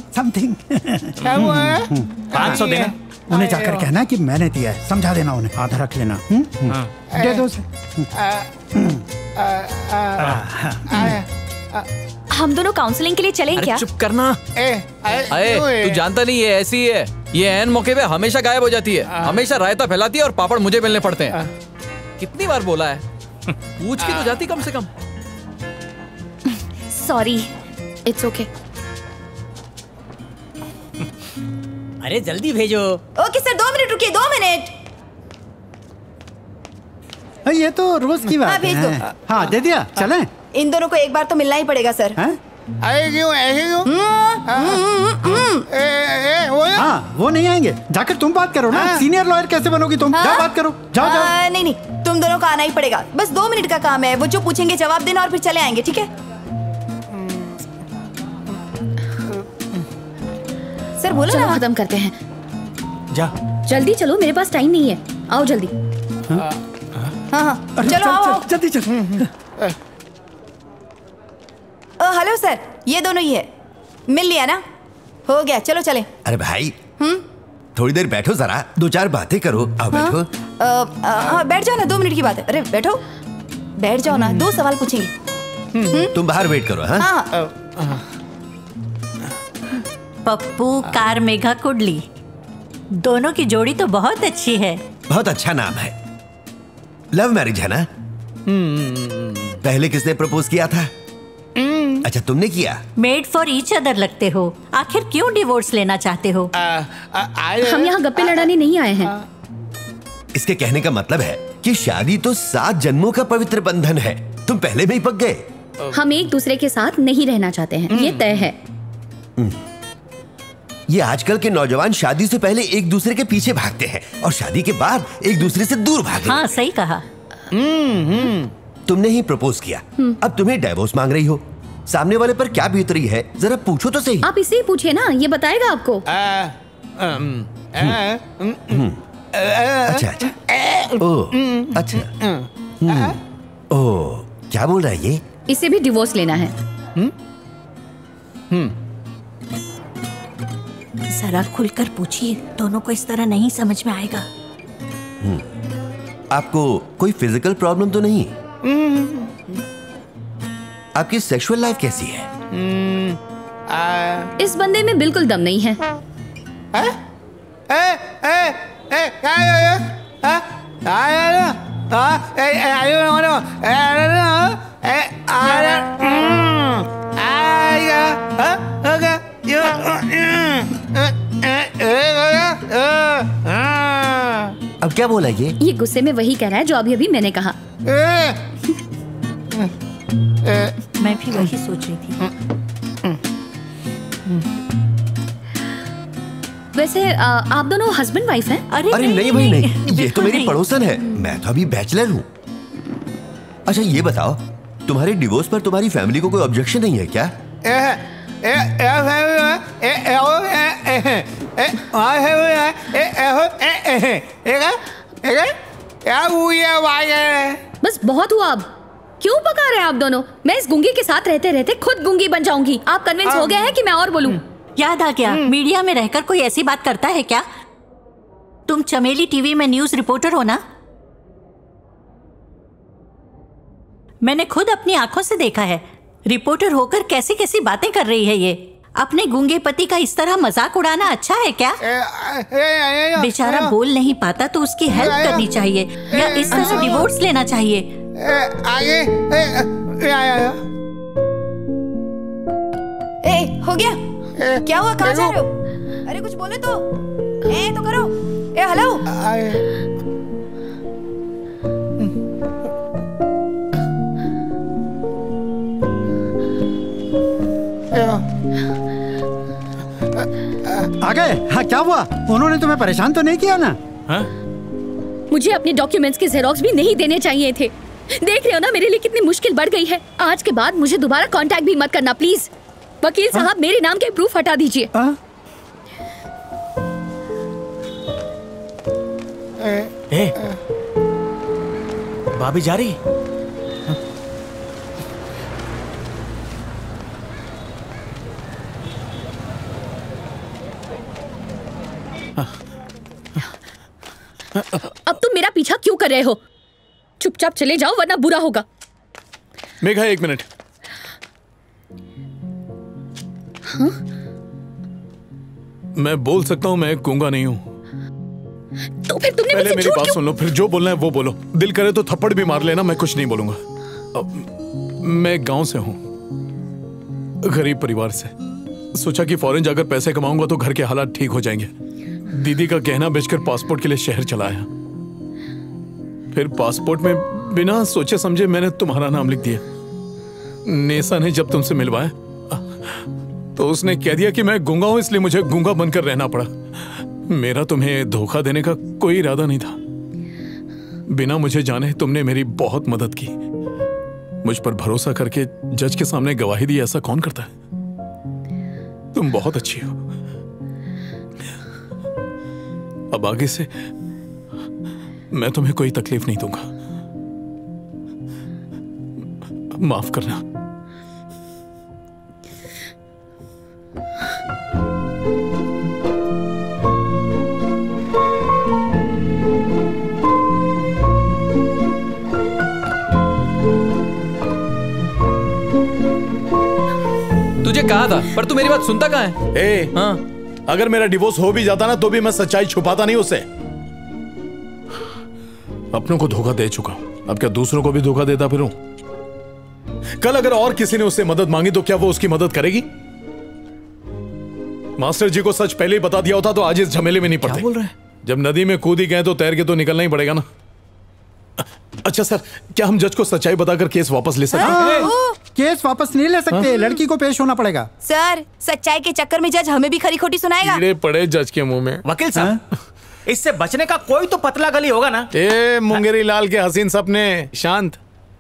500 देना। उन्हें जाकर कहना कि मैंने दिया है, समझा देना उन्हें। आधा रख लेना। दे दो उसे। हम दोनों काउंसलिंग के लिए चलें क्या? चुप करना। अरे तू जानता नहीं, ये ऐसी है। ये ऐन मौके पे हमेशा गायब हो जाती है, हमेशा रायता फैलाती है और पापड़ मुझे मिलने पड़ते हैं। कितनी बार बोला है, पूछ के तो जाती कम से कम। Sorry, it's okay. अरे जल्दी भेजो। ओके सर, 2 मिनट रुकिए, 2 मिनट। ये तो रोज की बात हाँ, भेज दो। है। हाँ, दे दिया। चलें? इन दोनों को एक बार तो मिलना ही पड़ेगा सर। ऐसे क्यों? हाँ, वो नहीं आएंगे। जाकर तुम बात करो ना। सीनियर लॉयर कैसे बनोगी तुम? जाओ बात करो। जाओ। नहीं, तुम दोनों को आना ही पड़ेगा। बस 2 मिनट का काम है। वो जो पूछेंगे जवाब देना और फिर चले आएंगे, ठीक है? सर बोलो ना। खत्म करते हैं। जा जल्दी चलो, मेरे पास टाइम नहीं है। आओ जल्दी। हाँ, चलो आओ। जल्दी चलो। हेलो सर, ये दोनों ही है। मिल लिया ना? हो गया, चलो चले। अरे भाई, थोड़ी देर बैठो जरा, 2-4 बातें करो। आओ बैठो। हाँ, बैठ जाओ ना, 2 मिनट की बात है। अरे बैठो, बैठ जाओ ना। 2 सवाल पूछेंगे। तुम बाहर वेट करो। हाँ। पप्पू कार मेघा कुडली, दोनों की जोड़ी तो बहुत अच्छी है। बहुत अच्छा नाम है। लव मैरिज है ना? पहले किसने प्रपोज किया था? अच्छा, तुमने किया? मेड फॉर ईच अदर लगते हो। आखिर क्यों डिवोर्स लेना चाहते हो? हम यहाँ गप्पे लड़ाने नहीं आए हैं। इसके कहने का मतलब है कि शादी तो 7 जन्मों का पवित्र बंधन है। तुम पहले में ही पक गए। हम एक दूसरे के साथ नहीं रहना चाहते हैं, ये तय है। ये आजकल के नौजवान शादी से पहले एक दूसरे के पीछे भागते हैं और शादी के बाद एक दूसरे से दूर भागते हैं। हाँ, सही कहा। तुमने ही प्रपोज किया, अब तुम्हें डिवोर्स मांग रही हो। सामने वाले पर क्या बीत रही है, जरा पूछो तो सही। आप इससे ही पूछिए ना, ये बताएगा आपको। अच्छा। ओ, अच्छा। ओ, क्या बोल रहा है ये? इसे भी डिवोर्स लेना है। जरा खुलकर पूछिए, दोनों को इस तरह नहीं समझ में आएगा। आपको कोई फिजिकल प्रॉब्लम तो नहीं? आपकी सेक्सुअल लाइफ कैसी है? इस बंदे में बिल्कुल दम नहीं है। अब क्या बोला ये गुस्से में वही कह रहा है जो अभी अभी मैंने कहा। मैं भी वही सोच रही थी। वैसे आप दोनों हस्बैंड वाइफ हैं? अरे नहीं भाई नहीं, ये तो मेरी पड़ोसन है। मैं तो अभी बैचलर हूँ। अच्छा ये बताओ, तुम्हारे डिवोर्स पर तुम्हारी फैमिली को कोई ऑब्जेक्शन नहीं है क्या? बस बहुत हुआ अब। क्यों पका रहे हैं आप दोनों? मैं इस गूंगी के साथ रहते रहते खुद गूंगी बन जाऊंगी। आप कन्विंस हो गए हैं कि मैं और बोलूं? याद आ गया, मीडिया में रहकर कोई ऐसी बात करता है क्या? तुम चमेली टीवी में न्यूज रिपोर्टर हो ना? मैंने खुद अपनी आंखों से देखा है। रिपोर्टर होकर कैसी कैसी बातें कर रही है ये। अपने गूंगे पति का इस तरह मजाक उड़ाना अच्छा है क्या? बेचारा बोल नहीं पाता तो उसकी हेल्प करनी चाहिए या इस तरह डिवोर्स लेना चाहिए। हो गया? क्या हुआ? कहाँ जा रहे हो? अरे कुछ बोले तो। तो करो। हेलो। आ गए? हाँ, क्या हुआ? उन्होंने तुम्हें परेशान तो नहीं किया ना? हाँ? मुझे अपने डॉक्यूमेंट्स के जेरोक्स भी नहीं देने चाहिए थे। देख रहे हो ना मेरे लिए कितनी मुश्किल बढ़ गई है। आज के बाद मुझे दोबारा कांटेक्ट भी मत करना प्लीज। वकील साहब, मेरे नाम के प्रूफ हटा दीजिए। भाभी जा रही? अब तुम मेरा पीछा क्यों कर रहे हो? चुपचाप चले जाओ वरना बुरा होगा। मेघा, एक मिनट। हाँ? मैं बोल सकता हूँ मैं गूंगा नहीं हूँ। तो फिर तुमने पहले मेरी बात सुन लो, फिर जो बोलना है वो बोलो। दिल करे तो थप्पड़ भी मार लेना, मैं कुछ नहीं बोलूंगा। मैं गांव से हूँ, गरीब परिवार से। सोचा कि फॉरेन जाकर पैसे कमाऊंगा तो घर के हालात ठीक हो जाएंगे। दीदी का गहना बेचकर पासपोर्ट के लिए शहर चला आया। फिर पासपोर्ट में बिना सोचे समझे मैंने तुम्हारा नाम लिख दिया। नेसा ने जब तुमसे मिलवाया तो उसने कह दिया कि मैं गूंगा हूं, इसलिए मुझे गूंगा बनकर रहना पड़ा। मेरा तुम्हें धोखा देने का कोई इरादा नहीं था। बिना मुझे जाने तुमने मेरी बहुत मदद की। मुझ पर भरोसा करके जज के सामने गवाही दी, ऐसा कौन करता है? तुम बहुत अच्छी हो। अब आगे से मैं तुम्हें कोई तकलीफ नहीं दूंगा। माफ करना। तुझे कहा था, पर तू मेरी बात सुनता कहाँ है? हाँ। अगर मेरा डिवोर्स हो भी जाता ना तो भी मैं सच्चाई छुपाता नहीं उसे। अपनों को धोखा दे चुका, अब क्या दूसरों को भी धोखा देता फिरूं? कल अगर और किसी ने उससे मदद मांगी तो क्या वो उसकी मदद करेगी? मास्टर जी को सच पहले ही बता दिया होता तो आज इस झमेले में नहीं पड़ते। क्या बोल रहे हैं? जब नदी में कूद ही गए तो तैर के तो निकलना ही पड़ेगा ना। अच्छा सर, क्या हम जज को सच्चाई बताकर केस वापस ले सकते हैं? केस वापस नहीं ले सकते, लड़की को पेश होना पड़ेगा। सर, सच्चाई के चक्कर में जज हमें भी खरी खोटी सुनाएगा। कीड़े पड़े जज के मुंह में। वकील साहब, इससे बचने का कोई तो पतला गली होगा ना? ए मुंगेरी लाल के हसीन सपने, शांत।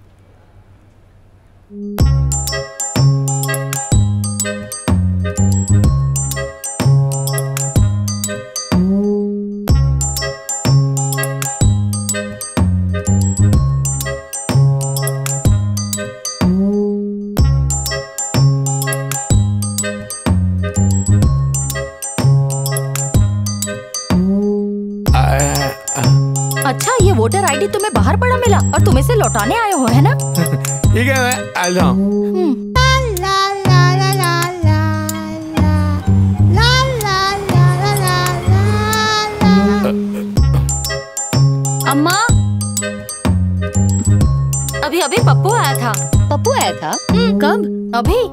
अच्छा, ये वोटर आईडी तुम्हें बाहर पड़ा मिला और तुम इसे लौटाने आए हो, है ना? ठीक है, मैं आ जाऊं। अम्मा, अभी अभी पप्पू आया था। पप्पू आया था? कब? अभी।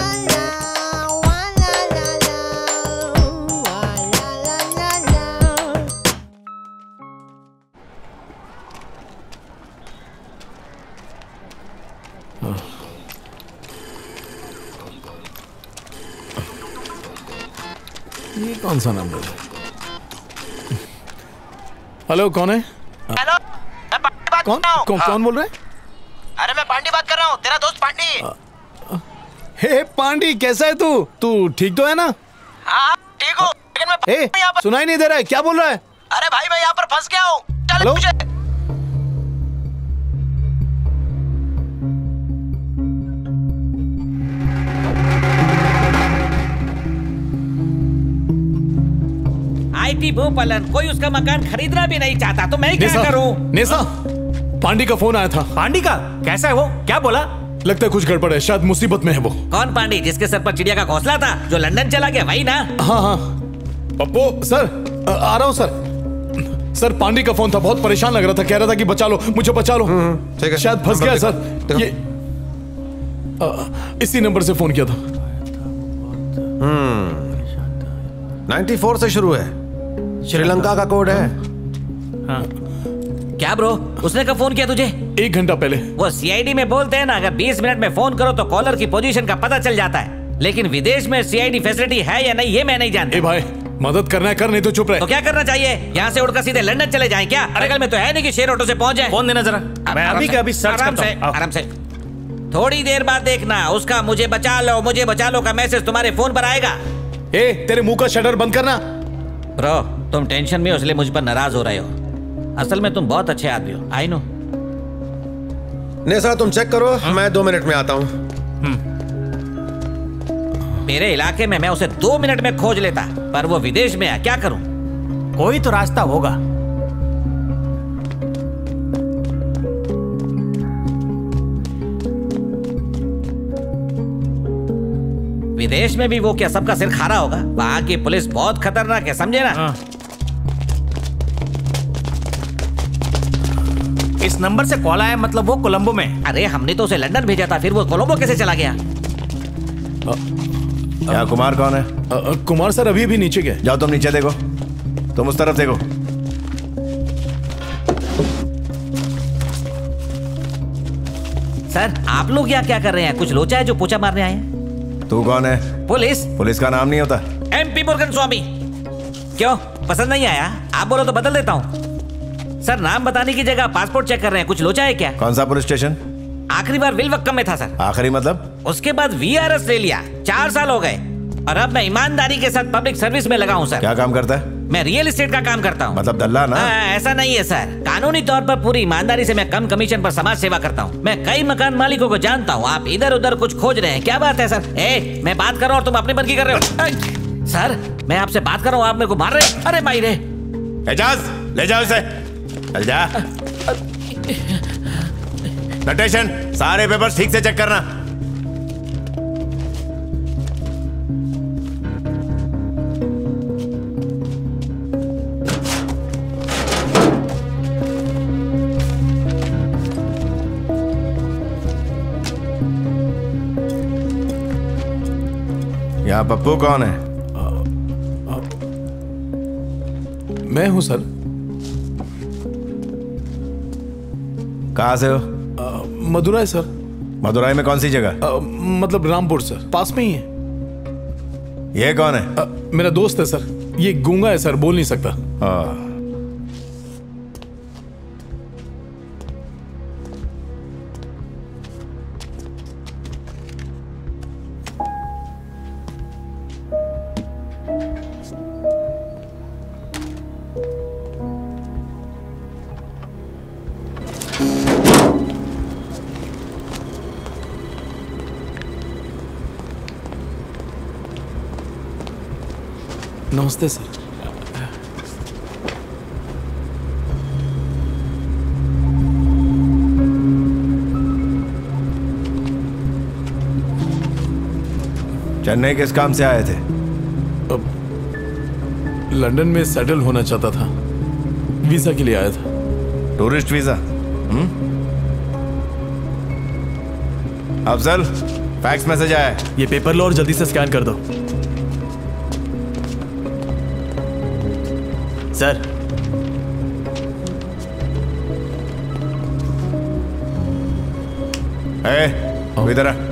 ये कौन सा नंबर है? हेलो, कौन है? हेलो, मैं पांडे बात कर रहा हूँ। कौन बोल रहा है? अरे मैं पांडे बात कर रहा हूँ, तेरा दोस्त पांडे। हे पांडी, कैसा है तू? तू ठीक तो है ना? हाँ ठीक हूँ, लेकिन मैं यहाँ पर सुनाई नहीं दे रहा है, क्या बोल रहा है? अरे भाई मैं यहाँ पर फंस गया हूँ, चल हेलो? मुझे। आईटी भूपालन, कोई उसका मकान खरीदना भी नहीं चाहता, तो मैं क्या करूँ? नेसा, पांडी का फोन आया था। पांडी का? कैसा है वो? क्या बोला? लगता है कुछ गड़बड़ है, शायद मुसीबत में है वो। कौन पांडी, जिसके सर पर चिड़िया का घोंसला था, जो लंदन चला गया, वही ना? हाँ हाँ पप्पू सर, आ रहा हूँ सर। सर पांडी का फोन था, बहुत परेशान लग रहा था, कह रहा था कि बचा लो मुझे, बचा लो। ठीक है, शायद फंस गया सर। ये इसी नंबर से फोन किया था। 94 से शुरू है, श्रीलंका का कोड है। हाँ। क्या ब्रो, उसने कब फोन किया तुझे? 1 घंटा पहले। वो सीआईडी में बोलते हैं ना, अगर 20 मिनट में फोन करो तो कॉलर की पोजीशन का पता चल जाता है, लेकिन विदेश में सीआईडी फैसिलिटी है या नहीं ये मैं नहीं जानता। ए भाई, मदद करना है कर, नहीं तो चुप रहे। तो क्या करना चाहिए? यहाँ से उड़कर सीधे लंदन चले जाएं क्या? अरे कल में तो है नहीं कि शेयर ऑटो से पहुंच जाए। फोन देना जरा, मैं अभी का अभी सर्च करता हूं। आराम से। थोड़ी देर बाद देखना उसका मुझे बचा लो का मैसेज तुम्हारे फोन पर आएगा। ए, तेरे मुंह का शटर बंद करना। ब्रो, तुम टेंशन में हो इसलिए मुझ पर नाराज हो रहे हो, असल में तुम बहुत अच्छे आदमी हो, आई नो। नेसा तुम चेक करो, मैं 2 मिनट में आता हूँ। मेरे इलाके में मैं उसे 2 मिनट में खोज लेता, पर वो विदेश में है, क्या करूं? कोई तो रास्ता होगा। विदेश में भी वो क्या सबका सिर खारा होगा? वहां की पुलिस बहुत खतरनाक है, समझे ना? इस नंबर से कॉल आया, मतलब वो कोलंबो में। अरे हमने तो उसे लंदन भेजा था, फिर वो कोलंबो कैसे चला गया? क्या कुमार कौन है? कुमार सर अभी भी नीचे गए। जाओ तुम नीचे देखो, तुम उस तरफ देखो। सर आप लोग यहाँ क्या कर रहे हैं? कुछ लोचा है जो पोछा मारने आए हैं? तू कौन है? पुलिस। पुलिस का नाम नहीं होता? MP मुरुगन स्वामी। क्यों, पसंद नहीं आया? आप बोलो तो बदल देता हूँ। सर नाम बताने की जगह पासपोर्ट चेक कर रहे हैं, कुछ लोचा है क्या? कौन सा पुलिस स्टेशन? आखिरी बार विलवक्कम में था सर। आखिरी मतलब? उसके बाद VRS ले लिया, 4 साल हो गए, और अब मैं ईमानदारी के साथ पब्लिक सर्विस में लगा हूँ सर। क्या काम करता है? मैं रियल एस्टेट का काम करता हूँ। मतलब दल्ला ना? ऐसा नहीं है सर, कानूनी तौर पर पूरी ईमानदारी से मैं कम कमीशन पर समाज सेवा करता हूँ। मैं कई मकान मालिकों को जानता हूँ। आप इधर उधर कुछ खोज रहे हैं, क्या बात है सर? मैं बात कर रहा हूँ और तुम अपनी बंदगी कर रहे हो। सर मैं आपसे बात कर रहा हूँ, आप मेरे को मार रहे? अरे भाई रे, एजाज ले जाओ इसे, चल जा। नटेशन, सारे पेपर्स ठीक से चेक करना। यहाँ पप्पू कौन है? मैं हूँ सर। कहाँ से हो? मदुराई सर। मदुराई में कौन सी जगह? मतलब रामपुर सर, पास में ही है। ये कौन है? मेरा दोस्त है सर, ये गूंगा है सर, बोल नहीं सकता। नमस्ते सर। चेन्नई किस काम से आए थे? लंदन में सेटल होना चाहता था, वीजा के लिए आया था। Tourist visa? Afzal, fax message आया है। ये पेपर लो और जल्दी से स्कैन कर दो। सर इधर आ।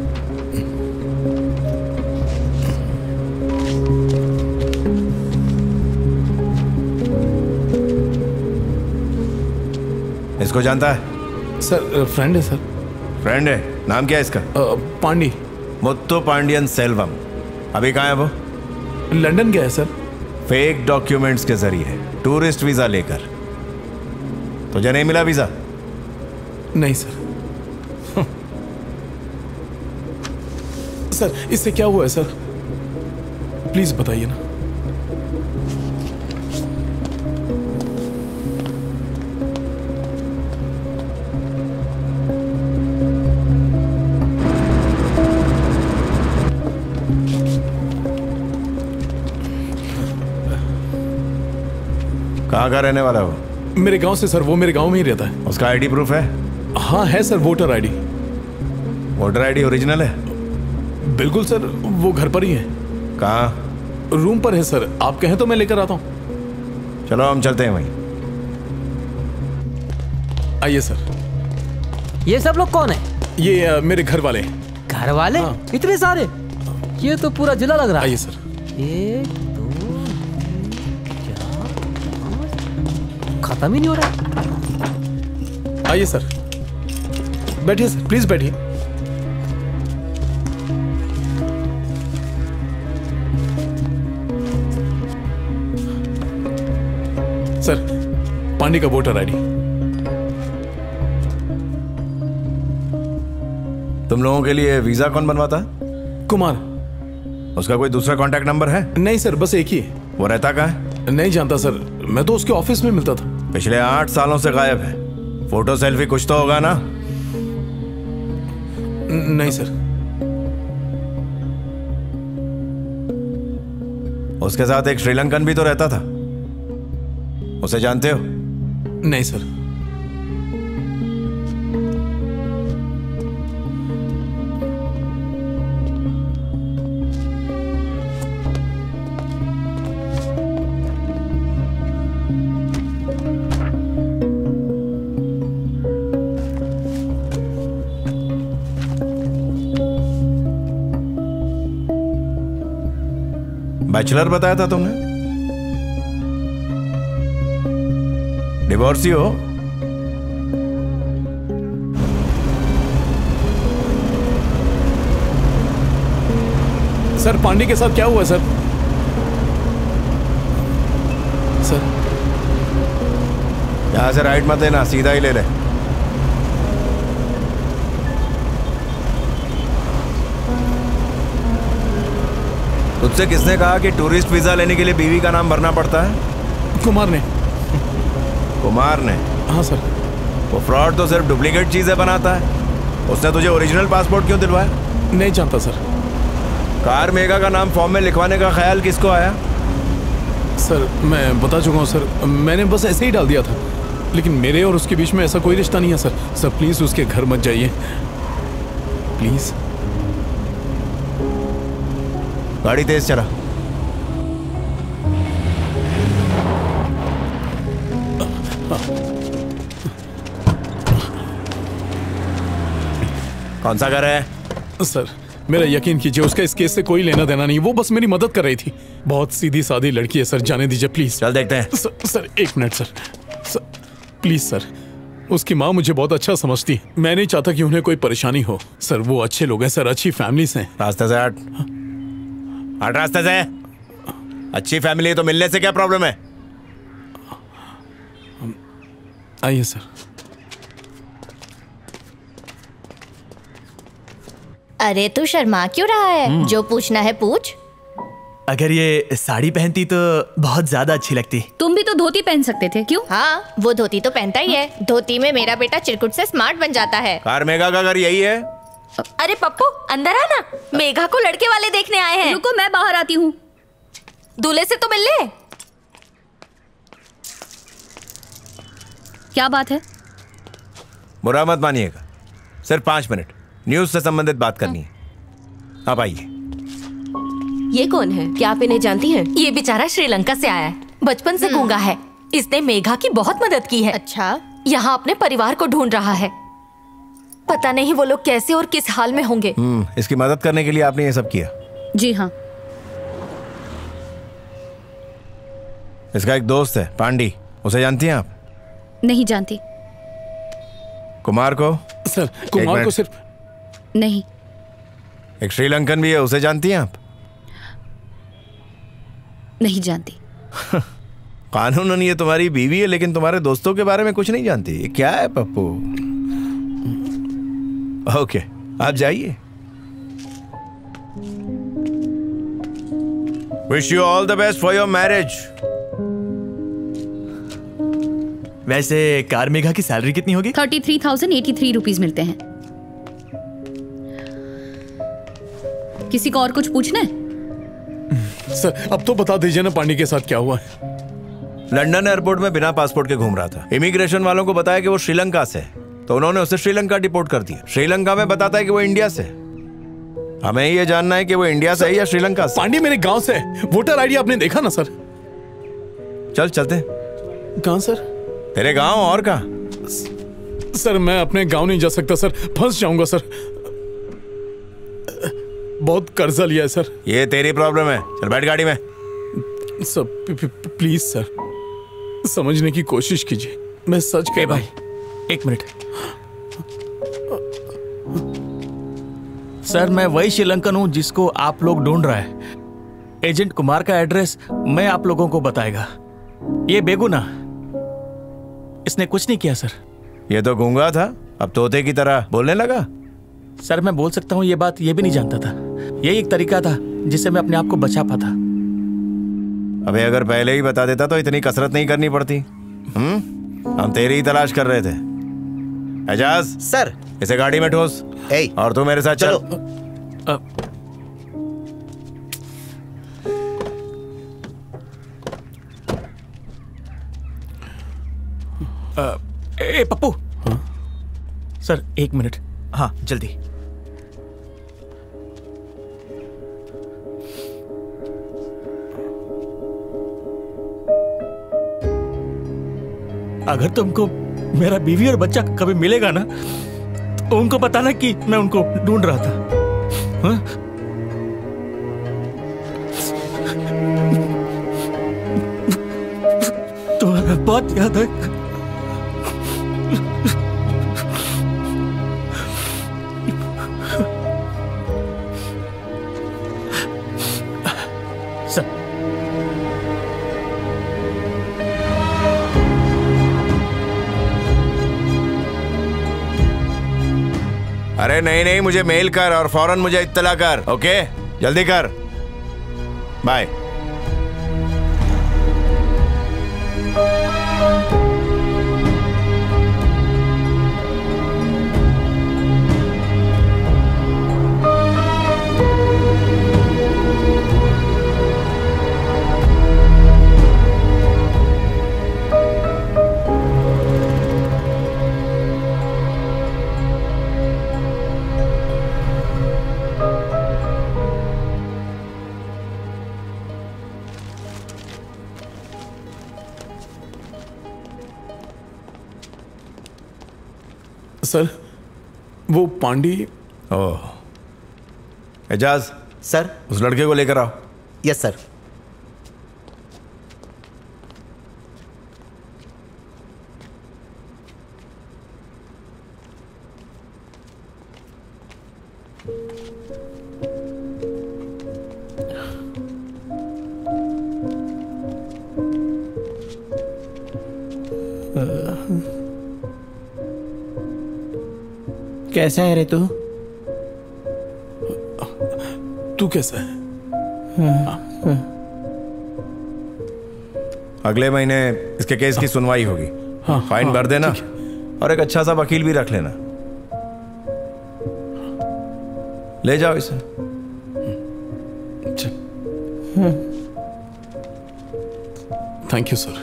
इसको जानता है? सर फ्रेंड है सर। फ्रेंड है? नाम क्या है इसका? पांडी। मुत्तु पांडियन सेल्वम अभी कहाँ है वो? लंदन गया है सर। फेक डॉक्यूमेंट्स के जरिए टूरिस्ट वीजा लेकर। तुझे नहीं मिला वीजा? नहीं सर। सर इससे क्या हुआ है सर? प्लीज बताइए ना। कहाँ का रहने वाला है वो? मेरे गांव से सर। वो मेरे गांव में ही रहता है। उसका आईडी प्रूफ है? हाँ है sir, voter ID. Voter ID original है? बिल्कुल सर, वो घर पर ही है। कहाँ? रूम पर है सर, आप कहें तो मैं लेकर आता हूँ। चलो हम चलते हैं वहीं। आइए सर। ये सब लोग कौन है? ये मेरे घर वाले। घर वाले? हाँ। इतने सारे? ये तो पूरा जिला लग रहा है। आइए सर। 1 2 4 खत्म ही नहीं हो रहा। आइए सर, बैठिए सर, प्लीज बैठिए। सर, पांडे का वोटर आईडी। तुम लोगों के लिए वीजा कौन बनवाता है? कुमार। उसका कोई दूसरा कांटेक्ट नंबर है? नहीं सर, बस एक ही है। वो रहता कहाँ है? नहीं जानता सर, मैं तो उसके ऑफिस में मिलता था। पिछले 8 सालों से गायब है। फोटो सेल्फी कुछ तो होगा ना? नहीं सर। उसके साथ एक श्रीलंकन भी तो रहता था, उसे जानते हो? नहीं सर। बैचलर बताया था तुमने? डिवोर्सी हो? सर पांडे के साथ क्या हुआ सर? सर यहां से राइट मत लेना, सीधा ही ले ले। तुझसे किसने कहा कि टूरिस्ट वीजा लेने के लिए बीवी का नाम भरना पड़ता है? कुमार ने। कुमार ने? हाँ सर। वो फ्रॉड तो सिर्फ डुप्लीकेट चीजें बनाता है। उसने तुझे ओरिजिनल पासपोर्ट क्यों दिलवाया? नहीं जानता सर। कार मेगा का नाम फॉर्म में लिखवाने का ख्याल किसको आया? सर मैं बता चुका हूँ सर, मैंने बस ऐसे ही डाल दिया था, लेकिन मेरे और उसके बीच में ऐसा कोई रिश्ता नहीं है सर। सर प्लीज उसके घर मत जाइए प्लीज। गाड़ी तेज चला। कौन सा घर है? सर मेरा यकीन कीजिए, उसका इस केस से कोई लेना देना नहीं, वो बस मेरी मदद कर रही थी। बहुत सीधी सादी लड़की है सर, जाने दीजिए प्लीज। चल देखते हैं। Sir 1 minute sir, please sir. उसकी माँ मुझे बहुत अच्छा समझती है, मैं नहीं चाहता कि उन्हें कोई परेशानी हो। सर वो अच्छे लोग हैं सर, अच्छी फैमिली से। रास्ते से हट। हट रास्ते से। अच्छी फैमिली है तो मिलने से क्या प्रॉब्लम है? आइए सर। अरे तू शर्मा क्यों रहा है? जो पूछना है पूछ। अगर ये साड़ी पहनती तो बहुत ज्यादा अच्छी लगती। तुम भी तो धोती पहन सकते थे, क्यों? हाँ वो धोती तो पहनता ही है। धोती में मेरा बेटा चिरकुट से स्मार्ट बन जाता है। कार मेगा का घर यही है? अरे पप्पू अंदर आ ना, मेघा को लड़के वाले देखने आए हैं। रुको मैं बाहर आती हूँ। दूल्हे से तो मिल ले। क्या बात है? बुरा मत मानिएगा, सिर्फ 5 मिनट न्यूज से संबंधित बात करनी है। आप आइए। ये कौन है? क्या आप इन्हें जानती हैं? ये बेचारा श्रीलंका से आया है, बचपन से गूंगा है। इसने मेघा की बहुत मदद की है। अच्छा। यहाँ अपने परिवार को ढूंढ रहा है। पता नहीं वो लोग कैसे और किस हाल में होंगे। इसकी मदद करने के लिए आपने ये सब किया? जी हाँ। इसका एक दोस्त है पांडी, उसे जानती हैं आप? नहीं जानती। कुमार को? सर कुमार को सिर्फ नहीं। एक श्रीलंकन भी है, उसे जानती हैं आप? नहीं जानती। कानूनन ये तुम्हारी बीवी है, लेकिन तुम्हारे दोस्तों के बारे में कुछ नहीं जानती। ये क्या है पप्पू? ओके, आप जाइए। Wish you all the best for your marriage. वैसे कारमेघा की सैलरी कितनी होगी? 33,083 रुपीज मिलते हैं। किसी को और कुछ पूछना है? सर अब तो बता दीजिए ना पांडे के साथ क्या हुआ है। लंदन एयरपोर्ट में बिना पासपोर्ट के घूम रहा था। इमिग्रेशन वालों को बताया कि वो श्रीलंका से है, तो उन्होंने उसे श्रीलंका डिपोर्ट कर दिया। श्रीलंका में बताता है कि वो इंडिया से। हमें ये जानना है कि वो इंडिया से है या श्रीलंका से। पांडे मेरे गांव से। वोटर आईडी आपने देखा ना सर? चल चलते। कहां सर? तेरे गांव और कहां? सर मैं अपने गांव नहीं जा सकता सर, फंस जाऊंगा सर। बहुत कर्जा लिया है सर। ये तेरी प्रॉब्लम है। चल बैठ गाड़ी में। सर प्लीज सर समझने की कोशिश कीजिए, मैं सच कह भाई एक मिनट। सर मैं वही श्रीलंकन हूं जिसको आप लोग ढूंढ रहे हैं। एजेंट कुमार का एड्रेस मैं आप लोगों को बताएगा। ये बेगुना, इसने कुछ नहीं किया सर। ये तो गूंगा था, अब तोते की तरह बोलने लगा। सर मैं बोल सकता हूँ ये बात, ये भी नहीं जानता था। यही एक तरीका था जिससे मैं अपने आप को बचा पाता। अबे अगर पहले ही बता देता तो इतनी कसरत नहीं करनी पड़ती। हम तेरी ही तलाश कर रहे थे। एजाज सर, इसे गाड़ी में ठोस। और तू मेरे साथ चल। ए पप्पू। सर एक मिनट। हाँ जल्दी। अगर तुमको मेरा बीवी और बच्चा कभी मिलेगा ना, तो उनको बताना कि मैं उनको ढूंढ रहा था। हाँ? तुम्हारा बहुत याद है। अरे नहीं नहीं, मुझे मेल कर और फौरन मुझे इत्तला कर। ओके जल्दी कर। बाय। सर वो पांडी। ओह एजाज। सर उस लड़के को लेकर आओ। Yes sir. कैसा है रे तू? तू कैसा है? अगले महीने इसके केस की सुनवाई होगी। फाइन भर देना और एक अच्छा सा वकील भी रख लेना। ले जाओ इसे। Thank you sir.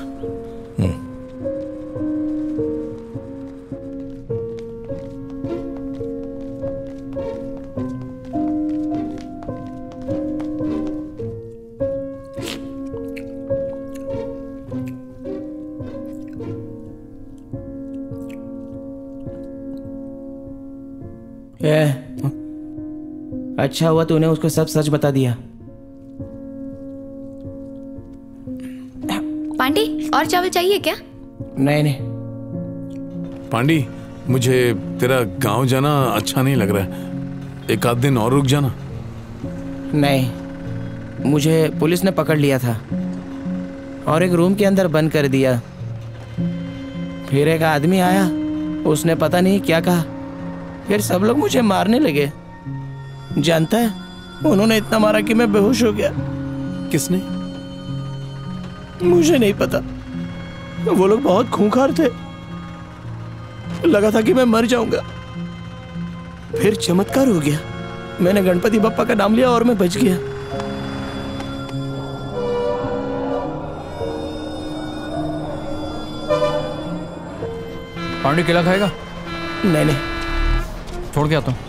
अच्छा हुआ तूने उसको सब सच बता दिया। पांडे और चावल चाहिए क्या? नहीं नहीं। पांडी मुझे तेरा गांव जाना अच्छा नहीं लग रहा है, एक आध दिन और रुक जाना। नहीं, मुझे पुलिस ने पकड़ लिया था और एक रूम के अंदर बंद कर दिया। फिर एक आदमी आया, उसने पता नहीं क्या कहा, फिर सब लोग मुझे मारने लगे। जानता है, उन्होंने इतना मारा कि मैं बेहोश हो गया। किसने? मुझे नहीं पता। वो लोग बहुत खूंखार थे, लगा था कि मैं मर जाऊंगा। फिर चमत्कार हो गया, मैंने गणपति बप्पा का नाम लिया और मैं बच गया। पांडे केला खाएगा? नहीं नहीं, छोड़ के आता हूँ।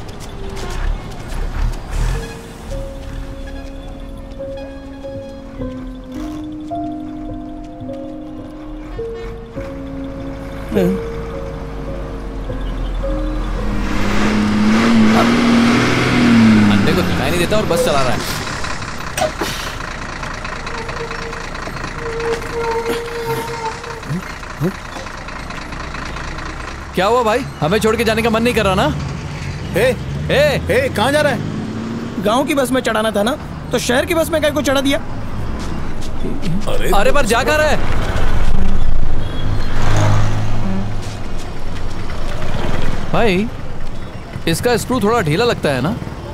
अंधे को दिखाई नहीं देता और बस चला रहा है। क्या हुआ भाई? हमें छोड़ के जाने का मन नहीं कर रहा ना? कहाँ जा रहा है? गांव की बस में चढ़ाना था ना, तो शहर की बस में क्या को चढ़ा दिया। अरे पर जा कहाँ रहा है? भाई इसका स्क्रू थोड़ा ढीला लगता है ना?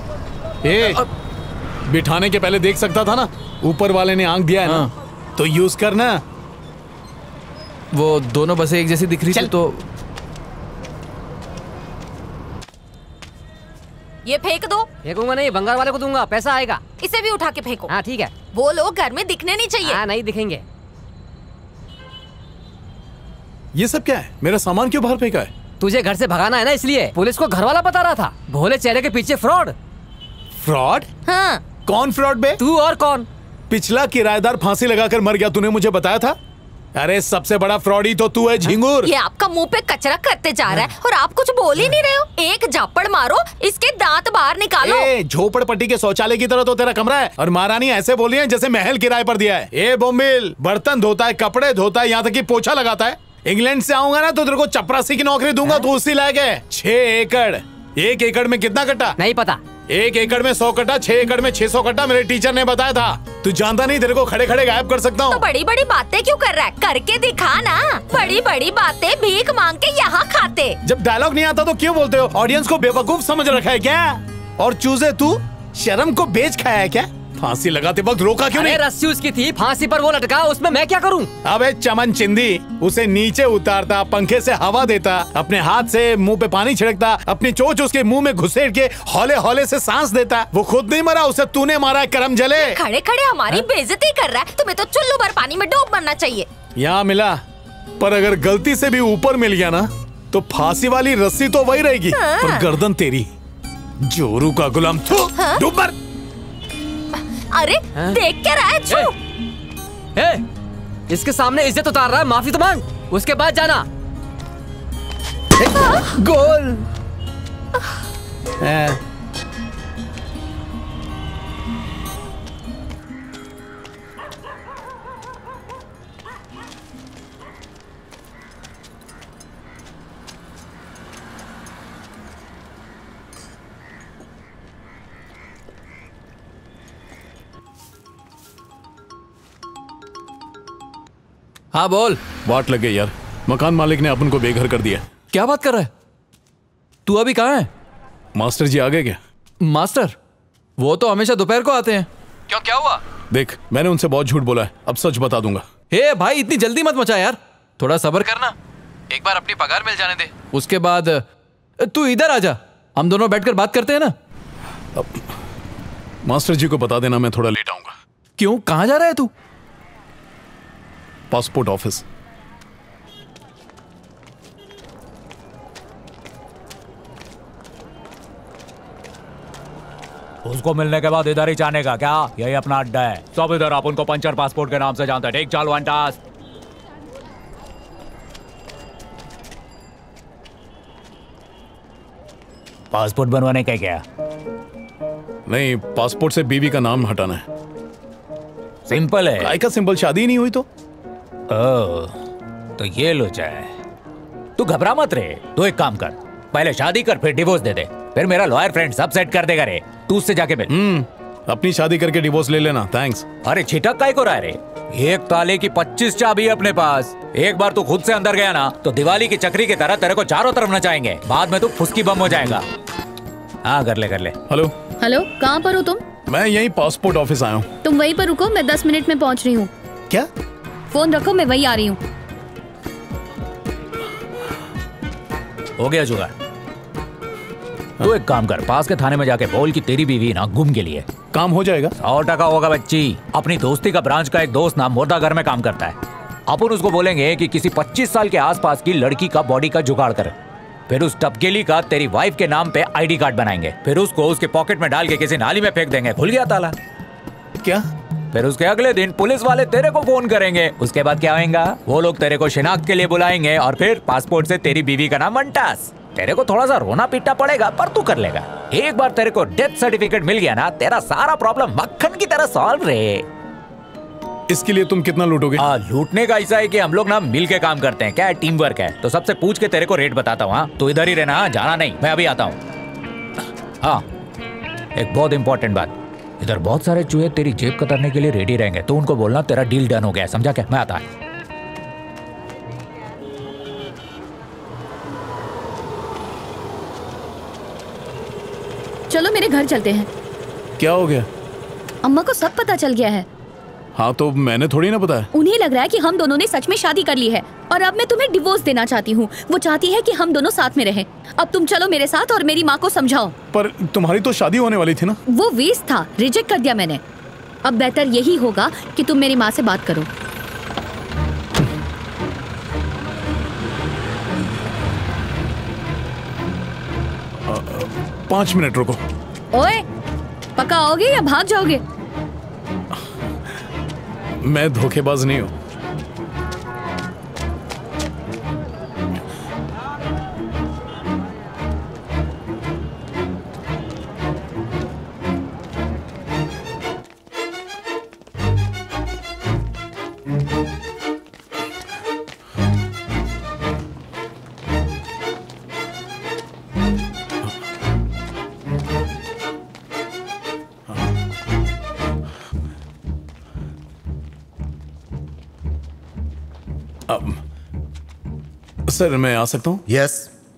बिठाने के पहले देख सकता था ना, ऊपर वाले ने आंख दिया है ना, तो यूज करना। वो दोनों बसें एक जैसी दिख रही थी तो ये फेंक दो। फेंकूंगा नहीं, बंगाल वाले को दूंगा, पैसा आएगा। इसे भी उठा के फेंको। हाँ ठीक है। वो लोग घर में दिखने नहीं चाहिए। हाँ नहीं दिखेंगे। ये सब क्या है? मेरा सामान क्यों बाहर फेंका है? तुझे घर से भगाना है ना, इसलिए पुलिस को घर वाला बता रहा था। भोले चेहरे के पीछे फ्रॉड। फ्रॉड? हाँ। कौन फ्रॉड बे? तू और कौन? पिछला किराएदार फांसी लगाकर मर गया, तूने मुझे बताया था। अरे सबसे बड़ा फ्रॉड ही तो तू है, झिंगुर। ये आपका मुंह पे कचरा करते जा रहा है और आप कुछ बोल ही नहीं रहे हो। एक झापड़ मारो, इसके दांत बाहर निकालो। झोपड़पट्टी के शौचालय की तरह तो तेरा कमरा है, और महारानी ऐसे बोली है जैसे महल किराए पर दिया है। ए बोम्बिल, बर्तन धोता है, कपड़े धोता है, यहाँ तक कि पोछा लगाता है। इंग्लैंड से आऊंगा ना तो तेरे को चपरासी की नौकरी दूंगा, तो उसी लायक है। 6 एकड़। 1 एकड़ में कितना कट्टा? नहीं पता। 1 एकड़ में 100 कट्टा, 6 एकड़ में 600 कट्टा, मेरे टीचर ने बताया था। तू जानता नहीं, तेरे को खड़े खड़े गायब कर सकता हूँ। तो बड़ी बड़ी बातें क्यों कर रहा है? करके दिखा ना। बड़ी बड़ी बातें भीख मांग के यहाँ खाते। जब डायलॉग नहीं आता तो क्यों बोलते हो? ऑडियंस को बेवकूफ समझ रखा है क्या? और चूजे तू शर्म को बेच खाया है क्या? फांसी लगाते वक्त रोका क्यों नहीं? रस्सी उसकी थी, फांसी पर वो लटका, उसमें मैं क्या करूं? अबे चमन चिंदी, उसे नीचे उतारता, पंखे से हवा देता, अपने हाथ से मुंह पे पानी छिड़कता, अपनी चोंच उसके मुंह में घुसेड़ के हौले हौले से सांस देता। वो खुद नहीं मरा, उसे तूने मारा, करम जले। खड़े खड़े हमारी बेइज्जती कर रहा है। तुम्हें तो चुल्लू भर पानी में डूब मरना चाहिए। यहाँ मिला, पर अगर गलती से भी ऊपर मिल गया ना, तो फांसी वाली रस्सी तो वही रहेगी, पर गर्दन तेरी। जोरू का गुलाम। डूब मर। अरे देख क्या रहा है? इसके सामने इज्जत उतार रहा है, माफी तो मांग, उसके बाद जाना। गोल। हाँ बोल। वाट लग गई यार, मकान मालिक ने अपन को बेघर कर दिया। क्या बात कर रहा है? तू अभी कहाँ है? मास्टर जी आ गए क्या? मास्टर? वो तो हमेशा दोपहर को आते हैं। क्यों, क्या हुआ? देख, मैंने उनसे बहुत झूठ बोला है, अब सच बता दूंगा। हे भाई, इतनी जल्दी मत मचा यार, थोड़ा सब्र करना। एक बार अपनी पगार मिल जाने दे, उसके बाद तू इधर आजा, हम दोनों बैठकर बात करते हैं ना। मास्टर जी को बता देना मैं थोड़ा लेट आऊंगा। क्यों, कहाँ जा रहा है तू? Passport office. उसको मिलने के बाद इधर ही जाने का क्या? यही अपना अड्डा है, सब इधर। आप उनको पंचर पासपोर्ट के नाम से जानते हैं। ठीक, चल वन टास्क। पासपोर्ट बनवाने का क्या? नहीं, पासपोर्ट से बीवी का नाम हटाना है। सिंपल है। काय का सिंपल? शादी ही नहीं हुई तो? तो ये लो चाहे। तू घबरा मत रे, तू एक काम कर, पहले शादी कर, फिर डिवोर्स दे दे, फिर मेरा लॉयर फ्रेंड सब सेट कर देगा रे। तू उससे जाके मिल। अपनी शादी करके डिवोर्स ले लेना। थैंक्स। अरे छिटक काय को रहा है रे? एक ताले की 25 चाबी है अपने पास। एक बार तू खुद से अंदर गया ना तो दिवाली की चक्री की तरह तेरे को चारों तरफ नचाएंगे। बाद में तू फुसकी बम हो जाएगा। हाँ कर ले। हेलो हेलो, कहाँ पर हो तुम? मैं यही पासपोर्ट ऑफिस आया हूँ। तुम वहीं पर रुको, मैं 10 मिनट में पहुँच रही हूँ। क्या? फोन रखो, मैं वहीं आ रही हूँ। हो गया जुगाड़। तू एक काम कर, पास के थाने में जाके बोल कि तेरी बीवी ना गुम के लिए। काम हो जाएगा? 100% होगा बच्ची। अपनी दोस्ती का ब्रांच का एक दोस्त ना मुर्दा घर में काम करता है। अपन उसको बोलेंगे कि किसी 25 साल के आसपास की लड़की का बॉडी का जुगाड़ करे। फिर उस टपकेली का तेरी वाइफ के नाम पे आईडी कार्ड बनाएंगे। फिर उसको उसके पॉकेट में डाल के किसी नाली में फेंक देंगे। खुल गया ताला। क्या? फिर उसके अगले दिन पुलिस वाले तेरे को फोन करेंगे। उसके बाद क्या होगा? वो लोग तेरे को शिनाख्त के लिए बुलाएंगे और फिर पासपोर्ट से तेरी बीवी का नाम मंटास। तेरे को थोड़ा सा रोना पीटना पड़ेगा पर तू कर लेगा। एक बार तेरे को डेथ सर्टिफिकेट मिल गया ना, तेरा सारा प्रॉब्लम मक्खन की तरह सॉल्व रे। इसके लिए तुम कितना लूटोगे? लूटने का ऐसा है कि हम लोग ना मिल के काम करते हैं। क्या है, टीम वर्क है। तो सबसे पूछ के तेरे को रेट बताता हूँ। तो इधर ही रहना, जाना नहीं। मैं अभी आता हूँ। हाँ, एक बहुत इंपॉर्टेंट बात, इधर बहुत सारे चूहे तेरी जेब कतरने के लिए रेडी रहेंगे। तो उनको बोलना तेरा डील डन हो गया, समझा क्या? मैं आता है। चलो मेरे घर चलते हैं। क्या हो गया? अम्मा को सब पता चल गया है। हाँ तो मैंने थोड़ी ना बताया। उन्हें लग रहा है कि हम दोनों ने सच में शादी कर ली है और अब मैं तुम्हें डिवोर्स देना चाहती हूँ। वो चाहती है कि हम दोनों साथ में रहें। अब तुम चलो मेरे साथ और मेरी माँ को समझाओ। पर तुम्हारी तो शादी होने वाली थी ना? वो वेस्ट था, रिजेक्ट कर दिया मैंने। अब बेहतर यही होगा कि तुम मेरी माँ से बात करो। पाँच मिनट रुको। ओए, पक्का आओगे या भाग जाओगे? मैं धोखेबाज नहीं हूँ। सर मैं आ सकता हूँ? यस।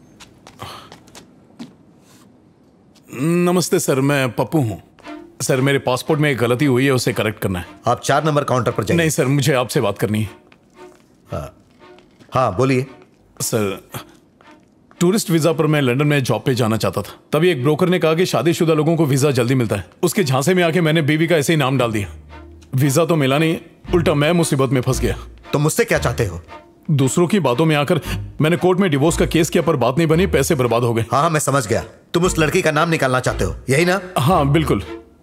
नमस्ते सर, मैं पप्पू हूँ। सर मेरे पासपोर्ट में एक गलती हुई है, उसे करेक्ट करना है। आप 4 नंबर काउंटर पर जाइए। नहीं सर, मुझे आपसे बात करनी है। हाँ बोलिए। सर टूरिस्ट वीजा पर मैं लंदन में जॉब पे जाना चाहता था। तभी एक ब्रोकर ने कहा कि शादीशुदा लोगों को वीजा जल्दी मिलता है। उसके झांसे में आके मैंने बीवी का ऐसे ही नाम डाल दिया। वीजा तो मिला नहीं, उल्टा मैं मुसीबत में फंस गया। तो मुझसे क्या चाहते हो? दूसरों की बातों में आकर मैंने कोर्ट में डिवोर्स का केस किया पर बात नहीं बनी, पैसे बर्बाद हो गए। हाँ मैं समझ गया। तुम उस लड़की का नाम निकालना चाहते हो, यही ना? हाँ बिल्कुल।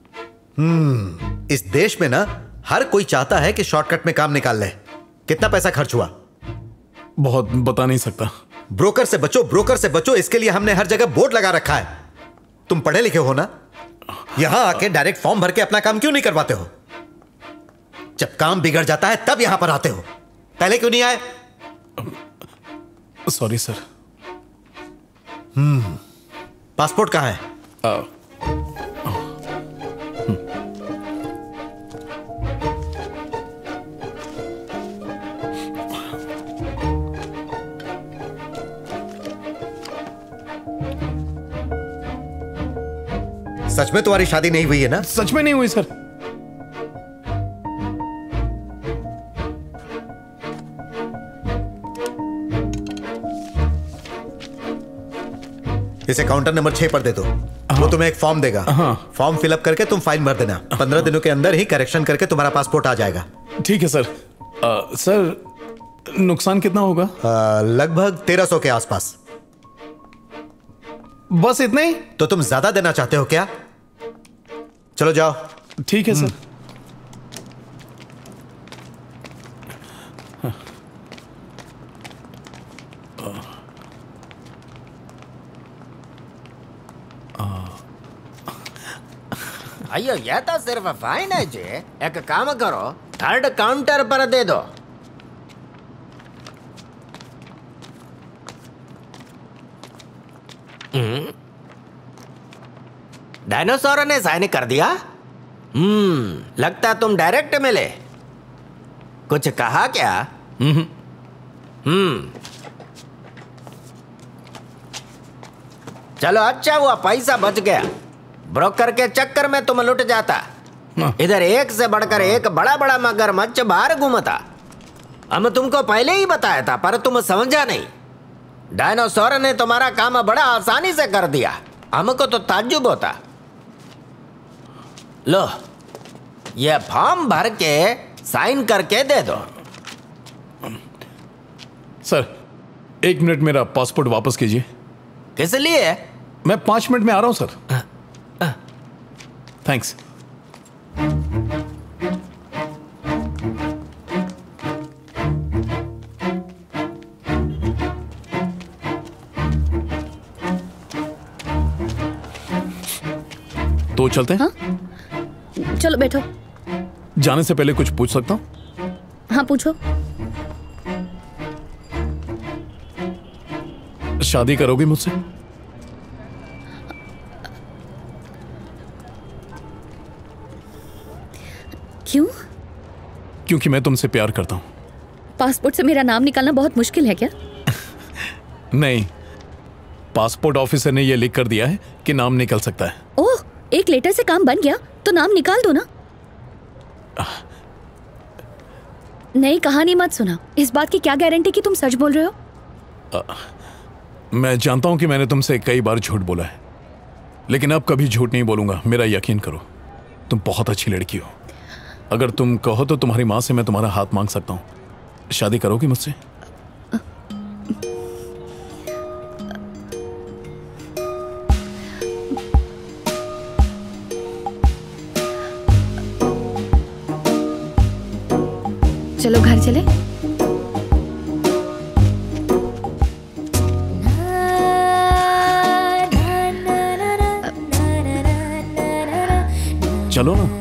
इस देश में ना हर कोई चाहता है कि शॉर्टकट में काम निकाल ले। कितना पैसा खर्च हुआ? बहुत बता नहीं सकता। ब्रोकर से बचो, ब्रोकर से बचो, इसके लिए हमने हर जगह बोर्ड लगा रखा है। तुम पढ़े लिखे हो ना? यहां आके डायरेक्ट फॉर्म भर के अपना काम क्यों नहीं करवाते हो? जब काम बिगड़ जाता है तब यहां पर आते हो, पहले क्यों नहीं आए? Sorry sir. पासपोर्ट कहां है? सच में तुम्हारी शादी नहीं हुई है ना? सच में नहीं हुई सर। इसे काउंटर नंबर 6 पर दे दो। वो तुम्हें एक फॉर्म देगा। फॉर्म फिलअप करके तुम फाइन भर देना। 15 दिनों के अंदर ही करेक्शन करके तुम्हारा पासपोर्ट आ जाएगा। ठीक है सर। सर नुकसान कितना होगा? लगभग 1300 के आसपास। बस इतना ही? तो तुम ज्यादा देना चाहते हो क्या? चलो जाओ। ठीक है सर। अयो ये तो सिर्फ फाइन है जी। एक काम करो, 3rd काउंटर पर दे दो। डायनासोर ने साइन कर दिया? लगता तुम डायरेक्ट मिले। कुछ कहा क्या? चलो अच्छा हुआ पैसा बच गया। ब्रोकर के चक्कर में तुम लुट जाता। इधर एक से बढ़कर एक बड़ा बड़ा मगरमच्छ बाहर घूमता। हम तुमको पहले ही बताया था पर तुम समझा नहीं। डायनासोर ने तुम्हारा काम बड़ा आसानी से कर दिया। हमको तो ताज्जुब होता। लो ये फॉर्म भर के साइन करके दे दो। सर 1 मिनट, मेरा पासपोर्ट वापस कीजिए। किस लिए? मैं 5 मिनट में आ रहा हूं सर। थैंक्स। तो चलते हैं? हाँ? चलो बैठो। जाने से पहले कुछ पूछ सकता हूं? हाँ पूछो। शादी करोगी मुझसे? क्यों? क्योंकि मैं तुमसे प्यार करता हूं। पासपोर्ट से मेरा नाम निकालना बहुत मुश्किल है क्या? नहीं, पासपोर्ट ऑफिसर ने यह लिख कर दिया है कि नाम निकल सकता है। ओह, एक लेटर से काम बन गया तो नाम निकाल दो ना। नई कहानी मत सुना। इस बात की क्या गारंटी कि तुम सच बोल रहे हो? मैं जानता हूं कि मैंने तुमसे कई बार झूठ बोला है, लेकिन अब कभी झूठ नहीं बोलूंगा। मेरा यकीन करो, तुम बहुत अच्छी लड़की हो। अगर तुम कहो तो तुम्हारी मां से मैं तुम्हारा हाथ मांग सकता हूं। शादी करोगी मुझसे? चलो घर चले। चलो ना।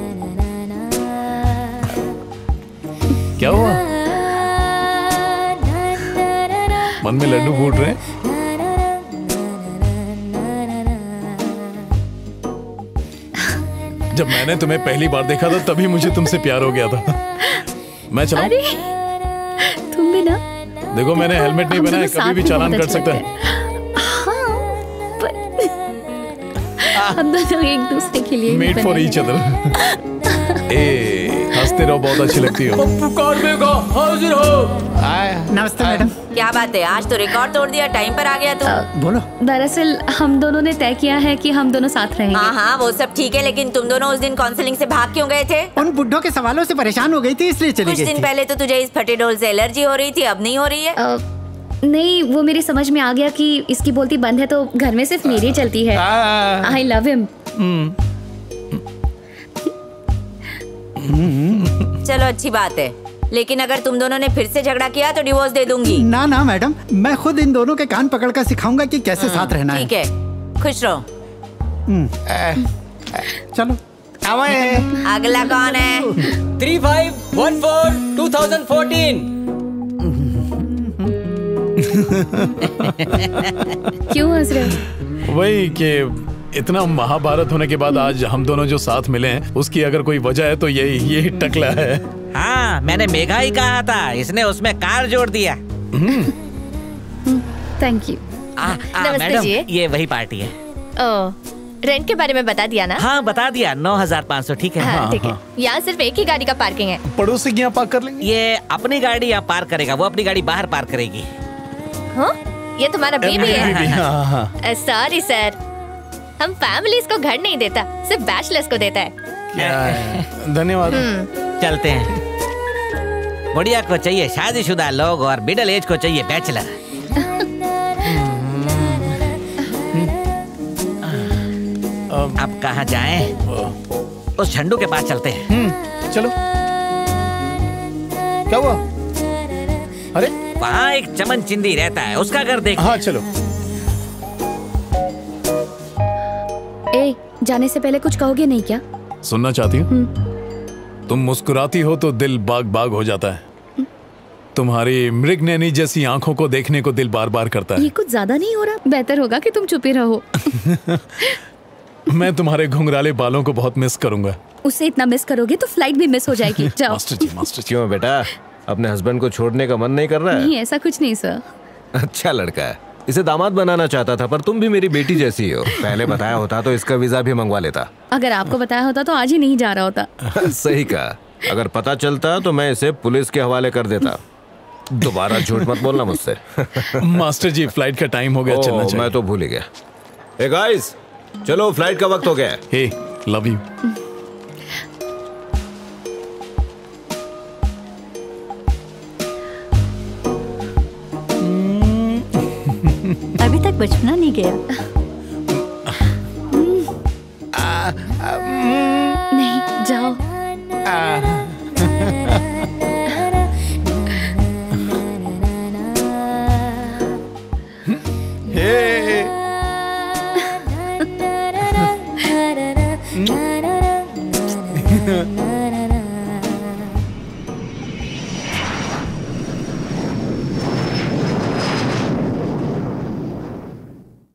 क्या हुआ? मन में लड्डू फूट रहे हैं? जब मैंने तुम्हें पहली बार देखा था तभी मुझे तुमसे प्यार हो गया था। मैं चलाऊं? अरे तुम भी ना। देखो मैंने हेलमेट नहीं पहना है, कभी भी चालान कट सकता है। हम दोनों एक दूसरे के लिए मेड फॉर ईच अदर। हंसते रहो, बहुत अच्छी लगती हो। हाजिर हो। नमस्ते मैडम। क्या बात है, आज तो रिकॉर्ड तोड़ दिया, टाइम पर आ गया तू। बोलो। दरअसल हम दोनों ने तय किया है कि हम दोनों साथ रहेंगे। हाँ हाँ वो सब ठीक है, लेकिन तुम दोनों उस दिन काउंसलिंग से भाग क्यों गए थे? उन बुड्ढों के सवालों से परेशान हो गई थी इसलिए चली गई कुछ दिन पहले तो तुझे इस फटे डोल से एलर्जी हो रही थी, अब नहीं हो रही है? नहीं, वो मेरी समझ में आ गया कि इसकी बोलती बंद है तो घर में सिर्फ मेरी चलती है। I love him. चलो अच्छी बात है, लेकिन अगर तुम दोनों ने फिर से झगड़ा किया तो डिवोर्स दे दूंगी। ना ना मैडम, मैं खुद इन दोनों के कान पकड़ कर सिखाऊंगा कि कैसे साथ रहना है। ठीक है, खुश रहो। चलो। अगला कौन है? 3514-2014। क्यों हंस रहे हो? वही कि इतना महाभारत होने के बाद आज हम दोनों जो साथ मिले हैं, उसकी अगर कोई वजह है तो यही टकला है। हाँ, मैंने मेघा ही कहा था, इसने उसमें कार जोड़ दिया। Thank you. नमस्ते मैडम, जी। ये वही पार्टी है। रेंट के बारे में बता दिया ना? हाँ बता दिया, 9500 ठीक है। हाँ, ठीक है। यहाँ सिर्फ एक ही गाड़ी का पार्किंग है। पड़ोसी यहाँ पार्क कर लेंगे। ये अपनी गाड़ी यहाँ पार्क करेगा, वो अपनी गाड़ी बाहर पार्क करेगी। हाँ? ये तुम्हारा बेबी है? सॉरी सर, हम फैमिलीज को घर नहीं देता, सिर्फ बैचलर्स को देता है। क्या है? धन्यवाद। चलते हैं। बुढ़िया को चाहिए शादीशुदा लोग और मिडिल एज को चाहिए बैचलर। अब कहाँ जाएं? उस झंडू के पास चलते हैं। चलो। क्या हुआ? अरे वहाँ एक चमन चिंदी रहता है, उसका घर देख। हाँ चलो। ए, जाने से पहले कुछ कहोगे नहीं क्या? सुनना चाहती हो? तुम मुस्कुराती हो तो दिल बाग बाग हो जाता है। तुम्हारी मृगनयनी जैसी आंखों को देखने को दिल बार बार करता है। ये कुछ ज्यादा नहीं हो रहा? बेहतर होगा कि तुम चुप ही रहो। मैं तुम्हारे घुंघराले बालों को बहुत मिस करूंगा। उसे इतना मिस करोगे तो फ्लाइट भी मिस हो जाएगी। जाओ। मास्टर क्यों बेटा, अपने हस्बैंड को छोड़ने का मन नहीं कर रहा है? नहीं, ऐसा कुछ नहीं सर। अच्छा लड़का है, इसे दामाद बनाना चाहता था, पर तुम भी मेरी बेटी जैसी हो। पहले बताया होता तो इसका वीजा भी मंगवा लेता। अगर आपको बताया होता तो आज ही नहीं जा रहा होता। सही कहा, अगर पता चलता तो मैं इसे पुलिस के हवाले कर देता। दोबारा झूठ मत बोलना मुझसे। मास्टर जी, फ्लाइट का टाइम हो गया, चलना चाहिए। मैं तो भूल ही गया। हे गाइस, चलो फ्लाइट का वक्त हो गया। Hey, love you. अभी तक बचपना नहीं गया। नहीं, जाओ। हे